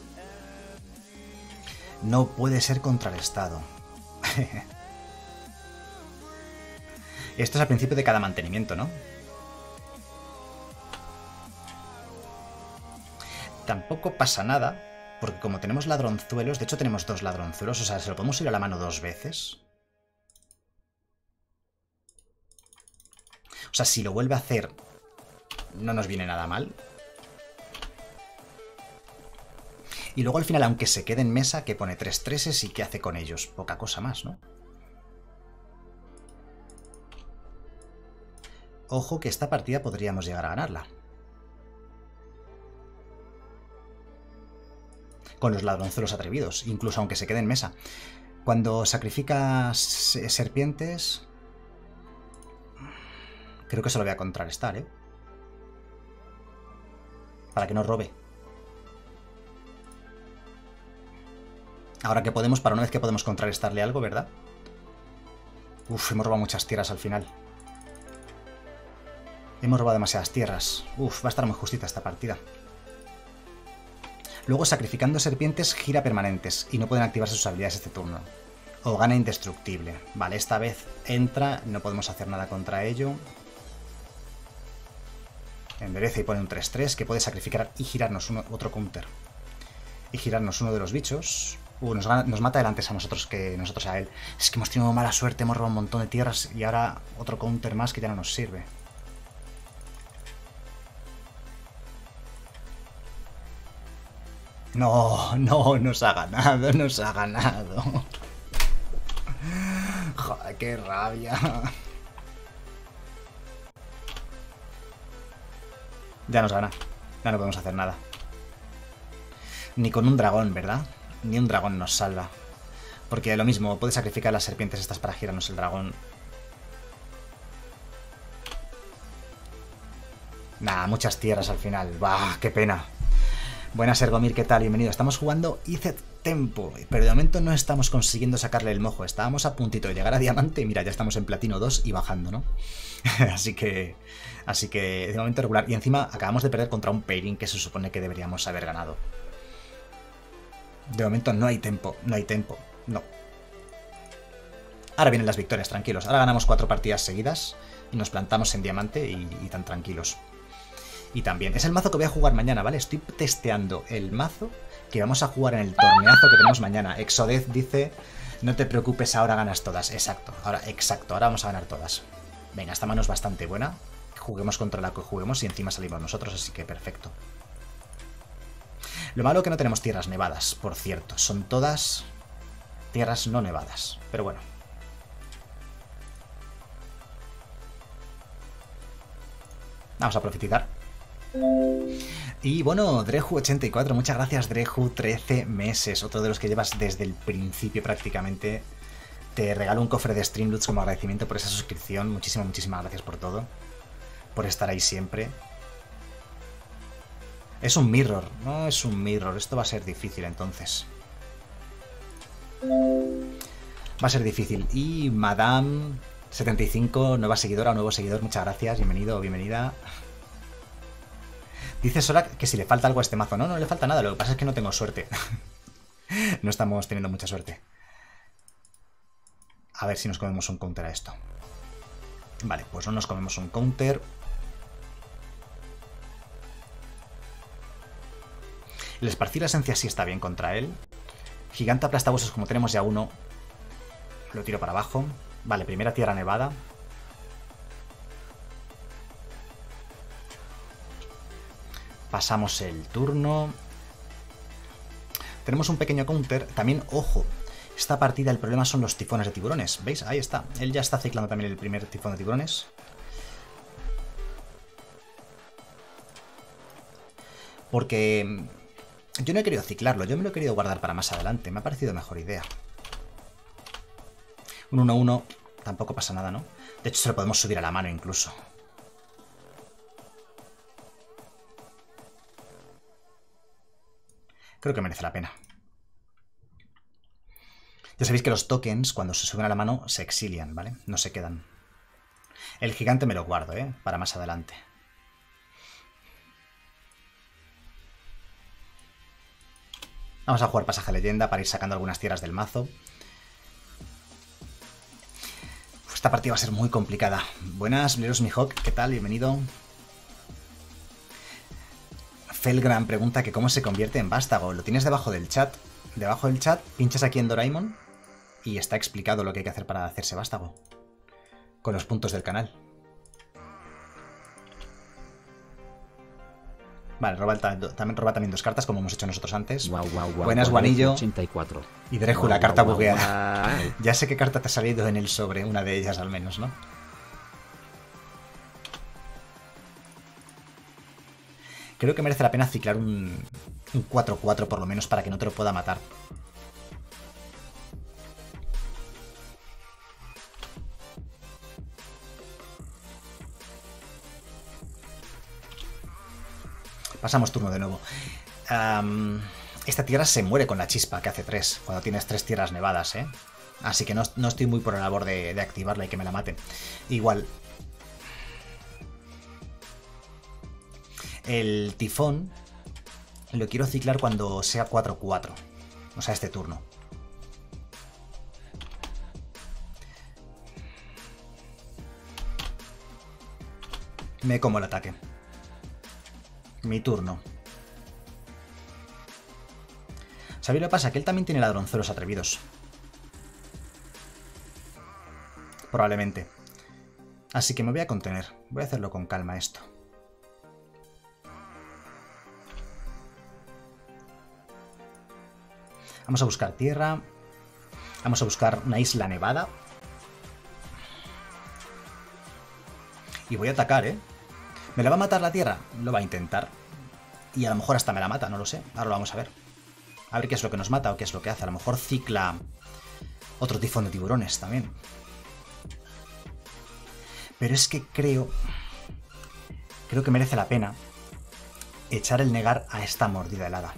No puede ser contrarrestado. Esto es al principio de cada mantenimiento, ¿no? tampoco pasa nada, porque como tenemos ladronzuelos, de hecho tenemos 2 ladronzuelos, o sea, se lo podemos ir a la mano 2 veces. O sea, si lo vuelve a hacer, no nos viene nada mal. Y luego al final, aunque se quede en mesa, que pone 3 treses y ¿qué hace con ellos? Poca cosa más, ¿no? Ojo que esta partida podríamos llegar a ganarla. Con los ladronzuelos atrevidos, incluso aunque se quede en mesa. Cuando sacrifica serpientes... Creo que se lo voy a contrarrestar, ¿eh? Para que no robe. Ahora que podemos, para una vez que podemos contrarrestarle algo, ¿verdad? Uf, hemos robado muchas tierras al final. Hemos robado demasiadas tierras. Uf, va a estar muy justita esta partida. Luego, sacrificando serpientes, gira permanentes y no pueden activarse sus habilidades este turno. O gana indestructible. Vale, esta vez entra, no podemos hacer nada contra ello. Endereza y pone un 3-3 que puede sacrificar y girarnos otro counter. Y girarnos uno de los bichos. Nos mata él antes a nosotros que nosotros a él. Es que hemos tenido mala suerte, hemos robado un montón de tierras y ahora otro counter más que ya no nos sirve. No, no, nos ha ganado, nos ha ganado. Joder, qué rabia. Ya nos gana. Ya no podemos hacer nada. Ni con un dragón, ¿verdad? Ni un dragón nos salva. Porque lo mismo, puede sacrificar las serpientes estas para girarnos el dragón. Nah, muchas tierras al final. Bah, qué pena. Buenas, Ergomir, ¿qué tal? Bienvenido. Estamos jugando Iced Tempo, pero de momento no estamos consiguiendo sacarle el mojo. Estábamos a puntito de llegar a diamante y mira, ya estamos en platino 2 y bajando, ¿no? Así que de momento regular. Y encima acabamos de perder contra un Peirin que se supone que deberíamos haber ganado. De momento no hay tempo, no hay tempo, no. Ahora vienen las victorias, tranquilos. Ahora ganamos 4 partidas seguidas y nos plantamos en diamante y tan tranquilos. Y también, es el mazo que voy a jugar mañana, ¿vale? Estoy testeando el mazo que vamos a jugar en el torneazo que tenemos mañana. Exodez dice, no te preocupes, ahora ganas todas. Exacto, ahora vamos a ganar todas. Venga, esta mano es bastante buena. Juguemos contra la que juguemos y encima salimos nosotros, así que perfecto. Lo malo es que no tenemos tierras nevadas, por cierto. Son todas tierras no nevadas, pero bueno. Vamos a profetizar. Y bueno, Dreju84, muchas gracias Dreju, 13 meses, otro de los que llevas desde el principio prácticamente. Te regalo un cofre de Streamloots como agradecimiento por esa suscripción, muchísimas gracias por todo, por estar ahí siempre. Es un mirror, no es un mirror, esto va a ser difícil entonces. Va a ser difícil. Y Madame75, nueva seguidora o nuevo seguidor, muchas gracias, bienvenido o bienvenida. Dice Sora que si le falta algo a este mazo. No, no le falta nada, lo que pasa es que no tengo suerte. No estamos teniendo mucha suerte. A ver si nos comemos un counter a esto. Vale, pues no nos comemos un counter. El esparcir la esencia sí está bien contra él. Gigante aplastahuesos, como tenemos ya uno, lo tiro para abajo. Vale, primera tierra nevada. Pasamos el turno. Tenemos un pequeño counter. También, ojo, esta partida el problema son los tifones de tiburones. ¿Veis? Ahí está. Él ya está ciclando también el primer tifón de tiburones. Porque yo no he querido ciclarlo. Yo me lo he querido guardar para más adelante. Me ha parecido mejor idea. Un 1-1 tampoco pasa nada, ¿no? De hecho, se lo podemos subir a la mano incluso. Creo que merece la pena. Ya sabéis que los tokens, cuando se suben a la mano, se exilian, ¿vale? No se quedan. El gigante me lo guardo, ¿eh? Para más adelante. Vamos a jugar pasaje leyenda para ir sacando algunas tierras del mazo. Esta partida va a ser muy complicada. Buenas, Bleros Mihawk, ¿qué tal? Bienvenido. Felgran pregunta que cómo se convierte en vástago. Lo tienes debajo del chat. Debajo del chat, pinchas aquí en Doraemon y está explicado lo que hay que hacer para hacerse vástago. Con los puntos del canal. Vale, también roba 2 cartas, como hemos hecho nosotros antes. Buenas, Guanillo. 84. Y Dreju, la carta bugueada. Ya sé qué carta te ha salido en el sobre, una de ellas al menos, ¿no? Creo que merece la pena ciclar un 4-4 por lo menos para que no te lo pueda matar. Pasamos turno de nuevo. Esta tierra se muere con la chispa que hace 3, cuando tienes 3 tierras nevadas, ¿eh? Así que no estoy muy por la labor de activarla y que me la mate. Igual. El tifón lo quiero ciclar cuando sea 4-4. O sea, este turno. Me como el ataque. Mi turno. ¿Sabéis lo que pasa? Que él también tiene ladronzuelos atrevidos. Probablemente. Así que me voy a contener. Voy a hacerlo con calma esto. Vamos a buscar tierra. Vamos a buscar una isla nevada. Y voy a atacar, ¿eh? ¿Me la va a matar la tierra? Lo va a intentar. Y a lo mejor hasta me la mata, no lo sé. Ahora lo vamos a ver. A ver qué es lo que nos mata o qué es lo que hace. A lo mejor cicla otro tifón de tiburones también. Pero es que creo que merece la pena echar el negar a esta mordida helada.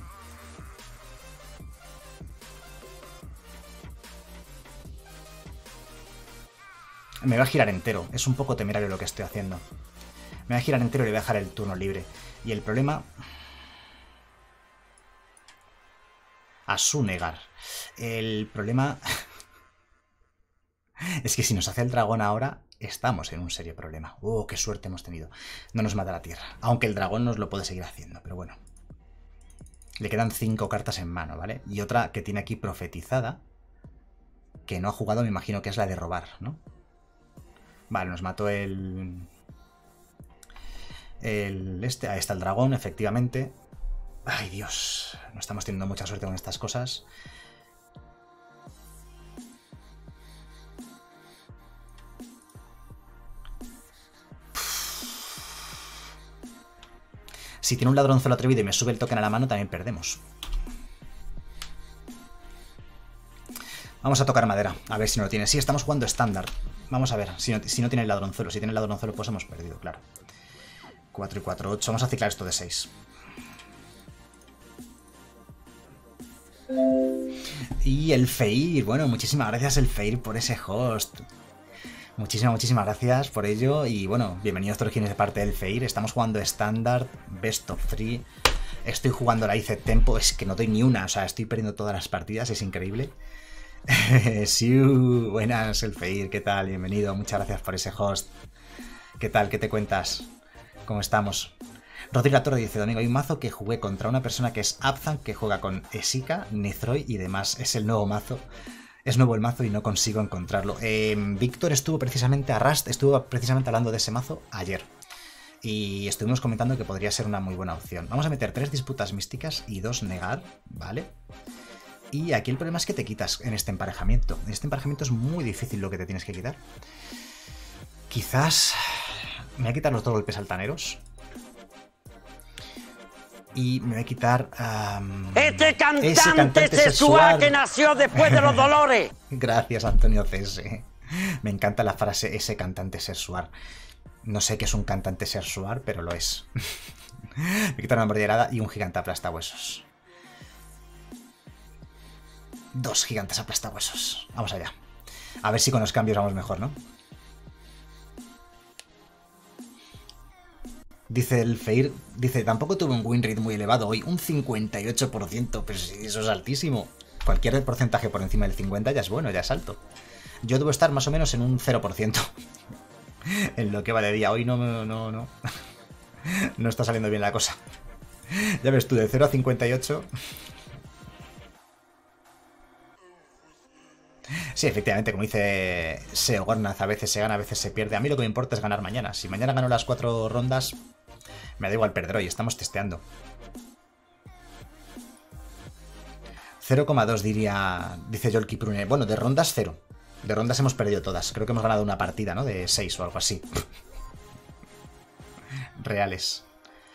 Me va a girar entero. Es un poco temerario lo que estoy haciendo. Me voy a girar entero y le voy a dejar el turno libre. Y el problema... A su negar. El problema... es que si nos hace el dragón ahora, estamos en un serio problema. ¡Oh, qué suerte hemos tenido! No nos mata la tierra. Aunque el dragón nos lo puede seguir haciendo, pero bueno. Le quedan 5 cartas en mano, ¿vale? Y otra que tiene aquí profetizada, que no ha jugado, me imagino que es la de robar, ¿no? Vale, nos mató el... Ahí está el dragón, efectivamente. Ay, Dios. No estamos teniendo mucha suerte con estas cosas. Si tiene un ladronzuelo atrevido y me sube el token a la mano, también perdemos. Vamos a tocar madera, a ver si no lo tiene. Sí, estamos jugando estándar. Vamos a ver, si no tiene el ladronzuelo. Si tiene el ladronzuelo, pues hemos perdido, claro. 4 y 4, 8. Vamos a ciclar esto de 6. Y el Feir. Bueno, muchísimas gracias, el Feir, por ese host. Muchísimas gracias por ello. Y bueno, bienvenidos todos quienes de parte del Feir. Estamos jugando estándar, best of 3. Estoy jugando la IC Tempo. Es que no doy ni una. O sea, estoy perdiendo todas las partidas. Es increíble. Sí, buenas, el Feir. ¿Qué tal? Bienvenido. Muchas gracias por ese host. ¿Qué tal? ¿Qué te cuentas? ¿Cómo estamos? Rodrigo Torre dice: Domingo, hay un mazo que jugué contra una persona que es Abzan, que juega con Esika, Nethroid y demás. Es el nuevo mazo. Es nuevo el mazo y no consigo encontrarlo. Víctor estuvo precisamente hablando de ese mazo ayer. Y estuvimos comentando que podría ser una muy buena opción. Vamos a meter 3 disputas místicas y 2 negar, ¿vale? Y aquí el problema es que te quitas en este emparejamiento. En este emparejamiento es muy difícil lo que te tienes que quitar. Quizás... me voy a quitar los 2 golpes altaneros. Y me voy a quitar... ese cantante sexual que nació después de los dolores. Gracias, Antonio CS. Me encanta la frase, ese cantante sexual. No sé qué es un cantante sexual, pero lo es. Me voy a quitar una mordida y un gigante aplastahuesos. 2 gigantes aplastahuesos. Vamos allá. A ver si con los cambios vamos mejor, ¿no? Dice el Feir, dice, tampoco tuve un win rate muy elevado hoy, un 58%, pero eso es altísimo. Cualquier porcentaje por encima del 50 ya es bueno, ya es alto. Yo debo estar más o menos en un 0% en lo que va de día. Hoy no está saliendo bien la cosa. Ya ves tú, de 0 a 58. Sí, efectivamente, como dice Seo Gornaz, a veces se gana, a veces se pierde. A mí lo que me importa es ganar mañana. Si mañana gano las 4 rondas, me da igual perder hoy. Estamos testeando. 0,2 diría, dice Yolki Prune. Bueno, de rondas 0. De rondas hemos perdido todas. Creo que hemos ganado una partida, ¿no? De 6 o algo así. Reales.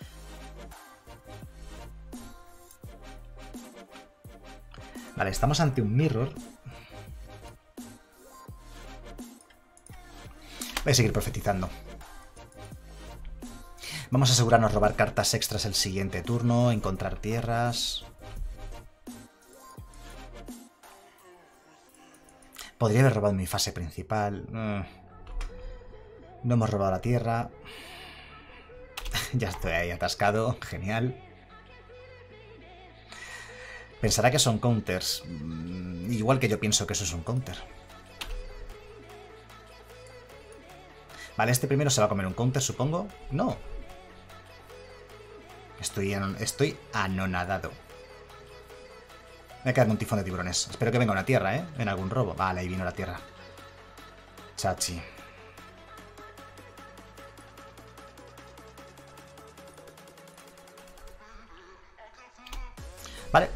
Vale, estamos ante un mirror. Voy a seguir profetizando. Vamos a asegurarnos robar cartas extras el siguiente turno, encontrar tierras. Podría haber robado mi fase principal. No hemos robado la tierra. Ya estoy ahí atascado. Genial. Pensará que son counters. Igual que yo pienso que eso es un counter. Vale, este primero se va a comer un counter, supongo. No. Estoy anonadado. Me ha quedado un tifón de tiburones. Espero que venga una tierra, ¿eh? En algún robo. Vale, ahí vino la tierra. Chachi. Vale.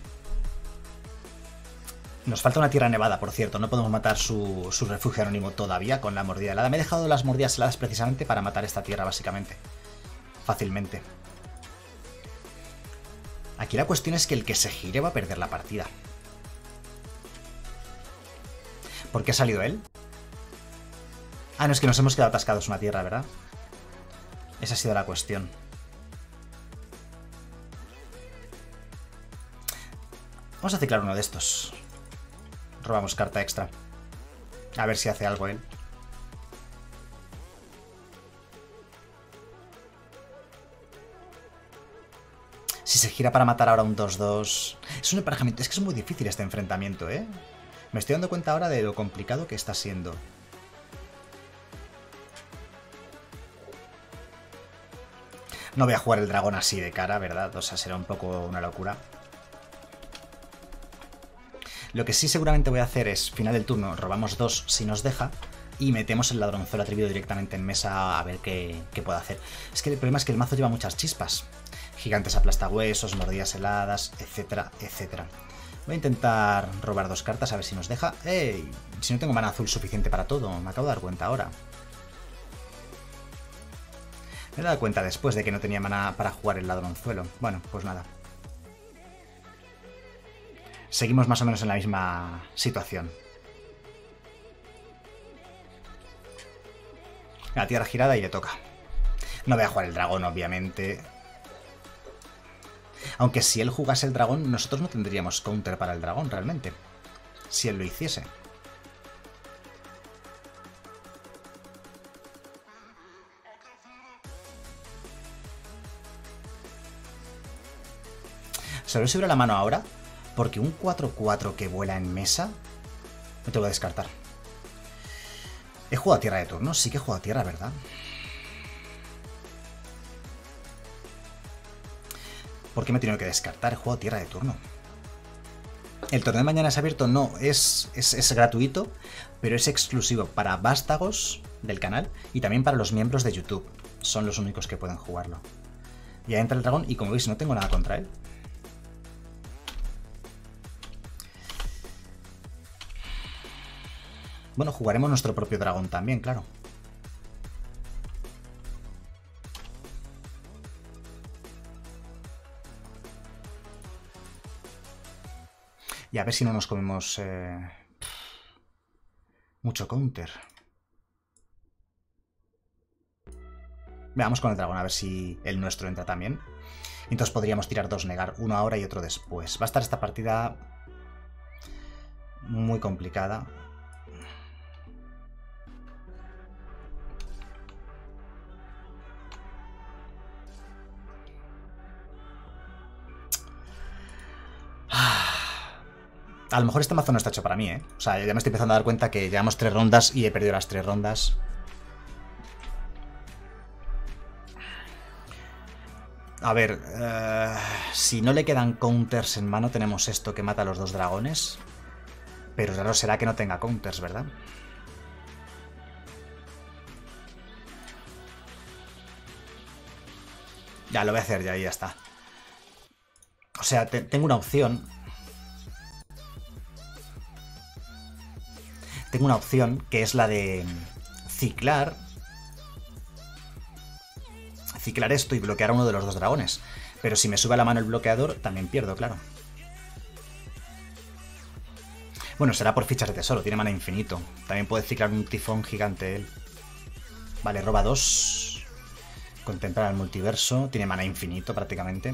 Nos falta una tierra nevada, por cierto. No podemos matar su refugio anónimo todavía con la mordida helada. Me he dejado las mordidas heladas precisamente para matar esta tierra, básicamente. Fácilmente. Aquí la cuestión es que el que se gire va a perder la partida. ¿Por qué ha salido él? Ah, no, es que nos hemos quedado atascados una tierra, ¿verdad? Esa ha sido la cuestión. Vamos a ciclar uno de estos. Robamos carta extra. A ver si hace algo él. Si se gira para matar ahora un 2-2... Es un emparejamiento... Es que es muy difícil este enfrentamiento, ¿eh? Me estoy dando cuenta ahora de lo complicado que está siendo. No voy a jugar el dragón así de cara, ¿verdad? O sea, será un poco una locura. Lo que sí seguramente voy a hacer es, final del turno, robamos 2 si nos deja y metemos el ladronzuelo atrevido directamente en mesa a ver qué puedo hacer. Es que el problema es que el mazo lleva muchas chispas. Gigantes aplastahuesos, mordidas heladas, etcétera, etcétera. Voy a intentar robar 2 cartas a ver si nos deja. ¡Ey! Si no tengo mana azul suficiente para todo, me acabo de dar cuenta ahora. Me he dado cuenta después de que no tenía mana para jugar el ladronzuelo. Bueno, pues nada. Seguimos más o menos en la misma situación. La tierra girada y le toca. No voy a jugar el dragón, obviamente. Aunque si él jugase el dragón, nosotros no tendríamos counter para el dragón, realmente. Si él lo hiciese. Se lo sobre la mano ahora. Porque un 4-4 que vuela en mesa... No te voy a descartar. He jugado a tierra de turno. Sí que he jugado a tierra, ¿verdad? ¿Por qué me he tenido que descartar? He jugado a tierra de turno. El torneo de mañana es abierto. No, es gratuito. Pero es exclusivo para vástagos del canal. Y también para los miembros de YouTube. Son los únicos que pueden jugarlo. Ya entra el dragón y como veis no tengo nada contra él. Bueno, jugaremos nuestro propio dragón también, claro. Y a ver si no nos comemos mucho counter. Veamos con el dragón, a ver si el nuestro entra también. Entonces podríamos tirar 2 negar, uno ahora y otro después. Va a estar esta partida muy complicada. A lo mejor este mazo no está hecho para mí, ¿eh? O sea, ya me estoy empezando a dar cuenta que llevamos 3 rondas y he perdido las 3 rondas. A ver, si no le quedan counters en mano, tenemos esto que mata a los 2 dragones. Pero raro será que no tenga counters, ¿verdad? Ya, lo voy a hacer ya y ya está. O sea, tengo una opción. Tengo una opción que es la de ciclar esto y bloquear a uno de los 2 dragones. Pero si me sube a la mano el bloqueador, también pierdo, claro. Bueno, será por fichas de tesoro, tiene mana infinito. También puede ciclar un tifón gigante él. Vale, roba 2. Contemplar el multiverso. Tiene mana infinito prácticamente.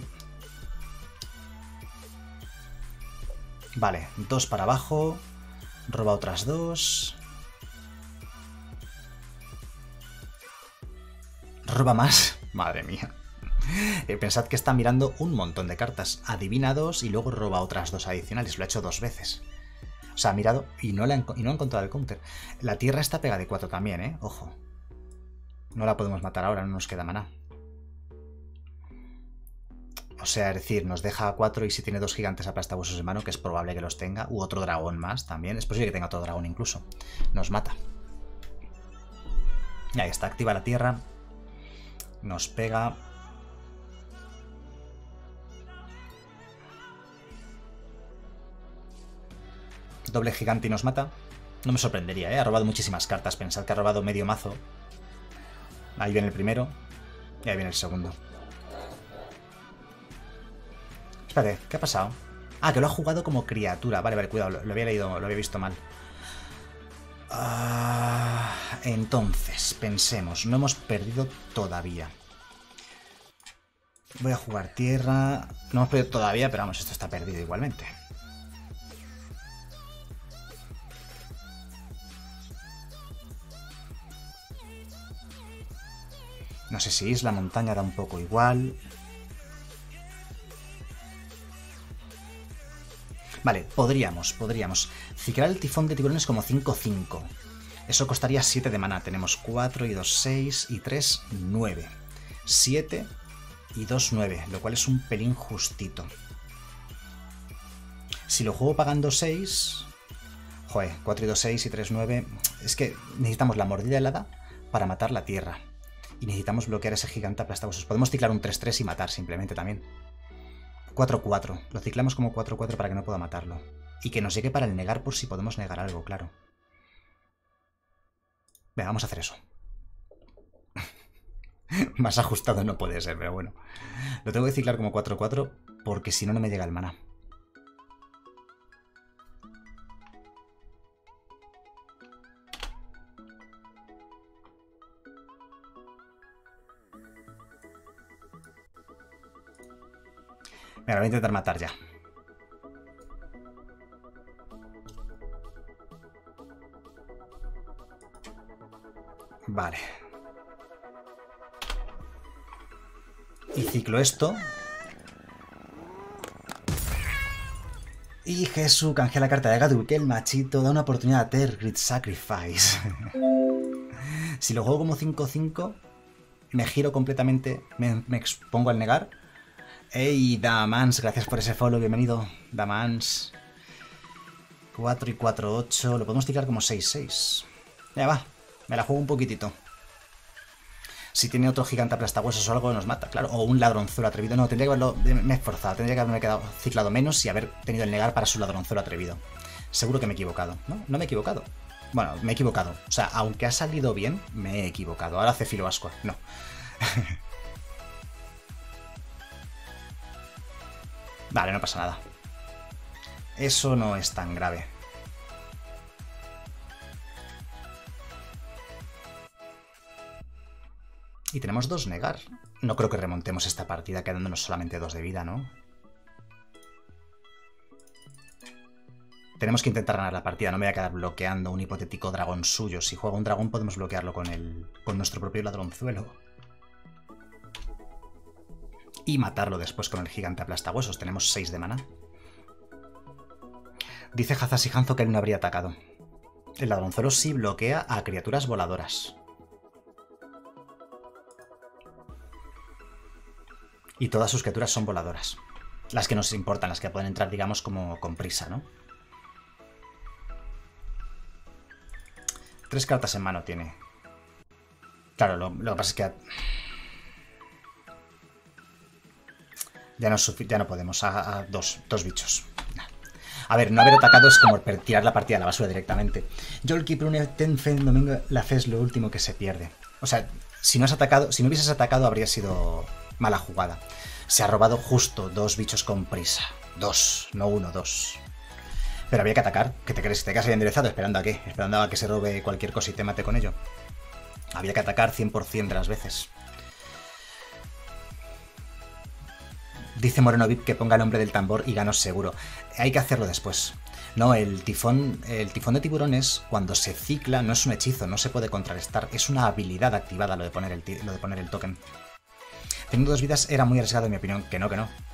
Vale, 2 para abajo. Roba otras 2. Roba más. Madre mía. Pensad que está mirando un montón de cartas. Adivina 2 y luego roba otras 2 adicionales. Lo ha hecho 2 veces. O sea, ha mirado y no ha encontrado el counter. La tierra está pegada de 4 también, ¿eh? Ojo. No la podemos matar ahora, no nos queda maná. O sea, es decir, nos deja a 4 y si tiene 2 gigantes aplastabuesos en mano, que es probable que los tenga, u otro dragón más también. Es posible que tenga otro dragón incluso. Nos mata. Y ahí está, activa la tierra. Nos pega. Doble gigante y nos mata. No me sorprendería, ¿eh? Ha robado muchísimas cartas. Pensad que ha robado medio mazo. Ahí viene el primero. Y ahí viene el segundo. Espérate, ¿qué ha pasado? Ah, que lo ha jugado como criatura. Vale, vale, cuidado, lo había leído, lo había visto mal. Entonces, pensemos, no hemos perdido todavía. Voy a jugar tierra. No hemos perdido todavía, pero vamos, esto está perdido igualmente. No sé si isla, montaña, da un poco igual. Vale, podríamos. Ciclar el tifón de tiburones como 5-5. Eso costaría 7 de maná. Tenemos 4 y 2, 6 y 3, 9. 7 y 2, 9, lo cual es un pelín justito. Si lo juego pagando 6... Joder, 4 y 2, 6 y 3, 9... Es que necesitamos la mordida helada para matar la tierra. Y necesitamos bloquear ese gigante aplastabuesos. Podemos ciclar un 3-3 y matar simplemente también. 4-4. Lo ciclamos como 4-4 para que no pueda matarlo. Y que nos llegue para el negar por si podemos negar algo, claro. Venga, vamos a hacer eso. Más ajustado no puede ser, pero bueno. Lo tengo que ciclar como 4-4 porque si no, no me llega el maná. Venga, lo voy a intentar matar ya. Vale. Y ciclo esto. Y Jesús canjea la carta de Gadu, que el machito da una oportunidad a Tergrid Sacrifice. Si lo juego como 5-5, me giro completamente, me expongo al negar. ¡Ey, Damans! Gracias por ese follow, bienvenido, Damans. 4 y 4, 8. Lo podemos tirar como 6-6. Ya va, me la juego un poquitito. Si tiene otro gigante aplastahuesos o algo, nos mata, claro. O un ladronzuelo atrevido. No, tendría que haberlo... Me he esforzado. Tendría que haberme quedado ciclado menos y haber tenido el negar para su ladronzuelo atrevido. Seguro que me he equivocado. ¿No? No me he equivocado. Bueno, me he equivocado. O sea, aunque ha salido bien, me he equivocado. Ahora hace filo ascua. No. Vale, no pasa nada. Eso no es tan grave. Y tenemos 2 negar. No creo que remontemos esta partida quedándonos solamente 2 de vida, ¿no? Tenemos que intentar ganar la partida. No me voy a quedar bloqueando un hipotético dragón suyo. Si juega un dragón podemos bloquearlo con nuestro propio ladronzuelo. Y matarlo después con el gigante aplastahuesos. Tenemos 6 de maná. Dice Hazashi Hanzo que él no habría atacado. El ladronzuelo sí bloquea a criaturas voladoras. Y todas sus criaturas son voladoras. Las que nos importan, las que pueden entrar, digamos, como con prisa, ¿no? 3 cartas en mano tiene. Claro, lo que pasa es que... Ya no podemos. A dos bichos. A ver, no haber atacado es como tirar la partida a la basura directamente. Yolki Prune Tenfen Domingo, la fe es lo último que se pierde. O sea, si no hubieses atacado habría sido mala jugada. Se ha robado justo 2 bichos con prisa. 2, no 1, 2. Pero había que atacar. ¿Qué te crees? ¿Te quedas ahí enderezado? ¿Esperando a qué? ¿Esperando a que se robe cualquier cosa y te mate con ello? Había que atacar 100% de las veces. Dice Moreno VIP que ponga el nombre del tambor y gano seguro. Hay que hacerlo después. No, el tifón de tiburones, cuando se cicla, no es un hechizo, no se puede contrarrestar. Es una habilidad activada lo de poner el token. Teniendo 2 vidas era muy arriesgado, en mi opinión. Que no.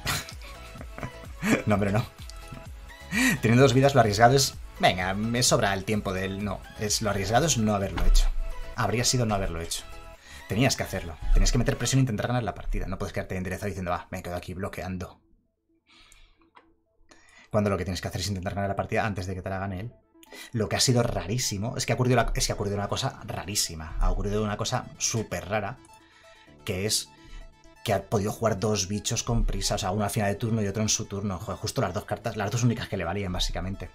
No, hombre, no. Teniendo 2 vidas, lo arriesgado es... Venga, me sobra el tiempo de él. No, lo arriesgado es no haberlo hecho. Habría sido no haberlo hecho. Tenías que hacerlo. Tenías que meter presión e intentar ganar la partida. No puedes quedarte enderezado diciendo, me quedo aquí bloqueando. Cuando lo que tienes que hacer es intentar ganar la partida antes de que te la gane él. Lo que ha sido rarísimo es que ha ocurrido una cosa rarísima. Ha ocurrido una cosa súper rara, que es que ha podido jugar 2 bichos con prisa. O sea, uno al final de turno y otro en su turno. Joder, justo las 2 cartas, las 2 únicas que le valían, básicamente.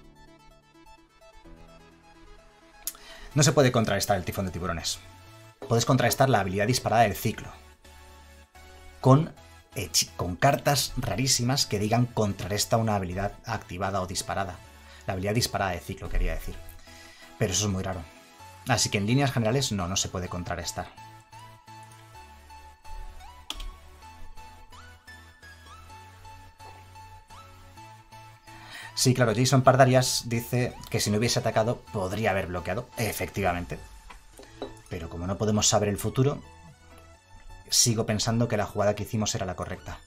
No se puede contrarrestar el tifón de tiburones. Puedes contrarrestar la habilidad disparada del ciclo. Con cartas rarísimas que digan contrarresta una habilidad activada o disparada. La habilidad disparada de ciclo, quería decir. Pero eso es muy raro. Así que en líneas generales no se puede contrarrestar. Sí, claro, Jason Pardarias dice que si no hubiese atacado podría haber bloqueado. Efectivamente. Pero como no podemos saber el futuro, sigo pensando que la jugada que hicimos era la correcta.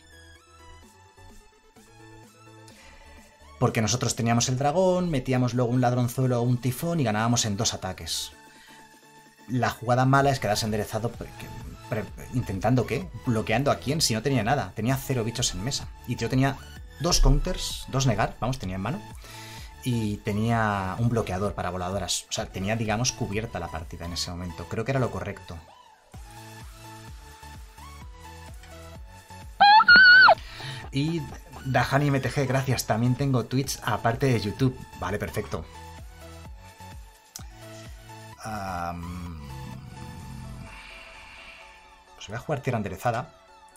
Porque nosotros teníamos el dragón, metíamos luego un ladronzuelo o un tifón y ganábamos en 2 ataques. La jugada mala es quedarse enderezado intentando ¿qué? ¿Bloqueando a quién? Si no tenía nada. Tenía 0 bichos en mesa. Y yo tenía 2 counters, 2 negar, tenía en mano. Y tenía un bloqueador para voladoras. O sea, tenía, digamos, cubierta la partida en ese momento. Creo que era lo correcto. Y Dahani MTG, gracias. También tengo Twitch aparte de YouTube. Vale, perfecto. Pues voy a jugar tierra enderezada.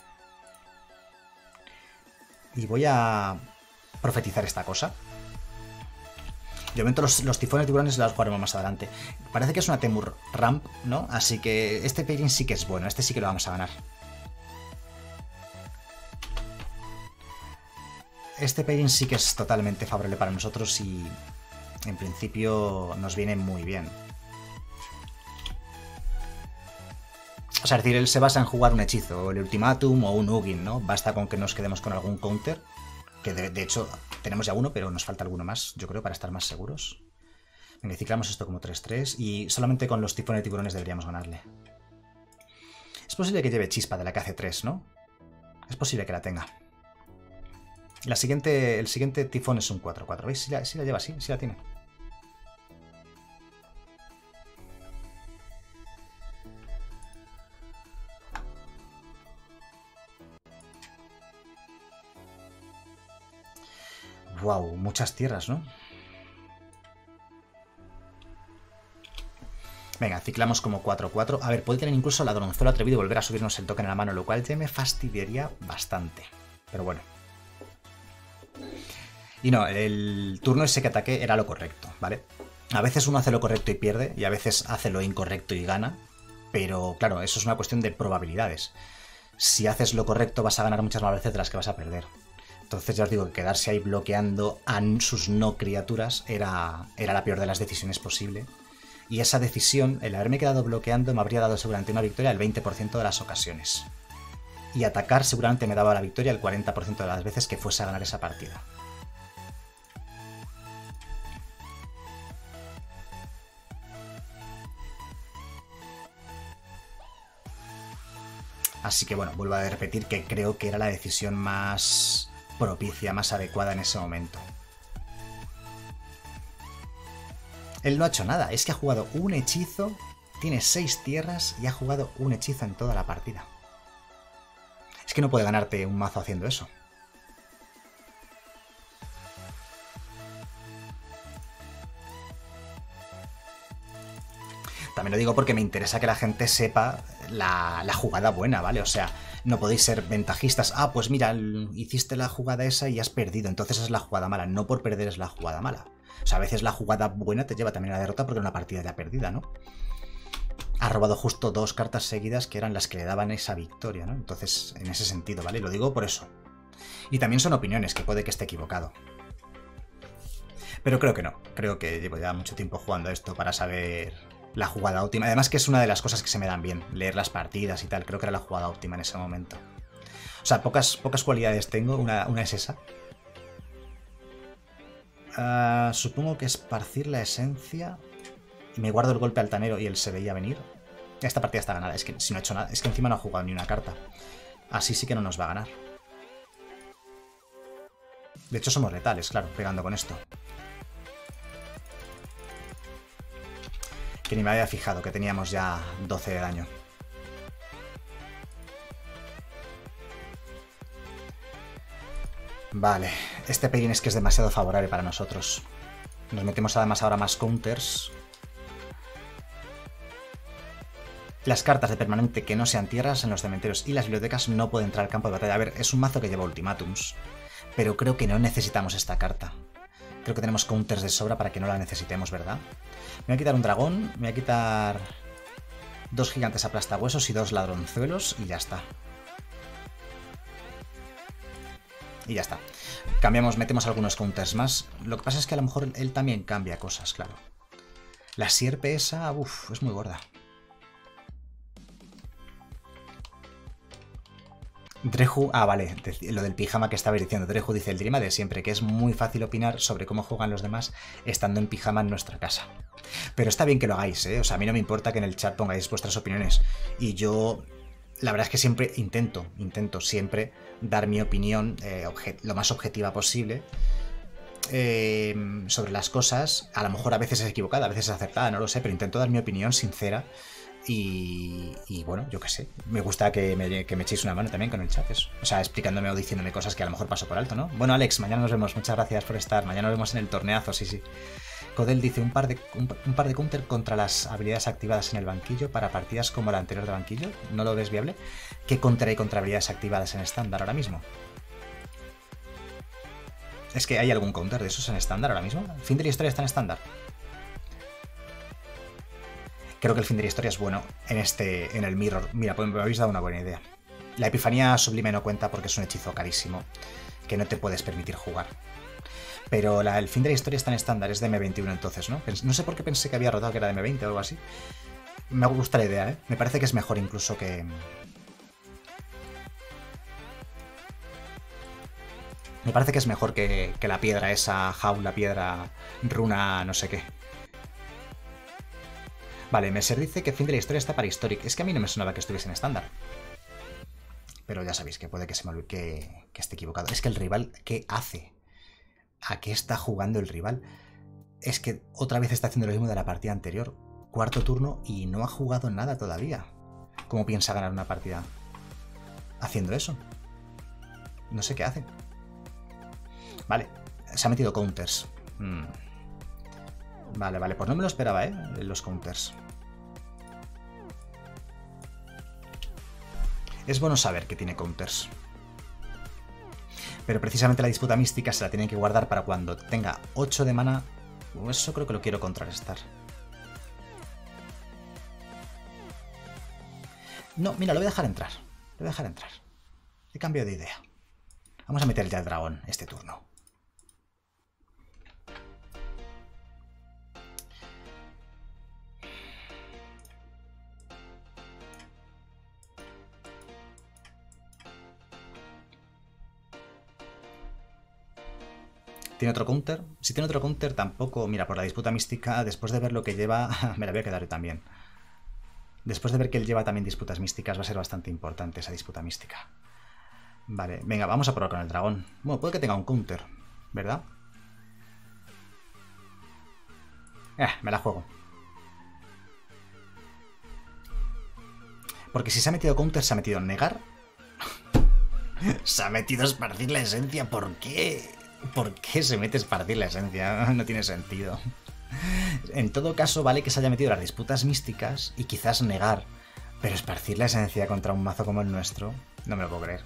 Y voy a profetizar esta cosa. De momento los tifones de tiburones los jugaremos más adelante. Parece que es una Temur Ramp, ¿no? Así que este pairing sí que es bueno. Este sí que lo vamos a ganar. Este pairing sí que es totalmente favorable para nosotros y en principio nos viene muy bien. O sea, es decir, él se basa en jugar un hechizo, el Ultimatum o un Ugin, ¿no? Basta con que nos quedemos con algún counter. Que de hecho tenemos ya uno, pero nos falta alguno más, yo creo, para estar más seguros. Venga, ciclamos esto como 3-3 y solamente con los tifones de tiburones deberíamos ganarle. Es posible que lleve chispa de la que hace 3, ¿no? Es posible que la tenga. El siguiente tifón es un 4-4. ¿Veis? Si la lleva, sí la tiene. Wow, muchas tierras, ¿no? Venga, ciclamos como 4-4. A ver, puede tener incluso ladronzuelo atrevido y volver a subirnos el token en la mano, lo cual ya me fastidiaría bastante. Pero bueno. Y no, el turno ese que ataqué era lo correcto, ¿vale? A veces uno hace lo correcto y pierde, y a veces hace lo incorrecto y gana. Pero claro, eso es una cuestión de probabilidades. Si haces lo correcto vas a ganar muchas más veces de las que vas a perder. Entonces ya os digo que quedarse ahí bloqueando a sus no criaturas era la peor de las decisiones posible. Y esa decisión, el haberme quedado bloqueando, me habría dado seguramente una victoria el 20% de las ocasiones. Y atacar seguramente me daba la victoria el 40% de las veces que fuese a ganar esa partida. Así que bueno, vuelvo a repetir que creo que era la decisión más propicia, más adecuada en ese momento. Él no ha hecho nada, es que ha jugado un hechizo, tiene 6 tierras y ha jugado un hechizo en toda la partida. Es que no puede ganarte un mazo haciendo eso. También lo digo porque me interesa que la gente sepa la jugada buena, ¿vale? O sea, no podéis ser ventajistas. Ah, pues mira, hiciste la jugada esa y has perdido, entonces es la jugada mala. No por perder es la jugada mala. O sea, a veces la jugada buena te lleva también a la derrota porque era una partida ya perdida, ¿no? Ha robado justo 2 cartas seguidas que eran las que le daban esa victoria, ¿no? Entonces, en ese sentido, ¿vale? Lo digo por eso. Y también son opiniones, que puede que esté equivocado. Pero creo que no. Creo que llevo ya mucho tiempo jugando esto para saber la jugada óptima. Además que es una de las cosas que se me dan bien, leer las partidas y tal. Creo que era la jugada óptima en ese momento. O sea, pocas cualidades tengo. Una es esa. Supongo que esparcir la esencia. Me guardo el golpe altanero y él se veía venir. Esta partida está ganada. Es que si no he hecho nada, es que encima no ha jugado ni una carta. Así sí que no nos va a ganar. De hecho somos letales, claro, pegando con esto. Que ni me había fijado que teníamos ya 12 de daño. Vale, este Perrin es que es demasiado favorable para nosotros. Nos metemos además ahora más counters. Las cartas de permanente que no sean tierras en los cementerios y las bibliotecas no pueden entrar al campo de batalla. A ver, es un mazo que lleva ultimátums, pero creo que no necesitamos esta carta. Creo que tenemos counters de sobra para que no la necesitemos, ¿verdad? Me voy a quitar un dragón, me voy a quitar 2 gigantes aplastahuesos y 2 ladronzuelos y ya está. Y ya está. Cambiamos, metemos algunos counters más. Lo que pasa es que a lo mejor él también cambia cosas, claro. La sierpe esa, uff, es muy gorda. Dreju, vale, lo del pijama que estaba diciendo. Dreju dice el dilema de siempre, que es muy fácil opinar sobre cómo juegan los demás estando en pijama en nuestra casa. Pero está bien que lo hagáis, ¿eh? O sea, a mí no me importa que en el chat pongáis vuestras opiniones. Y yo, la verdad es que siempre intento siempre dar mi opinión lo más objetiva posible sobre las cosas. A lo mejor a veces es equivocada, a veces es acertada, no lo sé, pero intento dar mi opinión sincera. Y bueno, yo qué sé, me gusta que me echéis una mano también con el chat, eso. O sea, explicándome o diciéndome cosas que a lo mejor paso por alto, ¿no? Bueno, Alex, mañana nos vemos, muchas gracias por estar. Mañana nos vemos en el torneazo, sí. Codel dice un par de counter contra las habilidades activadas en el banquillo para partidas como la anterior de banquillo. ¿No lo ves viable? ¿Qué counter hay contra habilidades activadas en estándar ahora mismo? Es que hay algún counter de esos en estándar ahora mismo. El fin de la historia está en estándar. Creo que el fin de la historia es bueno en el mirror. Mira, pues me habéis dado una buena idea. La epifanía sublime no cuenta porque es un hechizo carísimo que no te puedes permitir jugar. Pero el fin de la historia está en estándar, es de M21 entonces, ¿no? No sé por qué pensé que había rotado que era de M20 o algo así. Me gusta la idea, ¿eh? Me parece que es mejor incluso que... Me parece que es mejor que la piedra esa, jaula, piedra, runa, no sé qué. Vale, Messer dice que fin de la historia está para Historic. Es que a mí no me sonaba que estuviese en estándar. Pero ya sabéis que puede que se me olvide que esté equivocado. Es que el rival, ¿qué hace? ¿A qué está jugando el rival? Es que otra vez está haciendo lo mismo de la partida anterior. Cuarto turno y no ha jugado nada todavía. ¿Cómo piensa ganar una partida haciendo eso? No sé qué hace. Vale, se ha metido counters. Vale, pues no me lo esperaba, los counters. Es bueno saber que tiene counters. Pero precisamente la disputa mística se la tienen que guardar para cuando tenga 8 de mana. Eso creo que lo quiero contrarrestar. No, mira, lo voy a dejar entrar. Lo voy a dejar entrar. He cambiado de idea. Vamos a meter ya el dragón este turno. ¿Tiene otro counter? Si tiene otro counter tampoco... Mira, por la disputa mística, después de ver lo que lleva, me la voy a quedar yo también. Después de ver que él lleva también disputas místicas, va a ser bastante importante esa disputa mística. Vale, venga, vamos a probar con el dragón. Bueno, puede que tenga un counter, ¿verdad? Me la juego. Porque si se ha metido counter, se ha metido negar. Se ha metido esparcir la esencia. ¿Por qué? ¿Por qué se mete esparcir la esencia? No tiene sentido. En todo caso, vale que se haya metido las disputas místicas y quizás negar. Pero esparcir la esencia contra un mazo como el nuestro, no me lo puedo creer.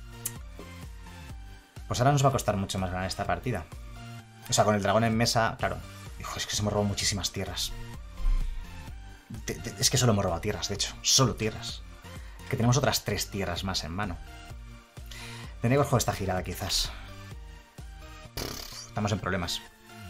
Pues ahora nos va a costar mucho más ganar esta partida. O sea, con el dragón en mesa, claro. Hijo, es que se hemos robado muchísimas tierras. Es que solo hemos robado tierras, de hecho. Solo tierras. Que tenemos otras 3 tierras más en mano. Tendría que jugar esta girada, quizás. Estamos en problemas.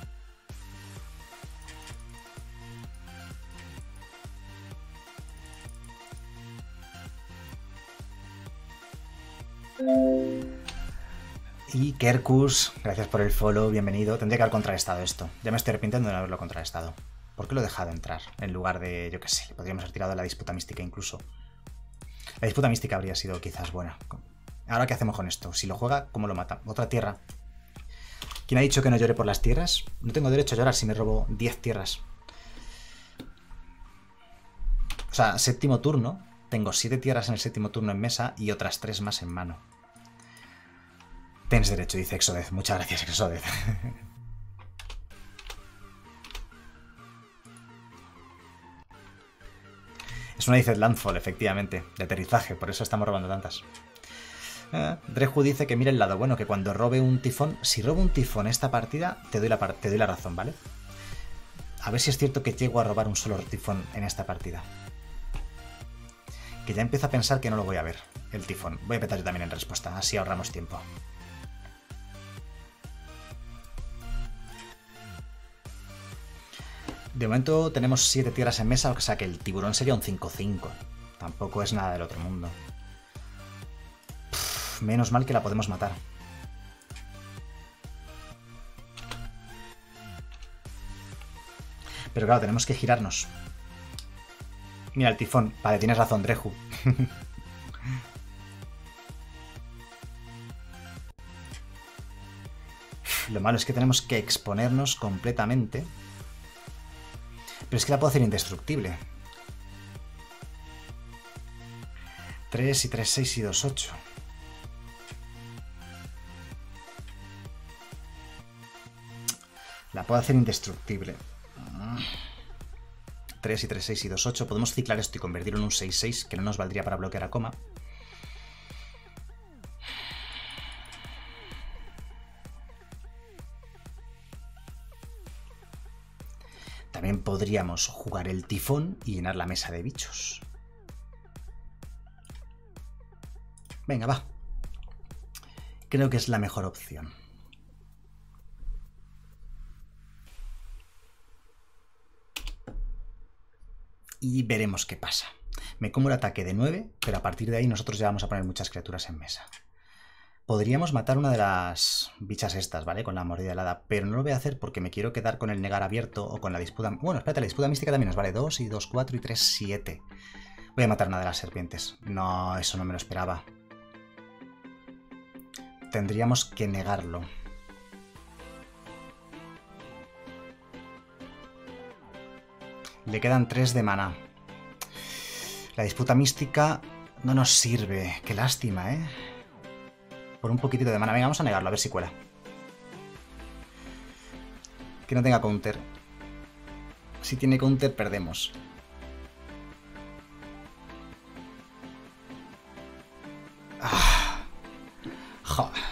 Y Kerkus, gracias por el follow, bienvenido. Tendría que haber contrarrestado esto. Ya me estoy arrepintiendo de no haberlo contrarrestado. ¿Por qué lo he dejado entrar? En lugar de, yo qué sé, podríamos haber tirado la disputa mística incluso. La disputa mística habría sido quizás buena. Ahora, ¿qué hacemos con esto? Si lo juega, ¿cómo lo mata? Otra tierra. ¿Quién ha dicho que no llore por las tierras? No tengo derecho a llorar si me robo 10 tierras. O sea, séptimo turno. Tengo 7 tierras en el séptimo turno en mesa y otras 3 más en mano. Tienes derecho, dice Exodez. Muchas gracias, Exodez. Es una dice Landfall, efectivamente, de aterrizaje, por eso estamos robando tantas. Dreju dice que mira el lado bueno, que cuando robe un tifón, si robo un tifón esta partida, te doy la razón, ¿vale? A ver si es cierto que llego a robar un solo tifón en esta partida. Que ya empiezo a pensar que no lo voy a ver, el tifón. Voy a petar yo también en respuesta, así ahorramos tiempo. De momento tenemos 7 tierras en mesa, o sea que el tiburón sería un 5-5. Tampoco es nada del otro mundo. Menos mal que la podemos matar. Pero claro, tenemos que girarnos. Mira el tifón. Vale, tienes razón, Dreju. Lo malo es que tenemos que exponernos completamente. Pero es que la puedo hacer indestructible. 3 y 3, 6 y 2, 8. La puedo hacer indestructible. 3 y 3, 6 y 2, 8. Podemos ciclar esto y convertirlo en un 6, 6, que no nos valdría para bloquear a coma. También podríamos jugar el tifón y llenar la mesa de bichos. Venga, va. Creo que es la mejor opción. Y veremos qué pasa. Me como el ataque de 9, pero a partir de ahí nosotros ya vamos a poner muchas criaturas en mesa. Podríamos matar una de las bichas estas, ¿vale? Con la mordida helada, pero no lo voy a hacer porque me quiero quedar con el negar abierto o con la disputa... Bueno, espérate, la disputa mística también nos vale 2 y 2, 4 y 3, 7. Voy a matar una de las serpientes. No, eso no me lo esperaba. Tendríamos que negarlo. Le quedan 3 de mana. La disputa mística no nos sirve. Qué lástima, ¿eh? Por un poquitito de mana. Venga, vamos a negarlo, a ver si cuela. Que no tenga counter. Si tiene counter, perdemos. Joder.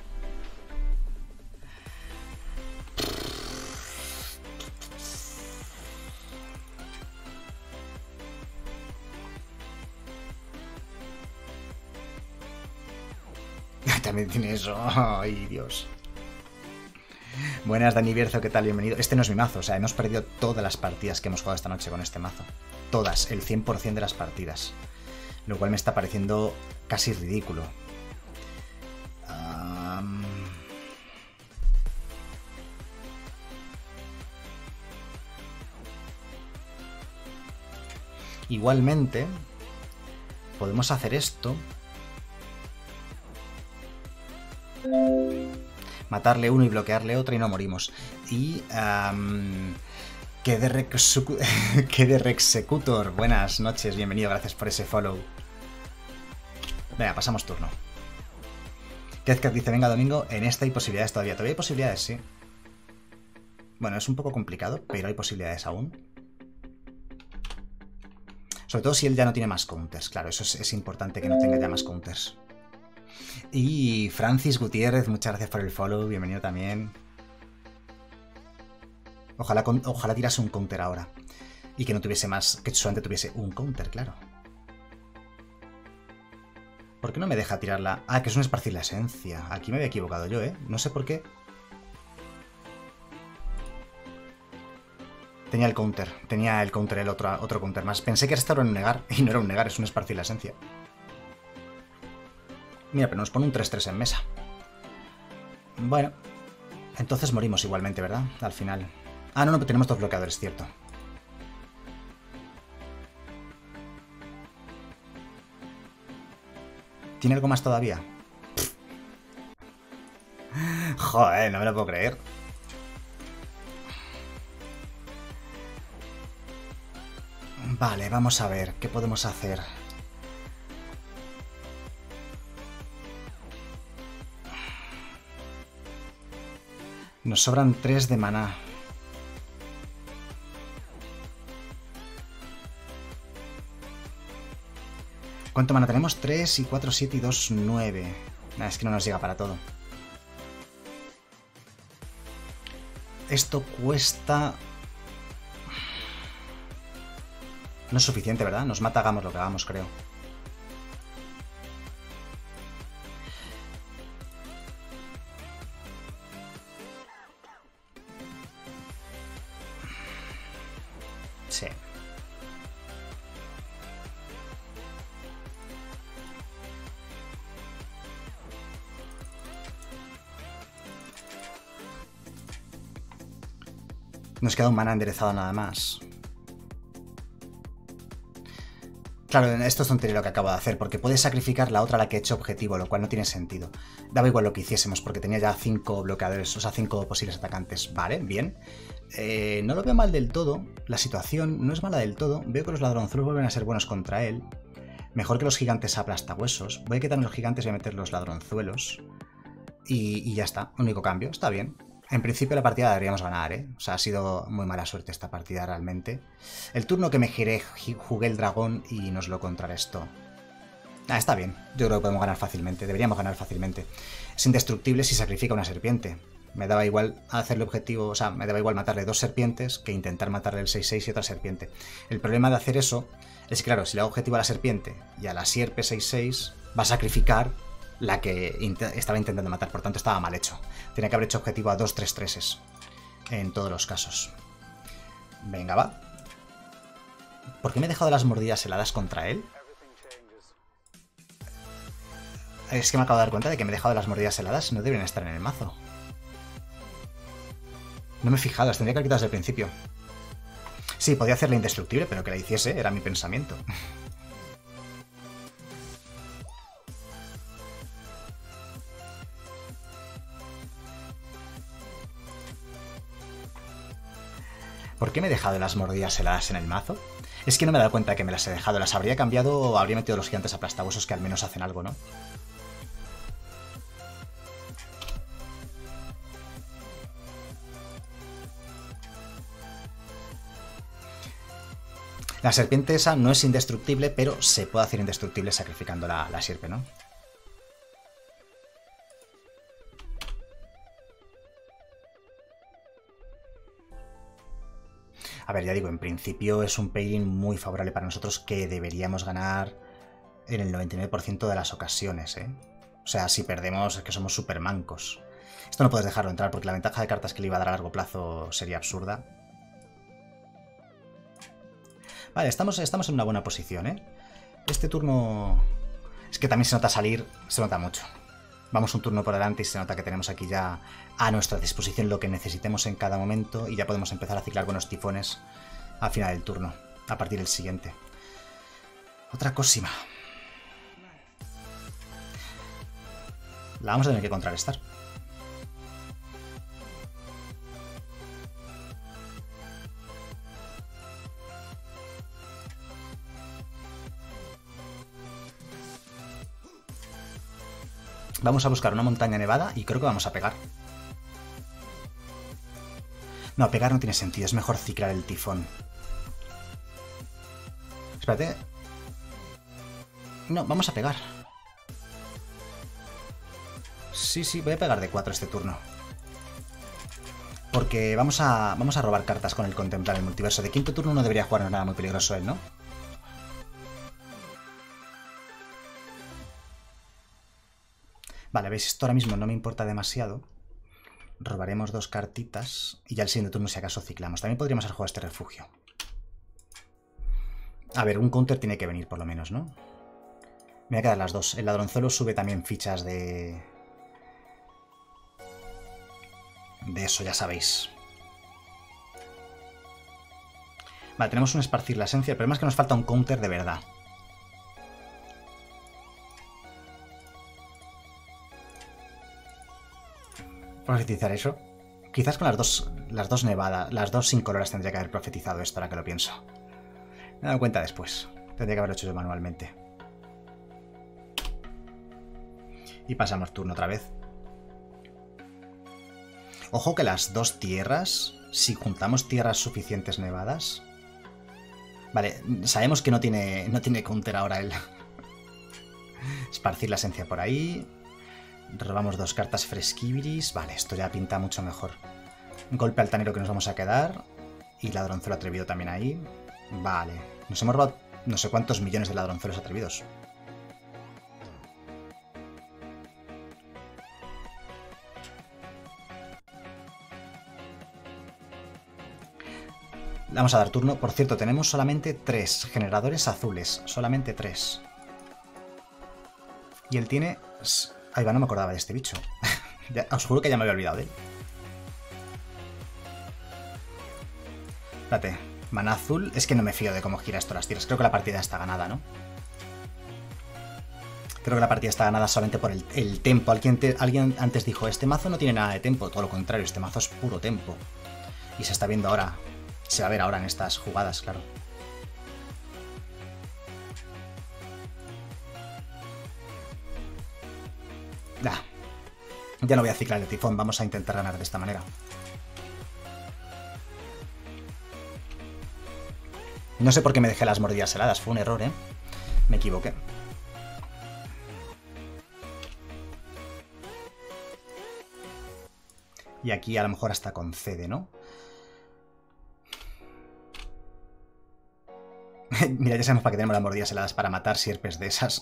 También tiene eso. Ay, Dios. Buenas, Dani Bierzo, ¿qué tal? Bienvenido. Este no es mi mazo, o sea, hemos perdido todas las partidas que hemos jugado esta noche con este mazo. Todas, el 100% de las partidas. Lo cual me está pareciendo casi ridículo. Igualmente, podemos hacer esto. Matarle uno y bloquearle otro y no morimos. Y... Keder Executor, buenas noches, bienvenido, gracias por ese follow. Venga, pasamos turno. Kezkat dice, venga domingo, en esta hay posibilidades todavía. Todavía hay posibilidades, sí. Bueno, es un poco complicado, pero hay posibilidades aún. Sobre todo si él ya no tiene más counters, claro, eso es importante que no tenga ya más counters. Y Francis Gutiérrez, muchas gracias por el follow, bienvenido también. Ojalá tirase un counter ahora. Y que no tuviese más, que solamente tuviese un counter, claro. ¿Por qué no me deja tirarla? Ah, que es un esparcir la esencia. Aquí me había equivocado yo, ¿eh? No sé por qué. Tenía el counter el otro counter más. Pensé que esto era un negar, y no era un negar, es un esparcir la esencia. Mira, pero nos pone un 3-3 en mesa. Bueno, entonces morimos igualmente, ¿verdad? Al final. Ah, no, tenemos dos bloqueadores, cierto. ¿Tiene algo más todavía? Joder, no me lo puedo creer. Vale, vamos a ver, ¿qué podemos hacer? Nos sobran 3 de maná. ¿Cuánto mana tenemos? 3 y 4, 7 y 2, 9. Nah, es que no nos llega para todo. Esto cuesta... No es suficiente, ¿verdad? Nos mata, hagamos lo que hagamos, creo. Sí. Nos queda un mana enderezado nada más. Claro, esto es tontería lo que acabo de hacer, porque puedes sacrificar la otra a la que he hecho objetivo, lo cual no tiene sentido. Daba igual lo que hiciésemos, porque tenía ya 5 bloqueadores, o sea, 5 posibles atacantes. Vale, bien. No lo veo mal del todo, la situación no es mala del todo. Veo que los ladronzuelos vuelven a ser buenos contra él. Mejor que los gigantes aplastahuesos. Voy a quitarme los gigantes y voy a meter los ladronzuelos. Y ya está, único cambio, está bien. En principio la partida la deberíamos ganar, ¿eh? O sea, ha sido muy mala suerte esta partida realmente. El turno que me giré, jugué el dragón y nos lo contrarrestó. Ah, está bien. Yo creo que podemos ganar fácilmente. Deberíamos ganar fácilmente. Es indestructible si sacrifica una serpiente. Me daba igual hacerle objetivo, o sea, me daba igual matarle 2 serpientes que intentar matarle el 6-6 y otra serpiente. El problema de hacer eso es que, claro, si le hago objetivo a la serpiente y a la sierpe 6-6, va a sacrificar la que estaba intentando matar, por tanto estaba mal hecho. Tenía que haber hecho objetivo a 2 3-3s en todos los casos. Venga, va. ¿Por qué me he dejado las mordidas heladas contra él? Es que me acabo de dar cuenta de que me he dejado las mordidas heladas. No deberían estar en el mazo. No me he fijado, las tendría que haber quitado desde el principio. Sí, podía hacerla indestructible, pero que la hiciese era mi pensamiento. ¿Por qué me he dejado las mordidas heladas en el mazo? Es que no me he dado cuenta de que me las he dejado. Las habría cambiado o habría metido los gigantes aplastahuesos que al menos hacen algo, ¿no? La serpiente esa no es indestructible, pero se puede hacer indestructible sacrificando la sierpe, ¿no? A ver, ya digo, en principio es un pairing muy favorable para nosotros que deberíamos ganar en el 99% de las ocasiones, ¿eh? O sea, si perdemos es que somos súper mancos. Esto no puedes dejarlo entrar porque la ventaja de cartas que le iba a dar a largo plazo sería absurda. Vale, estamos en una buena posición, ¿eh? Este turno... Es que también se nota salir, se nota mucho. Vamos un turno por delante y se nota que tenemos aquí ya a nuestra disposición lo que necesitemos en cada momento y ya podemos empezar a ciclar buenos tifones al final del turno, a partir del siguiente. Otra cosima. La vamos a tener que contrarrestar. Vamos a buscar una montaña nevada y creo que vamos a pegar. No, pegar no tiene sentido. Es mejor ciclar el tifón. Espérate. No, vamos a pegar. Sí, voy a pegar de 4 este turno. Porque vamos a robar cartas con el contemplar el multiverso. De quinto turno no debería jugar nada muy peligroso él, ¿no? Vale, veis, esto ahora mismo no me importa demasiado. Robaremos 2 cartitas y ya el siguiente turno si acaso ciclamos. También podríamos haber jugado este refugio. A ver, un counter tiene que venir por lo menos, ¿no? Me voy a quedar las 2. El ladronzuelo sube también fichas de eso, ya sabéis. Vale, tenemos un esparcir la esencia. El problema es que nos falta un counter de verdad. Profetizar eso. Quizás con las dos nevadas, las 2 incoloras tendría que haber profetizado esto, ahora que lo pienso. Me he dado cuenta después. Tendría que haberlo hecho yo manualmente. Y pasamos turno otra vez. Ojo que las 2 tierras, si juntamos tierras suficientes nevadas... Vale, sabemos que no tiene counter ahora él. Esparcir la esencia por ahí... Robamos 2 cartas fresquibiris. Vale, esto ya pinta mucho mejor. Golpe altanero que nos vamos a quedar. Y ladronzuelo atrevido también ahí. Vale. Nos hemos robado no sé cuántos millones de ladronzuelos atrevidos. Le vamos a dar turno. Por cierto, tenemos solamente 3 generadores azules. Solamente 3. Y él tiene... Ahí va, no me acordaba de este bicho. Ya, os juro que ya me había olvidado de él. Espérate. Maná azul. Es que no me fío de cómo gira esto las tierras. Creo que la partida está ganada, ¿no? Creo que la partida está ganada solamente por el tempo. Alguien antes dijo, este mazo no tiene nada de tempo. Todo lo contrario, este mazo es puro tempo. Y se está viendo ahora. Se va a ver ahora en estas jugadas, claro. Ya no voy a ciclar el tifón, vamos a intentar ganar de esta manera. No sé por qué me dejé las mordidas heladas, fue un error, ¿eh? Me equivoqué. Y aquí a lo mejor hasta concede, ¿no? Mira, ya sabemos para qué tenemos las mordidas heladas, para matar sierpes de esas.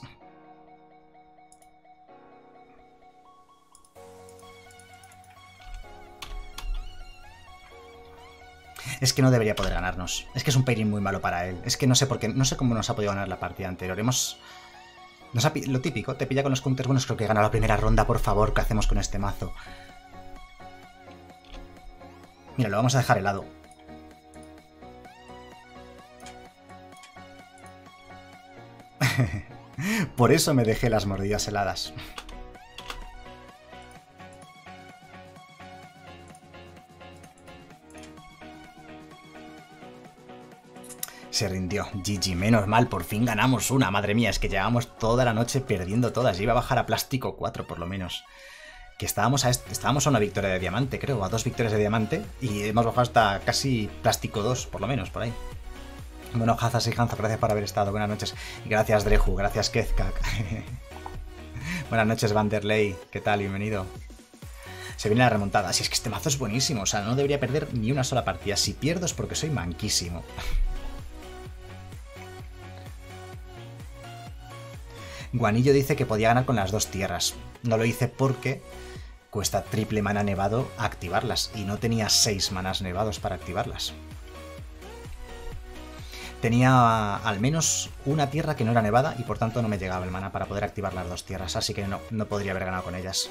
Es que no debería poder ganarnos. Es que es un pairing muy malo para él. Es que no sé por qué, no sé cómo nos ha podido ganar la partida anterior. Lo típico, te pilla con los counters buenos. Creo que gana la primera ronda, por favor. ¿Qué hacemos con este mazo? Mira, lo vamos a dejar helado. Por eso me dejé las mordidas heladas. Se rindió. GG, menos mal, por fin ganamos una. Madre mía, es que llevábamos toda la noche perdiendo todas. Iba a bajar a plástico 4 por lo menos. Que estábamos a una victoria de diamante, creo, a 2 victorias de diamante. Y hemos bajado hasta casi plástico 2, por lo menos, por ahí. Bueno, Hazas y Hanzo, gracias por haber estado. Buenas noches. Y gracias, Dreju. Gracias, Kezkak. Buenas noches, Vanderlei. ¿Qué tal? Bienvenido. Se viene la remontada. Si es que este mazo es buenísimo. O sea, no debería perder ni una sola partida. Si pierdo es porque soy manquísimo. Guanillo dice que podía ganar con las 2 tierras. No lo hice porque cuesta triple mana nevado activarlas. Y no tenía 6 manas nevados para activarlas. Tenía al menos una tierra que no era nevada y por tanto no me llegaba el mana para poder activar las 2 tierras. Así que no podría haber ganado con ellas.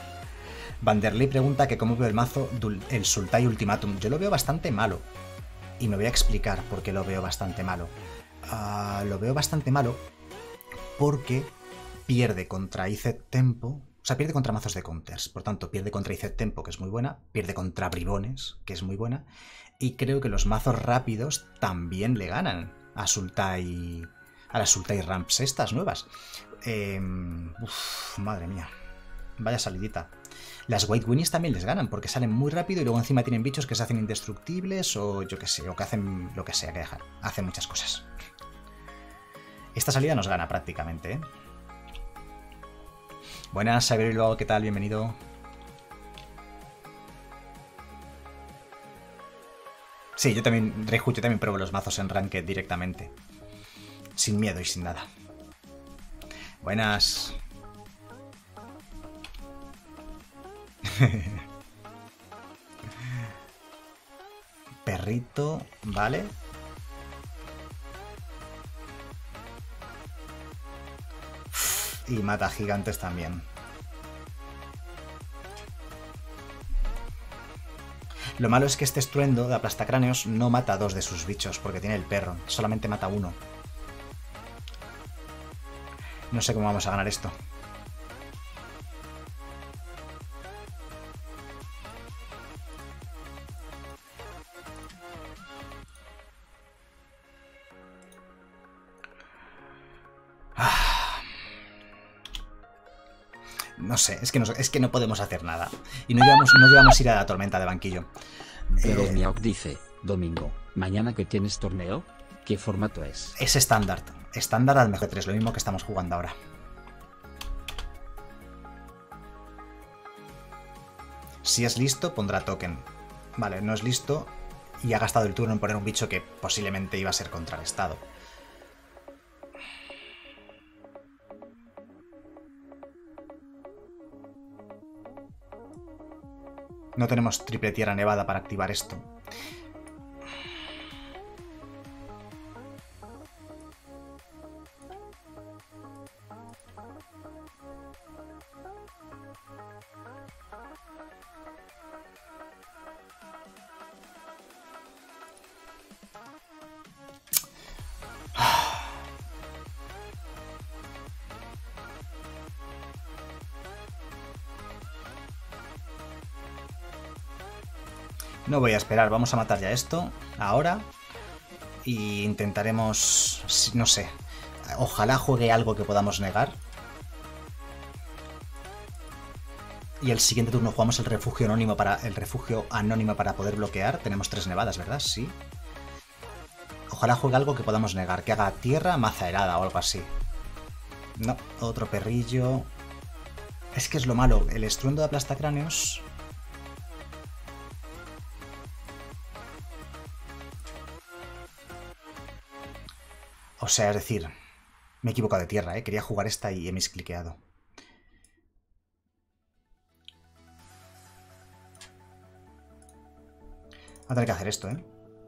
Vanderlei pregunta que cómo veo el mazo el Sultai Ultimatum. Yo lo veo bastante malo. Y me voy a explicar por qué lo veo bastante malo. Lo veo bastante malo porque pierde contra IZ Tempo. O sea, pierde contra mazos de counters. Por tanto, pierde contra IZ Tempo, que es muy buena. Pierde contra Bribones, que es muy buena. Y creo que los mazos rápidos también le ganan a Sultai. A las Sultai Ramps estas nuevas. Madre mía. Vaya salidita. Las White Winnies también les ganan porque salen muy rápido y luego encima tienen bichos que se hacen indestructibles o yo que sé, o que hacen lo que sea que dejar. Hacen muchas cosas. Esta salida nos gana prácticamente, ¿eh? Buenas, Xavier Bilbao, ¿qué tal? Bienvenido. Sí, yo también, Reju, yo también pruebo los mazos en Ranked directamente. Sin miedo y sin nada. Buenas. Perrito, vale. Y mata gigantes también. Lo malo es que este estruendo de aplastacráneos no mata a 2 de sus bichos porque tiene el perro. Solamente mata a 1. No sé cómo vamos a ganar esto. No sé, es que no podemos hacer nada. Y no llevamos ira a la tormenta de banquillo. Pero Miaok dice, Domingo, ¿mañana que tienes torneo? ¿Qué formato es? Es estándar. Estándar al mejor 3, lo mismo que estamos jugando ahora. Si es listo, pondrá token. Vale, no es listo y ha gastado el turno en poner un bicho que posiblemente iba a ser contrarrestado. No tenemos triple tierra nevada para activar esto. No voy a esperar, vamos a matar ya esto, ahora, y intentaremos, no sé, ojalá juegue algo que podamos negar. Y el siguiente turno jugamos el refugio anónimo para poder bloquear. Tenemos 3 nevadas, ¿verdad? Sí. Ojalá juegue algo que podamos negar, que haga tierra, maza helada o algo así. No, otro perrillo. Es que es lo malo, el estruendo de aplastacráneos... O sea, es decir, me he equivocado de tierra, ¿eh? Quería jugar esta y he miscliqueado. Voy a tener que hacer esto, ¿eh?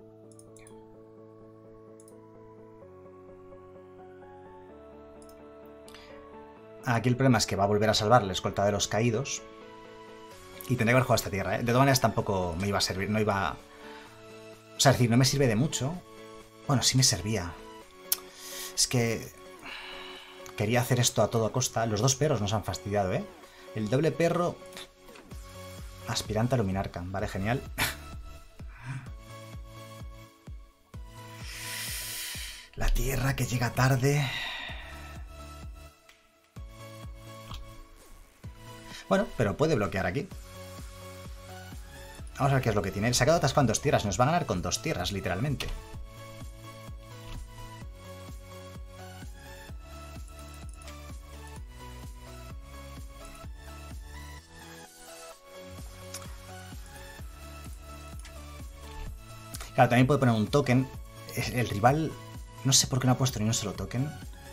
Aquí el problema es que va a volver a salvar la escolta de los caídos. Y tendría que haber jugado esta tierra, ¿eh? De todas maneras tampoco me iba a servir, no iba... O sea, es decir, no me sirve de mucho. Bueno, sí me servía. Es que quería hacer esto a toda costa. Los 2 perros nos han fastidiado, ¿eh? El doble perro... Aspirante a Luminarca. Vale, genial. La tierra que llega tarde. Bueno, pero puede bloquear aquí. Vamos a ver qué es lo que tiene. Se ha quedado atascado en 2 tierras. Nos va a ganar con 2 tierras, literalmente. Claro, también puede poner un token. El rival... No sé por qué no ha puesto ni un solo token.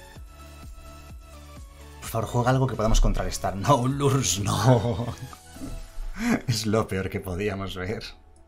Por favor, juega algo que podamos contrarrestar. No, Lurs, no. Es lo peor que podíamos ver.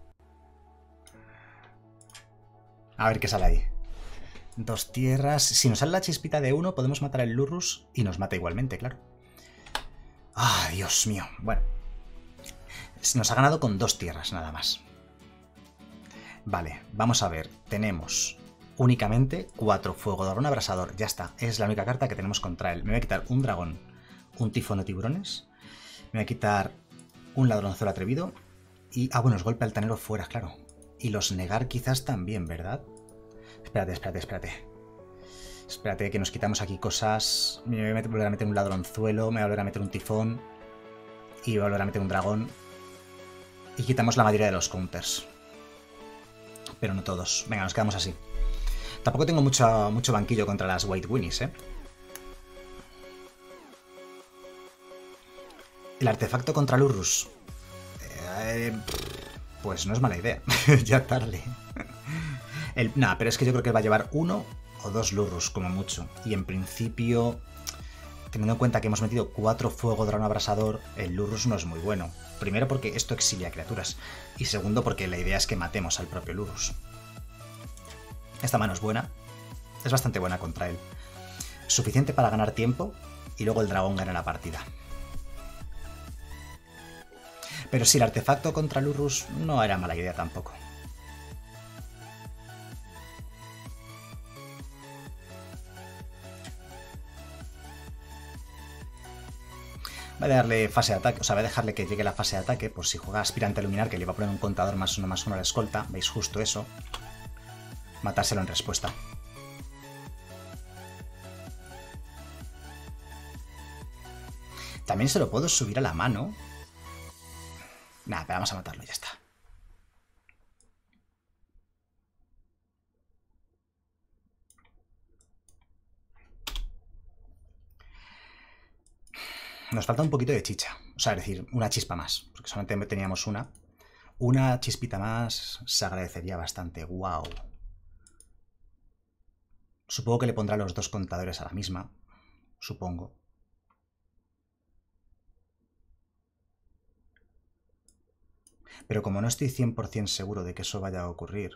A ver qué sale ahí. 2 tierras. Si nos sale la chispita de 1, podemos matar al Lurrus y nos mata igualmente, claro. ¡Ah, Dios mío! Bueno. Nos ha ganado con 2 tierras, nada más. Vale, vamos a ver. Tenemos únicamente 4 fuego dragón abrasador. Ya está, es la única carta que tenemos contra él. Me voy a quitar un dragón, un tifón de tiburones. Me voy a quitar un ladronzuelo atrevido. Y, bueno, es golpe altanero fuera, claro. Y los negar quizás también, ¿verdad? Espérate. Espérate, que nos quitamos aquí cosas. Me voy a volver a meter un ladronzuelo, me voy a volver a meter un tifón. Y voy a volver a meter un dragón. Y quitamos la mayoría de los counters. Pero no todos. Venga, nos quedamos así. Tampoco tengo mucho banquillo contra las White Winnies, ¿eh? El artefacto contra Lurrus. Pues no es mala idea. Ya tarde. Nah, pero es que yo creo que va a llevar 1 o 2 Lurrus, como mucho. Y en principio, teniendo en cuenta que hemos metido 4 fuego dragón abrasador, el Lurrus no es muy bueno. Primero porque esto exilia criaturas. Y segundo porque la idea es que matemos al propio Lurrus. Esta mano es buena. Es bastante buena contra él. Suficiente para ganar tiempo y luego el dragón gana la partida. Pero sí, el artefacto contra Lurrus no era mala idea tampoco. Voy a darle fase de ataque, o sea, voy a dejarle que llegue la fase de ataque por si juega aspirante a iluminar, que le va a poner un contador +1/+1 a la escolta. ¿Veis? Justo eso. Matárselo en respuesta. También se lo puedo subir a la mano. Nada, pero vamos a matarlo y ya está. Nos falta un poquito de chicha. O sea, es decir, una chispa más. Porque solamente teníamos una. Una chispita más se agradecería bastante. ¡Wow! Supongo que le pondrá los 2 contadores a la misma. Supongo. Pero como no estoy 100% seguro de que eso vaya a ocurrir,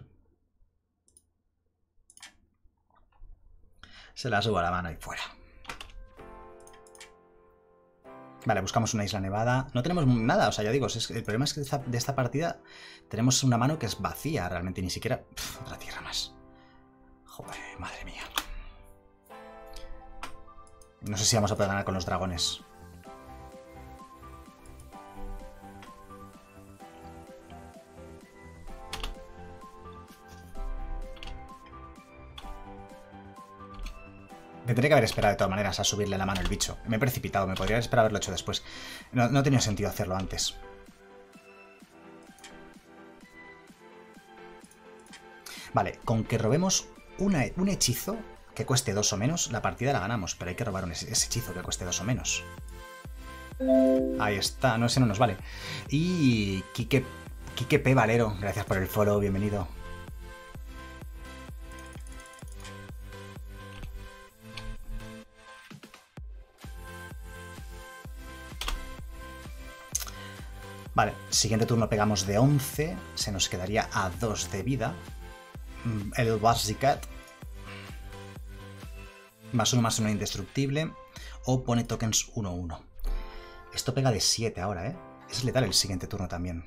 se la subo a la mano y fuera. Vale, buscamos una isla nevada. No tenemos nada, o sea, ya digo, el problema es que de esta partida tenemos una mano que es vacía realmente, ni siquiera... otra tierra más. Joder, madre mía. No sé si vamos a poder ganar con los dragones. Me tendría que haber esperado de todas maneras a subirle la mano al bicho. Me he precipitado, me podría haber esperado haberlo hecho después. No tenía sentido hacerlo antes. Vale, con que robemos un hechizo que cueste 2 o menos, la partida la ganamos. Pero hay que robar ese hechizo que cueste 2 o menos. Ahí está, no, ese no nos vale. Y Quique P. Valero, gracias por el follow, bienvenido. Vale, siguiente turno pegamos de 11, se nos quedaría a 2 de vida. El Barzicat. +1/+1 indestructible. O pone tokens 1/1. Esto pega de 7 ahora, ¿eh? Es letal el siguiente turno también.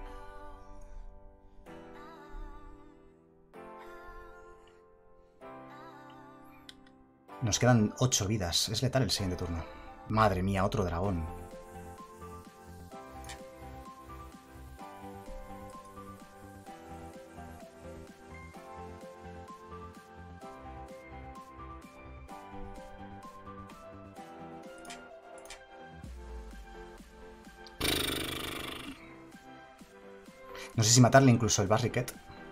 Nos quedan 8 vidas. Es letal el siguiente turno. Madre mía, otro dragón. No sé si matarle incluso el Barriquet.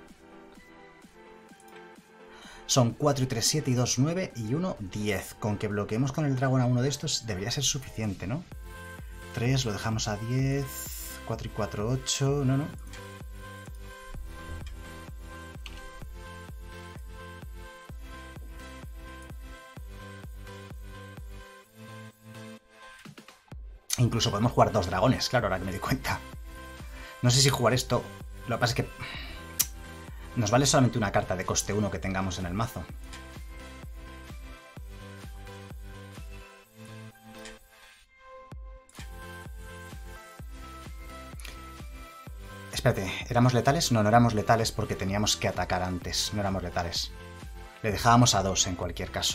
Son 4 y 3, 7 y 2, 9 y 1, 10. Con que bloqueemos con el dragón a uno de estos debería ser suficiente, ¿no? 3, lo dejamos a 10. 4 y 4, 8. No. Incluso podemos jugar 2 dragones, claro, ahora que me doy cuenta. No sé si jugar esto... Lo que pasa es que... nos vale solamente una carta de coste 1 que tengamos en el mazo. Espérate, ¿éramos letales? No, no éramos letales porque teníamos que atacar antes. No éramos letales. Le dejábamos a 2 en cualquier caso.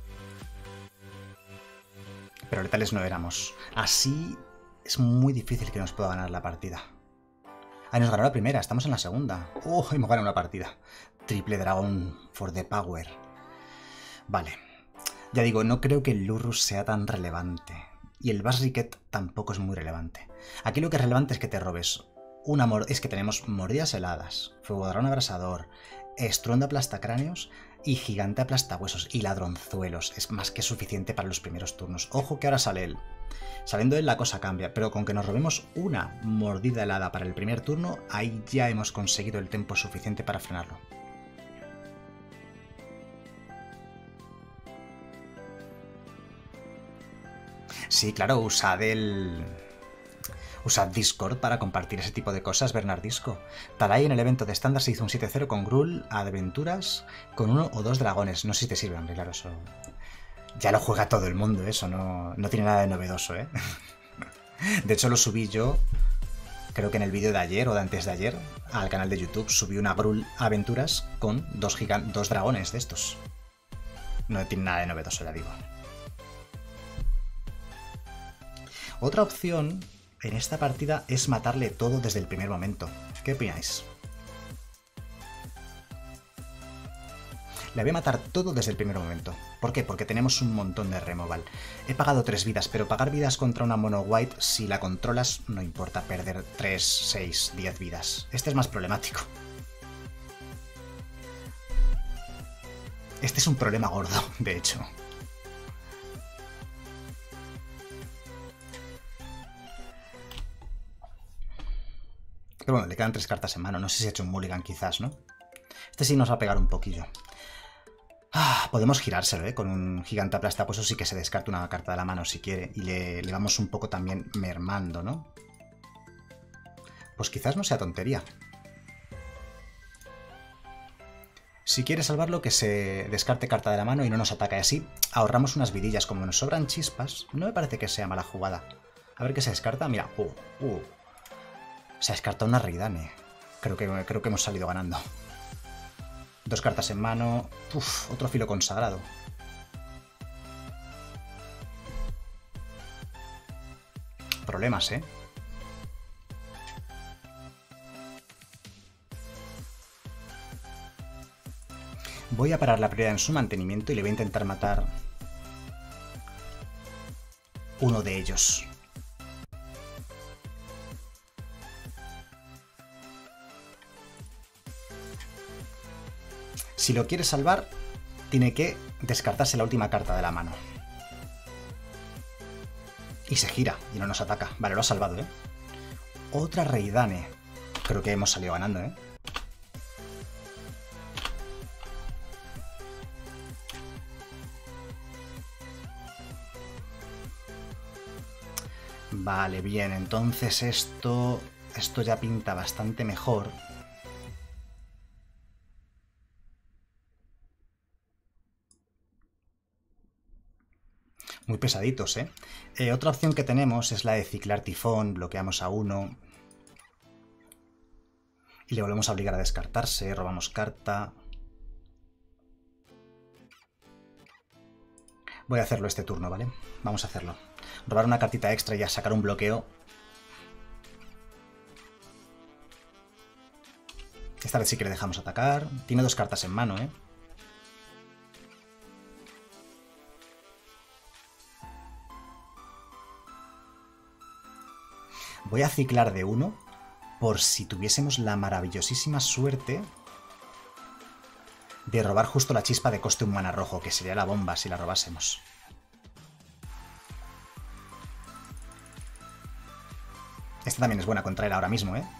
Pero letales no éramos. Así es muy difícil que nos pueda ganar la partida. Ah, nos ganó la primera, estamos en la segunda. Hemos ganado una partida. Triple dragón for the power. Vale. Ya digo, no creo que el Lurrus sea tan relevante. Y el Basriket tampoco es muy relevante. Aquí lo que es relevante es que te robes una es que tenemos mordidas heladas, fuego dragón abrasador, estruendo aplastacráneos y gigante aplastahuesos y ladronzuelos. Es más que suficiente para los primeros turnos. Ojo que ahora sale él. Saliendo él la cosa cambia, pero con que nos robemos una mordida helada para el primer turno, ahí ya hemos conseguido el tiempo suficiente para frenarlo. Sí, claro, usad Discord para compartir ese tipo de cosas, Bernardisco. Talay en el evento de estándar se hizo un 7-0 con Gruul a aventuras con 1 o 2 dragones. No sé si te sirve, hombre, claro, eso... Ya lo juega todo el mundo, eso no tiene nada de novedoso, ¿eh? De hecho, lo subí yo, creo que en el vídeo de ayer o de antes de ayer, al canal de YouTube, subí una Gruul aventuras con 2 dragones de estos. No tiene nada de novedoso, ya digo. Otra opción en esta partida es matarle todo desde el primer momento. ¿Qué opináis? Le voy a matar todo desde el primer momento. ¿Por qué? Porque tenemos un montón de removal. He pagado 3 vidas, pero pagar vidas contra una mono white, si la controlas, no importa perder 3, 6, 10 vidas. Este es más problemático. Este es un problema gordo, de hecho. Pero bueno, le quedan 3 cartas en mano. No sé si ha hecho un mulligan quizás, ¿no? Este sí nos va a pegar un poquillo. Podemos girárselo, ¿eh? Con un gigante aplastahuesos sí que se descarta una carta de la mano si quiere. Y le vamos un poco también mermando, ¿no? Pues quizás no sea tontería. Si quiere salvarlo, que se descarte carta de la mano y no nos ataque. Así ahorramos unas vidillas. Como nos sobran chispas, no me parece que sea mala jugada. A ver qué se descarta. Mira, se descarta una Reidane. Creo que hemos salido ganando. 2 cartas en mano. Otro filo consagrado. Problemas, ¿eh? Voy a parar la prioridad en su mantenimiento y le voy a intentar matar uno de ellos. Si lo quiere salvar, tiene que descartarse la última carta de la mano. Y se gira y no nos ataca. Vale, lo ha salvado, ¿eh? Otra Reidane. Creo que hemos salido ganando, ¿eh? Vale, bien. Entonces esto ya pinta bastante mejor. Muy pesaditos, ¿eh? Otra opción que tenemos es la de ciclar tifón. Bloqueamos a uno. Y le volvemos a obligar a descartarse. Robamos carta. Voy a hacerlo este turno, ¿vale? Vamos a hacerlo. Robar una cartita extra y ya sacar un bloqueo. Esta vez sí que le dejamos atacar. Tiene 2 cartas en mano, ¿eh? Voy a ciclar de 1 por si tuviésemos la maravillosísima suerte de robar justo la chispa de coste un mana rojo, que sería la bomba si la robásemos. Esta también es buena contra él ahora mismo, ¿eh?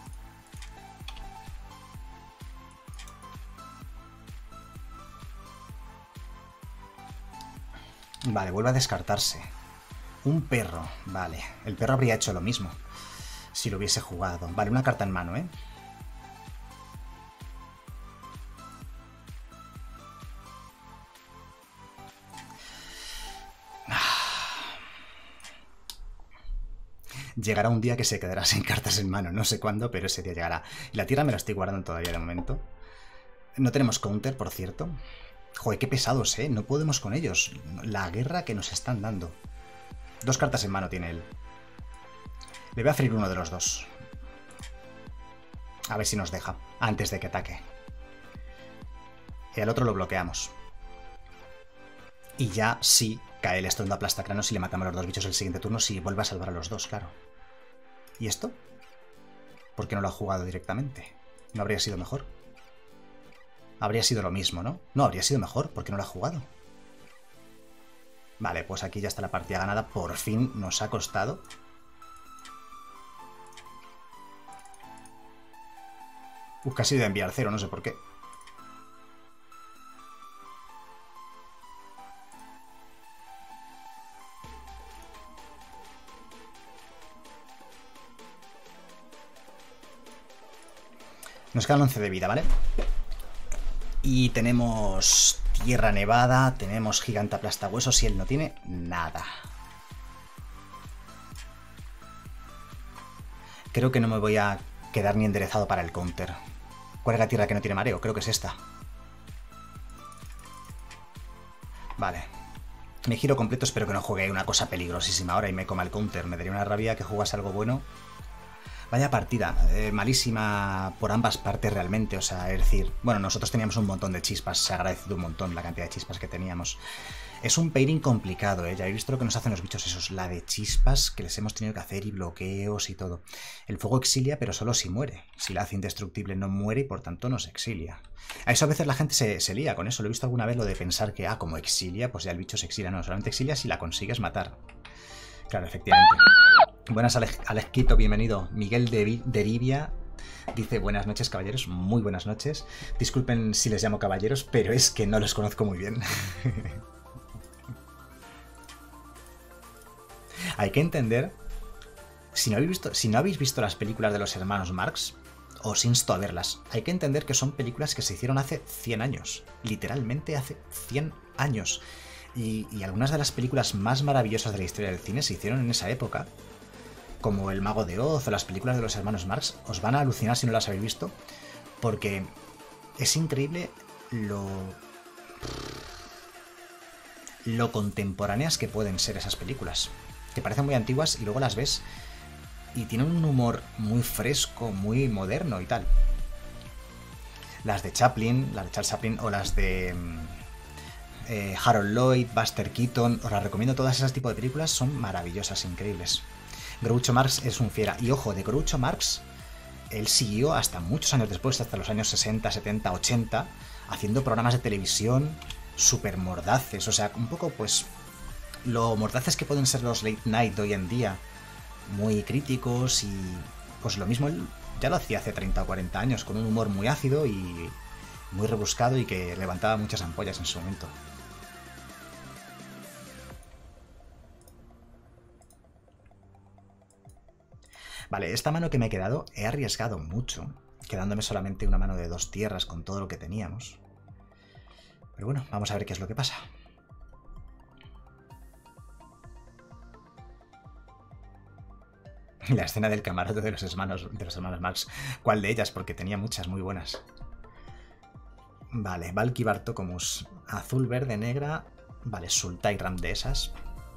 Vale, vuelve a descartarse. Un perro, vale. El perro habría hecho lo mismo si lo hubiese jugado. Vale, una carta en mano, ¿eh? Llegará un día que se quedará sin cartas en mano, no sé cuándo, pero ese día llegará. Y la tierra me la estoy guardando todavía de momento. No tenemos counter, por cierto. Joder, qué pesados, ¿eh? No podemos con ellos. La guerra que nos están dando. 2 cartas en mano tiene él. Le voy a freír uno de los dos. A ver si nos deja, antes de que ataque. Y al otro lo bloqueamos. Y ya sí cae el estruendo aplastacranos y le matamos a los 2 bichos el siguiente turno si vuelve a salvar a los 2, claro. ¿Y esto? ¿Por qué no lo ha jugado directamente? ¿No habría sido mejor? Habría sido lo mismo, ¿no? No, habría sido mejor. ¿Por qué no lo ha jugado? Vale, pues aquí ya está la partida ganada. Por fin nos ha costado. Casi de enviar 0, no sé por qué. Nos quedan 11 de vida, ¿vale? Y tenemos tierra nevada, tenemos gigante aplastahuesos y él no tiene nada. Creo que no me voy a quedar ni enderezado para el counter. ¿Cuál es la tierra que no tiene mareo? Creo que es esta. Vale. Me giro completo, espero que no juegue una cosa peligrosísima ahora y me coma el counter. Me daría una rabia que jugase algo bueno. Vaya partida, malísima por ambas partes realmente, o sea, es decir, bueno, nosotros teníamos un montón de chispas, se ha agradecido un montón la cantidad de chispas que teníamos. Es un pairing complicado, ya habéis visto lo que nos hacen los bichos esos, la de chispas que les hemos tenido que hacer y bloqueos y todo. El fuego exilia, pero solo si muere. Si la hace indestructible no muere y por tanto nos exilia. A eso a veces la gente se lía con eso, lo he visto alguna vez lo de pensar que, como exilia, pues ya el bicho se exilia. No, solamente exilia si la consigues matar. Claro, efectivamente. Buenas, Alejquito, bienvenido. Miguel de Derivia dice: buenas noches, caballeros. Muy buenas noches. Disculpen si les llamo caballeros, pero es que no los conozco muy bien. Hay que entender, si no habéis visto las películas de los hermanos Marx, os insto a verlas. Hay que entender que son películas que se hicieron hace 100 años. Literalmente hace 100 años. Y algunas de las películas más maravillosas de la historia del cine se hicieron en esa época. Como El Mago de Oz o las películas de los hermanos Marx. Os van a alucinar si no las habéis visto. Porque es increíble lo contemporáneas que pueden ser esas películas. Que parecen muy antiguas y luego las ves y tienen un humor muy fresco, muy moderno y tal. Las de Chaplin, las de Charles Chaplin o las de Harold Lloyd, Buster Keaton, os las recomiendo. Todas esas tipos de películas son maravillosas, increíbles. Groucho Marx es un fiera. Y ojo, de Groucho Marx, él siguió hasta muchos años después, hasta los años 60, 70, 80, haciendo programas de televisión súper mordaces. O sea, un poco pues lo mordaces que pueden ser los late night de hoy en día, muy críticos, y pues lo mismo él ya lo hacía hace 30 o 40 años, con un humor muy ácido y muy rebuscado y que levantaba muchas ampollas en su momento. Vale, esta mano que me he quedado, he arriesgado mucho, quedándome solamente una mano de 2 tierras con todo lo que teníamos. Pero bueno, vamos a ver qué es lo que pasa. La escena del camarote de los hermanos Marx. ¿Cuál de ellas? Porque tenía muchas muy buenas. Vale, Valky Bartokomus. Azul, verde, negra. Vale, Sultairam de esas.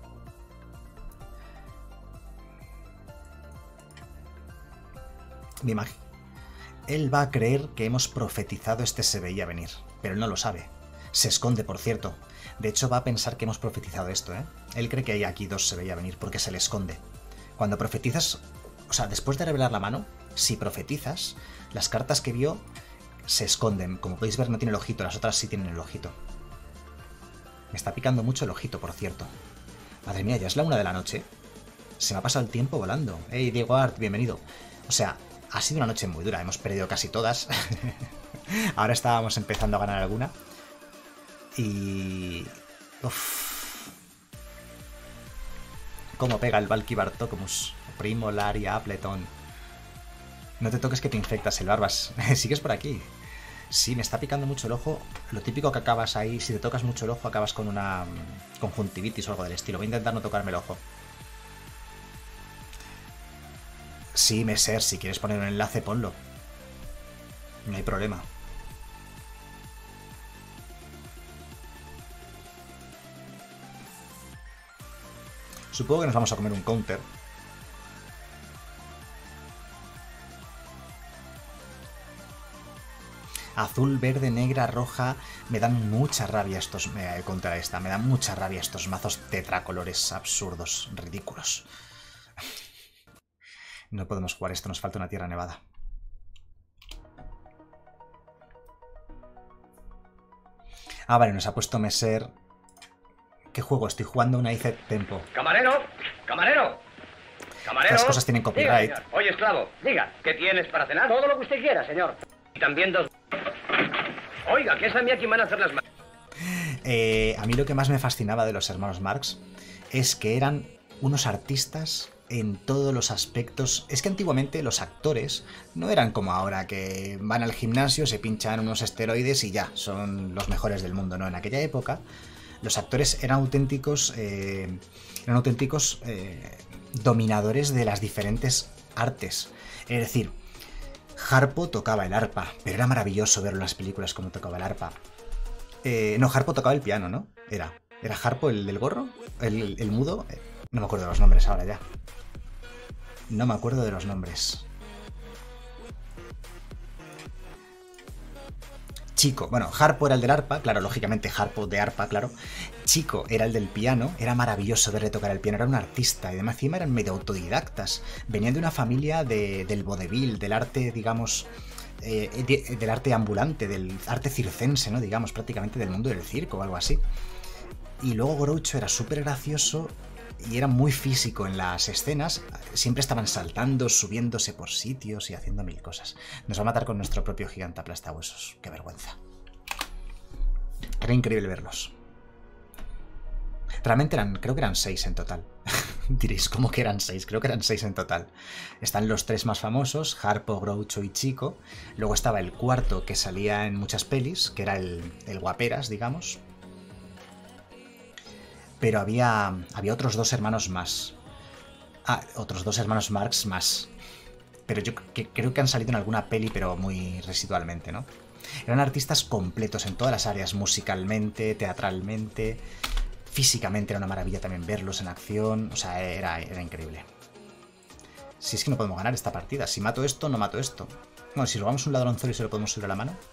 Me imagino. Él va a creer que hemos profetizado se veía venir, pero él no lo sabe. Se esconde, por cierto. De hecho, va a pensar que hemos profetizado esto, ¿eh? Él cree que hay aquí 2 se veía venir porque se le esconde. Cuando profetizas, o sea, después de revelar la mano, si profetizas, las cartas que vio se esconden. Como podéis ver, no tiene el ojito, las otras sí tienen el ojito. Me está picando mucho el ojito, por cierto. Madre mía, ya es la 1 de la noche. Se me ha pasado el tiempo volando. Hey, Diego Art, bienvenido. O sea, ha sido una noche muy dura, hemos perdido casi todas. Ahora estábamos empezando a ganar alguna. Y... uf. Cómo pega el Valky Bartokomus. Primo, Laria, Appleton. No te toques que te infectas el Barbas. ¿Sigues por aquí? Sí, me está picando mucho el ojo. Lo típico que acabas ahí, si te tocas mucho el ojo, acabas con una conjuntivitis o algo del estilo. Voy a intentar no tocarme el ojo. Sí, Messer, si quieres poner un enlace, ponlo. No hay problema. Supongo que nos vamos a comer un counter. Azul, verde, negra, roja. Me dan mucha rabia estos... contra esta. Me dan mucha rabia estos mazos tetracolores absurdos, ridículos. No podemos jugar esto, nos falta una tierra nevada. Ah, vale, nos ha puesto Messer. ¿Qué juego? Estoy jugando una IZ Tempo. ¡Camarero! ¡Camarero! ¡Camarero! Las cosas tienen copyright. Diga, oye, esclavo, diga, ¿qué tienes para cenar? Todo lo que usted quiera, señor. Y también dos... Oiga, que es a mí a quien van a hacer las manos. A mí lo que más me fascinaba de los hermanos Marx es que eran unos artistas en todos los aspectos. Es que antiguamente los actores no eran como ahora, que van al gimnasio, se pinchan unos esteroides y ya, son los mejores del mundo, ¿no? En aquella época los actores eran auténticos dominadores de las diferentes artes. Es decir, Harpo tocaba el arpa, pero era maravilloso ver en las películas cómo tocaba el arpa. No, Harpo tocaba el piano, ¿no? ¿Era Harpo el del gorro? ¿El mudo? No me acuerdo de los nombres ahora ya. No me acuerdo de los nombres. Chico, bueno, Harpo era el del arpa, claro, lógicamente Harpo de arpa, claro. Chico era el del piano, era maravilloso verle tocar el piano, era un artista y además encima eran medio autodidactas. Venían de una familia del vodevil, del arte, digamos, del arte ambulante, del arte circense, ¿no? Digamos, prácticamente del mundo del circo o algo así. Y luego Groucho era súper gracioso y era muy físico en las escenas. Siempre estaban saltando, subiéndose por sitios y haciendo mil cosas. Nos va a matar con nuestro propio gigante aplastahuesos. ¡Qué vergüenza! Era increíble verlos. Realmente creo que eran 6 en total. Diréis, ¿cómo que eran 6? Creo que eran 6 en total. Están los 3 más famosos, Harpo, Groucho y Chico. Luego estaba el cuarto que salía en muchas pelis, que era el guaperas, digamos. Pero había otros 2 hermanos más. Ah, otros 2 hermanos Marx más. Pero yo creo que han salido en alguna peli, pero muy residualmente, ¿no? Eran artistas completos en todas las áreas, musicalmente, teatralmente, físicamente era una maravilla también verlos en acción. O sea, era increíble. Si es que no podemos ganar esta partida. Si mato esto, no mato esto. Bueno, si robamos un ladronzuelo y se lo podemos subir a la mano.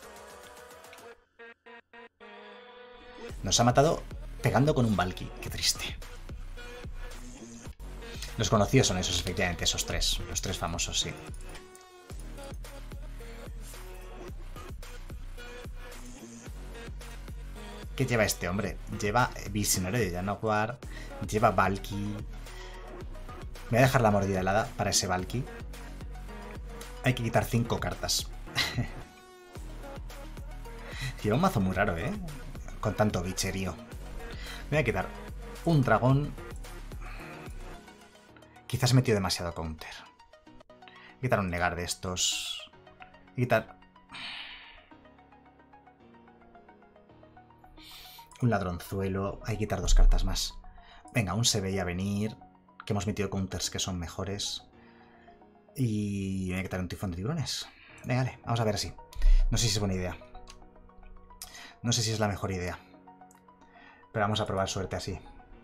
Nos ha matado pegando con un Valky. Qué triste. Los conocidos son esos, efectivamente, esos 3. Los 3 famosos, sí. ¿Qué lleva este hombre? Lleva Visionario de Janowar, lleva Valky. Voy a dejar la mordida helada para ese Valky. Hay que quitar 5 cartas. Lleva un mazo muy raro, ¿eh? Con tanto bicherío. Voy a quitar un dragón. Quizás he metido demasiado counter. Voy a quitar un negar de estos. Voy a quitar un ladronzuelo. Hay que quitar 2 cartas más. Venga, un se veía venir. Que hemos metido counters que son mejores. Y voy a quitar un tifón de tiburones. Venga, vale, vamos a ver así. No sé si es buena idea. No sé si es la mejor idea. Pero vamos a probar suerte así.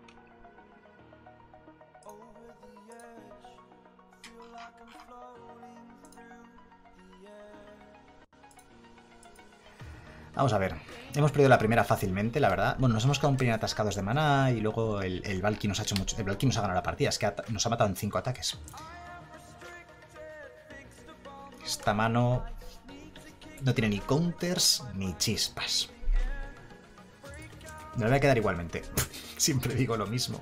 Vamos a ver. Hemos perdido la primera fácilmente, la verdad. Bueno, nos hemos quedado un pelín atascados de maná y luego el Valky nos ha hecho mucho. El Valky nos ha ganado la partida. Es que nos ha matado en 5 ataques. Esta mano no tiene ni counters ni chispas. Me lo voy a quedar igualmente. Siempre digo lo mismo.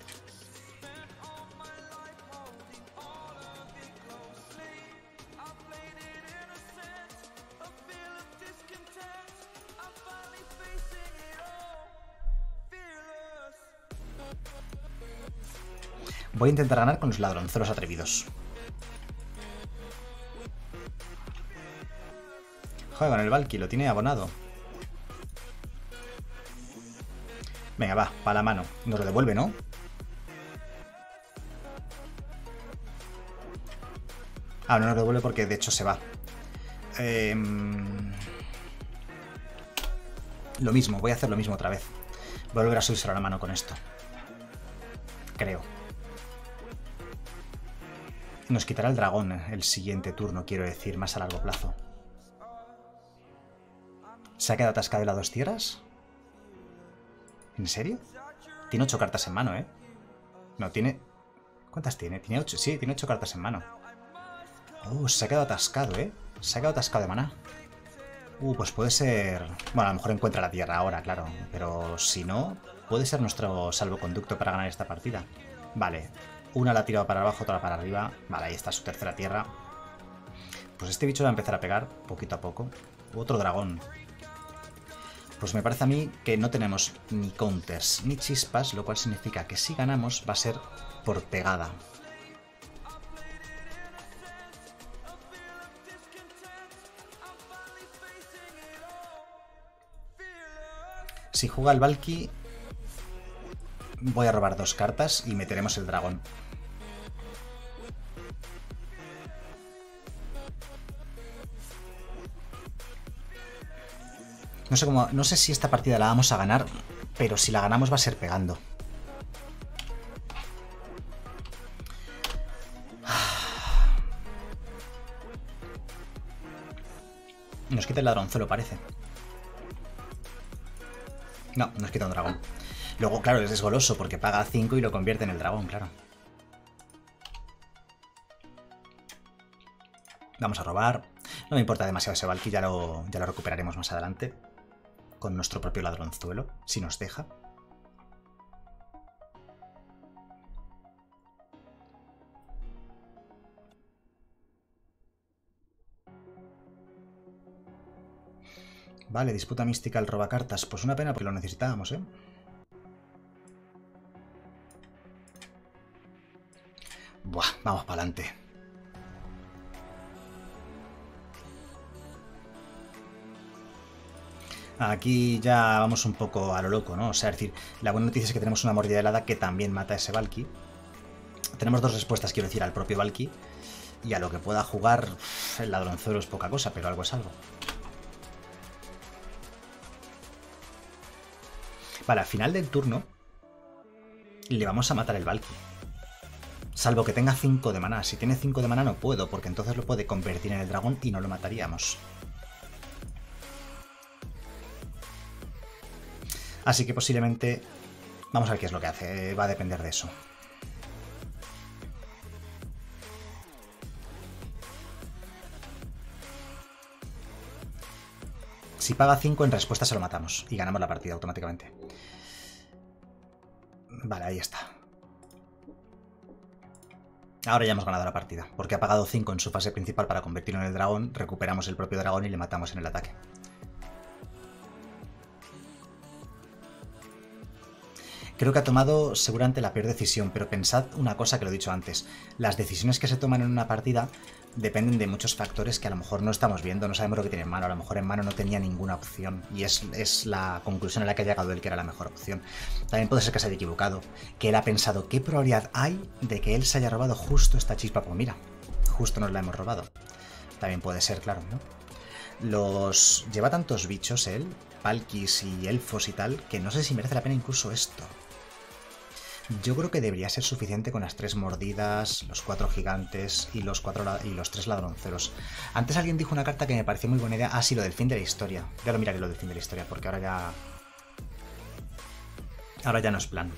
Voy a intentar ganar con los ladronzuelos atrevidos. Joder, con el Valky lo tiene abonado. Venga, va, para la mano. Nos lo devuelve, ¿no? Ah, no nos devuelve porque de hecho se va. Lo mismo, voy a hacer lo mismo otra vez. Voy a volver a subirse a la mano con esto. Creo. Nos quitará el dragón el siguiente turno, quiero decir, más a largo plazo. ¿Se ha quedado atascado en las 2 tierras? ¿En serio? Tiene 8 cartas en mano, ¿eh? No, tiene... ¿Cuántas tiene? ¿Tiene 8? Sí, tiene 8 cartas en mano. Se ha quedado atascado, ¿eh? Se ha quedado atascado de maná. Pues puede ser... Bueno, a lo mejor encuentra la tierra ahora, claro. Pero si no, puede ser nuestro salvoconducto para ganar esta partida. Vale. Una la ha tirado para abajo, otra para arriba. Vale, ahí está su tercera tierra. Pues este bicho va a empezar a pegar poquito a poco. Otro dragón. Pues me parece a mí que no tenemos ni counters ni chispas, lo cual significa que si ganamos va a ser por pegada. Si juega el Valky, voy a robar 2 cartas y meteremos el dragón. No sé cómo, no sé si esta partida la vamos a ganar, pero si la ganamos va a ser pegando. Nos quita el ladronzuelo, parece. No, nos quita un dragón. Luego, claro, es goloso porque paga 5 y lo convierte en el dragón, claro. Vamos a robar. No me importa demasiado ese Valky, ya lo recuperaremos más adelante. Con nuestro propio ladronzuelo, si nos deja. Vale, disputa mística el robacartas. Pues una pena porque lo necesitábamos, ¿eh? Buah, vamos para adelante. Aquí ya vamos un poco a lo loco, ¿no? O sea, es decir, la buena noticia es que tenemos una mordida helada que también mata a ese Valky. Tenemos 2 respuestas, quiero decir, al propio Valky. Y a lo que pueda jugar, el ladronzuelo es poca cosa, pero algo es algo. Vale, al final del turno le vamos a matar el Valky. Salvo que tenga 5 de maná. Si tiene 5 de maná no puedo, porque entonces lo puede convertir en el dragón y no lo mataríamos. Así que posiblemente... Vamos a ver qué es lo que hace. Va a depender de eso. Si paga 5 en respuesta se lo matamos y ganamos la partida automáticamente. Vale, ahí está. Ahora ya hemos ganado la partida, porque ha pagado 5 en su fase principal para convertirlo en el dragón, recuperamos el propio dragón y le matamos en el ataque. Creo que ha tomado seguramente la peor decisión, pero pensad una cosa que lo he dicho antes. Las decisiones que se toman en una partida dependen de muchos factores que a lo mejor no estamos viendo, no sabemos lo que tiene en mano, a lo mejor en mano no tenía ninguna opción y es la conclusión a la que ha llegado él que era la mejor opción. También puede ser que se haya equivocado, que él ha pensado qué probabilidad hay de que él se haya robado justo esta chispa, pues mira, justo nos la hemos robado. También puede ser, claro, ¿no? Lleva tantos bichos él, Valkys y elfos y tal, que no sé si merece la pena incluso esto. Yo creo que debería ser suficiente con las 3 mordidas, los 4 gigantes y los 3 ladronceros. Antes alguien dijo una carta que me pareció muy buena idea. Ah, sí, lo del fin de la historia. Ya lo miraré lo del fin de la historia, porque ahora ya... Ahora ya no es plan.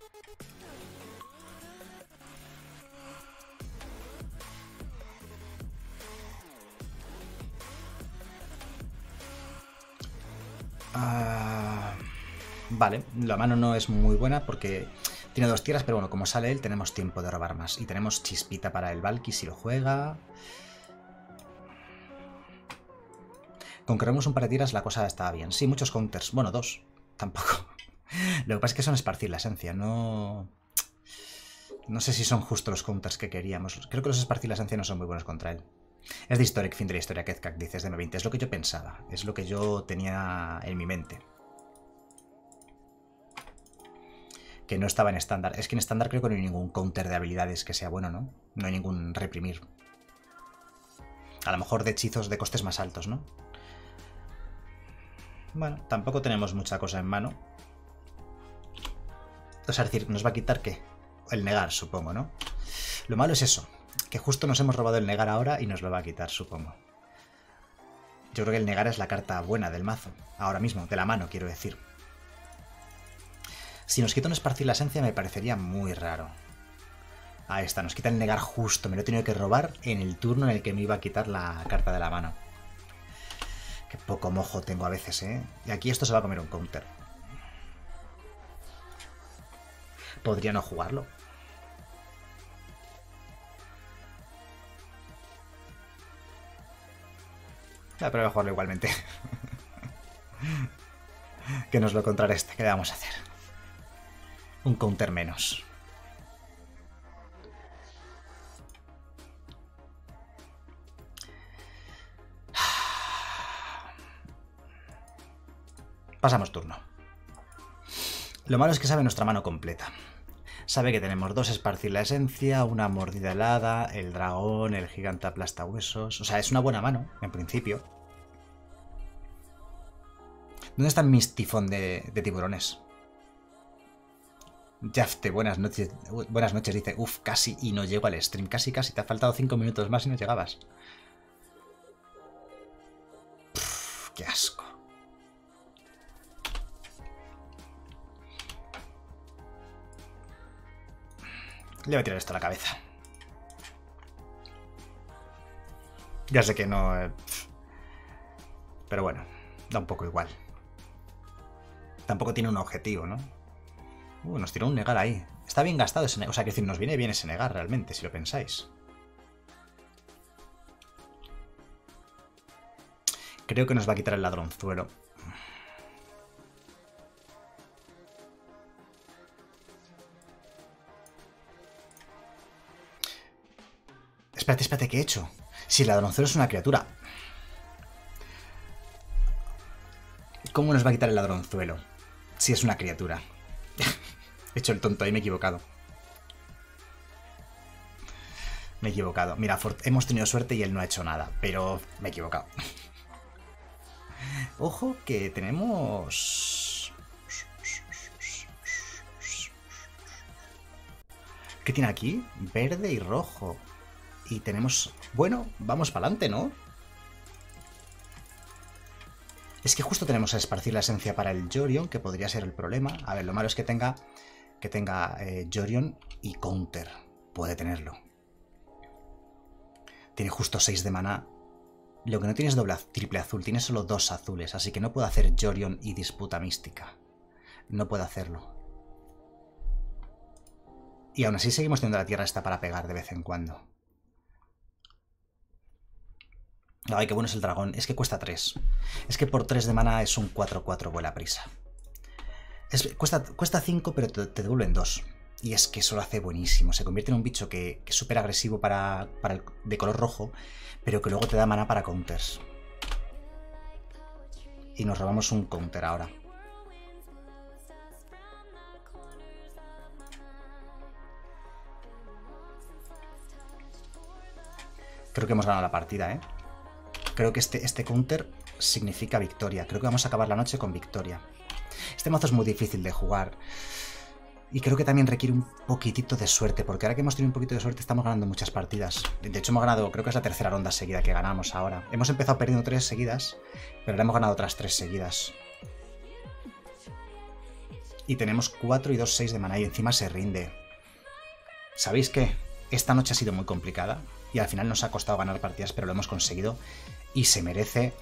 Vale, la mano no es muy buena porque... Tiene 2 tierras, pero bueno, como sale él, tenemos tiempo de robar más. Y tenemos chispita para el Valky si lo juega. Con que robemos un par de tiras la cosa está bien. Sí, muchos counters. Bueno, 2. Tampoco. Lo que pasa es que son esparcir la esencia. No sé si son justo los counters que queríamos. Creo que los esparcir la esencia no son muy buenos contra él. Es de Historic, fin de la historia, Kezkak, dices de M20. Es lo que yo pensaba. Es lo que yo tenía en mi mente. Que no estaba en estándar. Es que en estándar creo que no hay ningún counter de habilidades que sea bueno, ¿no? No hay ningún reprimir. A lo mejor de hechizos de costes más altos, ¿no? Bueno, tampoco tenemos mucha cosa en mano. O sea, es decir, ¿nos va a quitar qué? El negar, supongo, ¿no? Lo malo es eso, que justo nos hemos robado el negar ahora y nos lo va a quitar, supongo. Yo creo que el negar es la carta buena del mazo. Ahora mismo, de la mano, quiero decir. Si nos quita un esparcir la esencia me parecería muy raro. Ahí está, nos quita el negar justo. Me lo he tenido que robar en el turno en el que me iba a quitar la carta de la mano. Qué poco mojo tengo a veces, ¿eh? Y aquí esto se va a comer un counter. Podría no jugarlo. Pero voy a jugarlo igualmente. Que nos lo contrarreste. ¿Qué le vamos a hacer? Un counter menos. Pasamos turno. Lo malo es que sabe nuestra mano completa. Sabe que tenemos 2 esparcir la esencia, una mordida helada, el dragón, el gigante aplasta huesos... O sea, es una buena mano, en principio. ¿Dónde está mis tifón de tiburones? Jafte, buenas noches, dice. Uf, casi y no llego al stream. Casi, te ha faltado 5 minutos más y no llegabas. Pff, qué asco. Le voy a tirar esto a la cabeza. Ya sé que no... Pero bueno, da un poco igual. Tampoco tiene un objetivo, ¿no? Nos tiró un negar ahí. Está bien gastado ese negar. O sea, que decir, nos viene bien ese negar realmente, si lo pensáis. Creo que nos va a quitar el ladronzuelo. Espérate, ¿qué he hecho? Si el ladronzuelo es una criatura. ¿Cómo nos va a quitar el ladronzuelo? Si es una criatura. He hecho el tonto ahí, me he equivocado. Mira, hemos tenido suerte y él no ha hecho nada, pero me he equivocado. Ojo que tenemos... ¿Qué tiene aquí? Verde y rojo. Y tenemos... Bueno, vamos para adelante, ¿no? Es que justo tenemos a esparcir la esencia para el Yorion, que podría ser el problema. A ver, lo malo es que tenga Yorion y counter. Puede tenerlo. Tiene justo 6 de maná. Lo que no tiene es triple azul, tiene solo 2 azules, así que no puede hacer Yorion y disputa mística. No puede hacerlo. Y aún así seguimos teniendo la tierra esta para pegar de vez en cuando. Ay, qué bueno es el dragón. Es que cuesta 3. Es que por 3 de mana es un 4-4 vuela prisa. Cuesta 5, pero te devuelven 2. Y es que eso lo hace buenísimo. Se convierte en un bicho que es súper agresivo de color rojo, pero que luego te da mana para counters. Y nos robamos un counter ahora. Creo que hemos ganado la partida, ¿eh? Creo que este counter significa victoria. Creo que vamos a acabar la noche con victoria. Este mazo es muy difícil de jugar. Y creo que también requiere un poquitito de suerte. Porque ahora que hemos tenido un poquito de suerte estamos ganando muchas partidas. De hecho hemos ganado, creo que es la tercera ronda seguida que ganamos ahora. Hemos empezado perdiendo 3 seguidas, pero ahora hemos ganado otras 3 seguidas. Y tenemos 4 y 2, 6 de maná y encima se rinde. ¿Sabéis qué? Esta noche ha sido muy complicada. Y al final nos ha costado ganar partidas, pero lo hemos conseguido. Y se merece...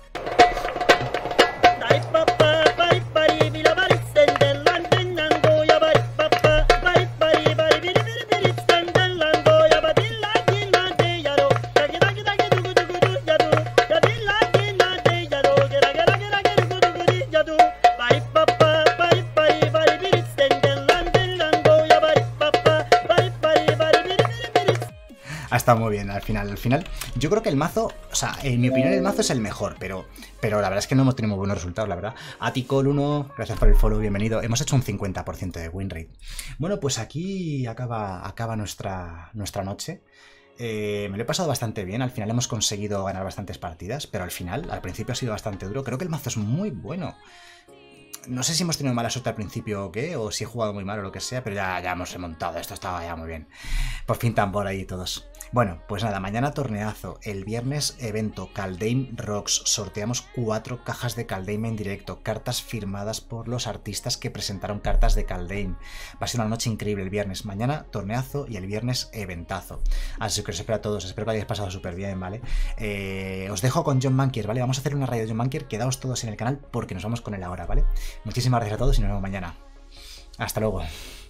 Ha estado muy bien al final. Yo creo que el mazo, o sea, en mi opinión el mazo es el mejor, pero la verdad es que no hemos tenido muy buenos resultados, la verdad. Aticol1, gracias por el follow, bienvenido. Hemos hecho un 50% de win rate. Bueno, pues aquí acaba nuestra noche. Me lo he pasado bastante bien, al final hemos conseguido ganar bastantes partidas, pero al principio ha sido bastante duro. Creo que el mazo es muy bueno. No sé si hemos tenido mala suerte al principio o qué, o si he jugado muy mal o lo que sea, pero ya hemos remontado, esto estaba ya muy bien. Por fin tambor ahí todos. Bueno, pues nada, mañana torneazo, el viernes evento, Kaldheim Rocks, sorteamos 4 cajas de Kaldheim en directo, cartas firmadas por los artistas que presentaron cartas de Kaldheim. Va a ser una noche increíble el viernes, mañana torneazo y el viernes eventazo. Así que os espero a todos, espero que hayáis pasado súper bien, ¿vale? Os dejo con John Mankier, ¿vale? Vamos a hacer una raid de John Mankier, quedaos todos en el canal porque nos vamos con él ahora, ¿vale? Muchísimas gracias a todos y nos vemos mañana. Hasta luego.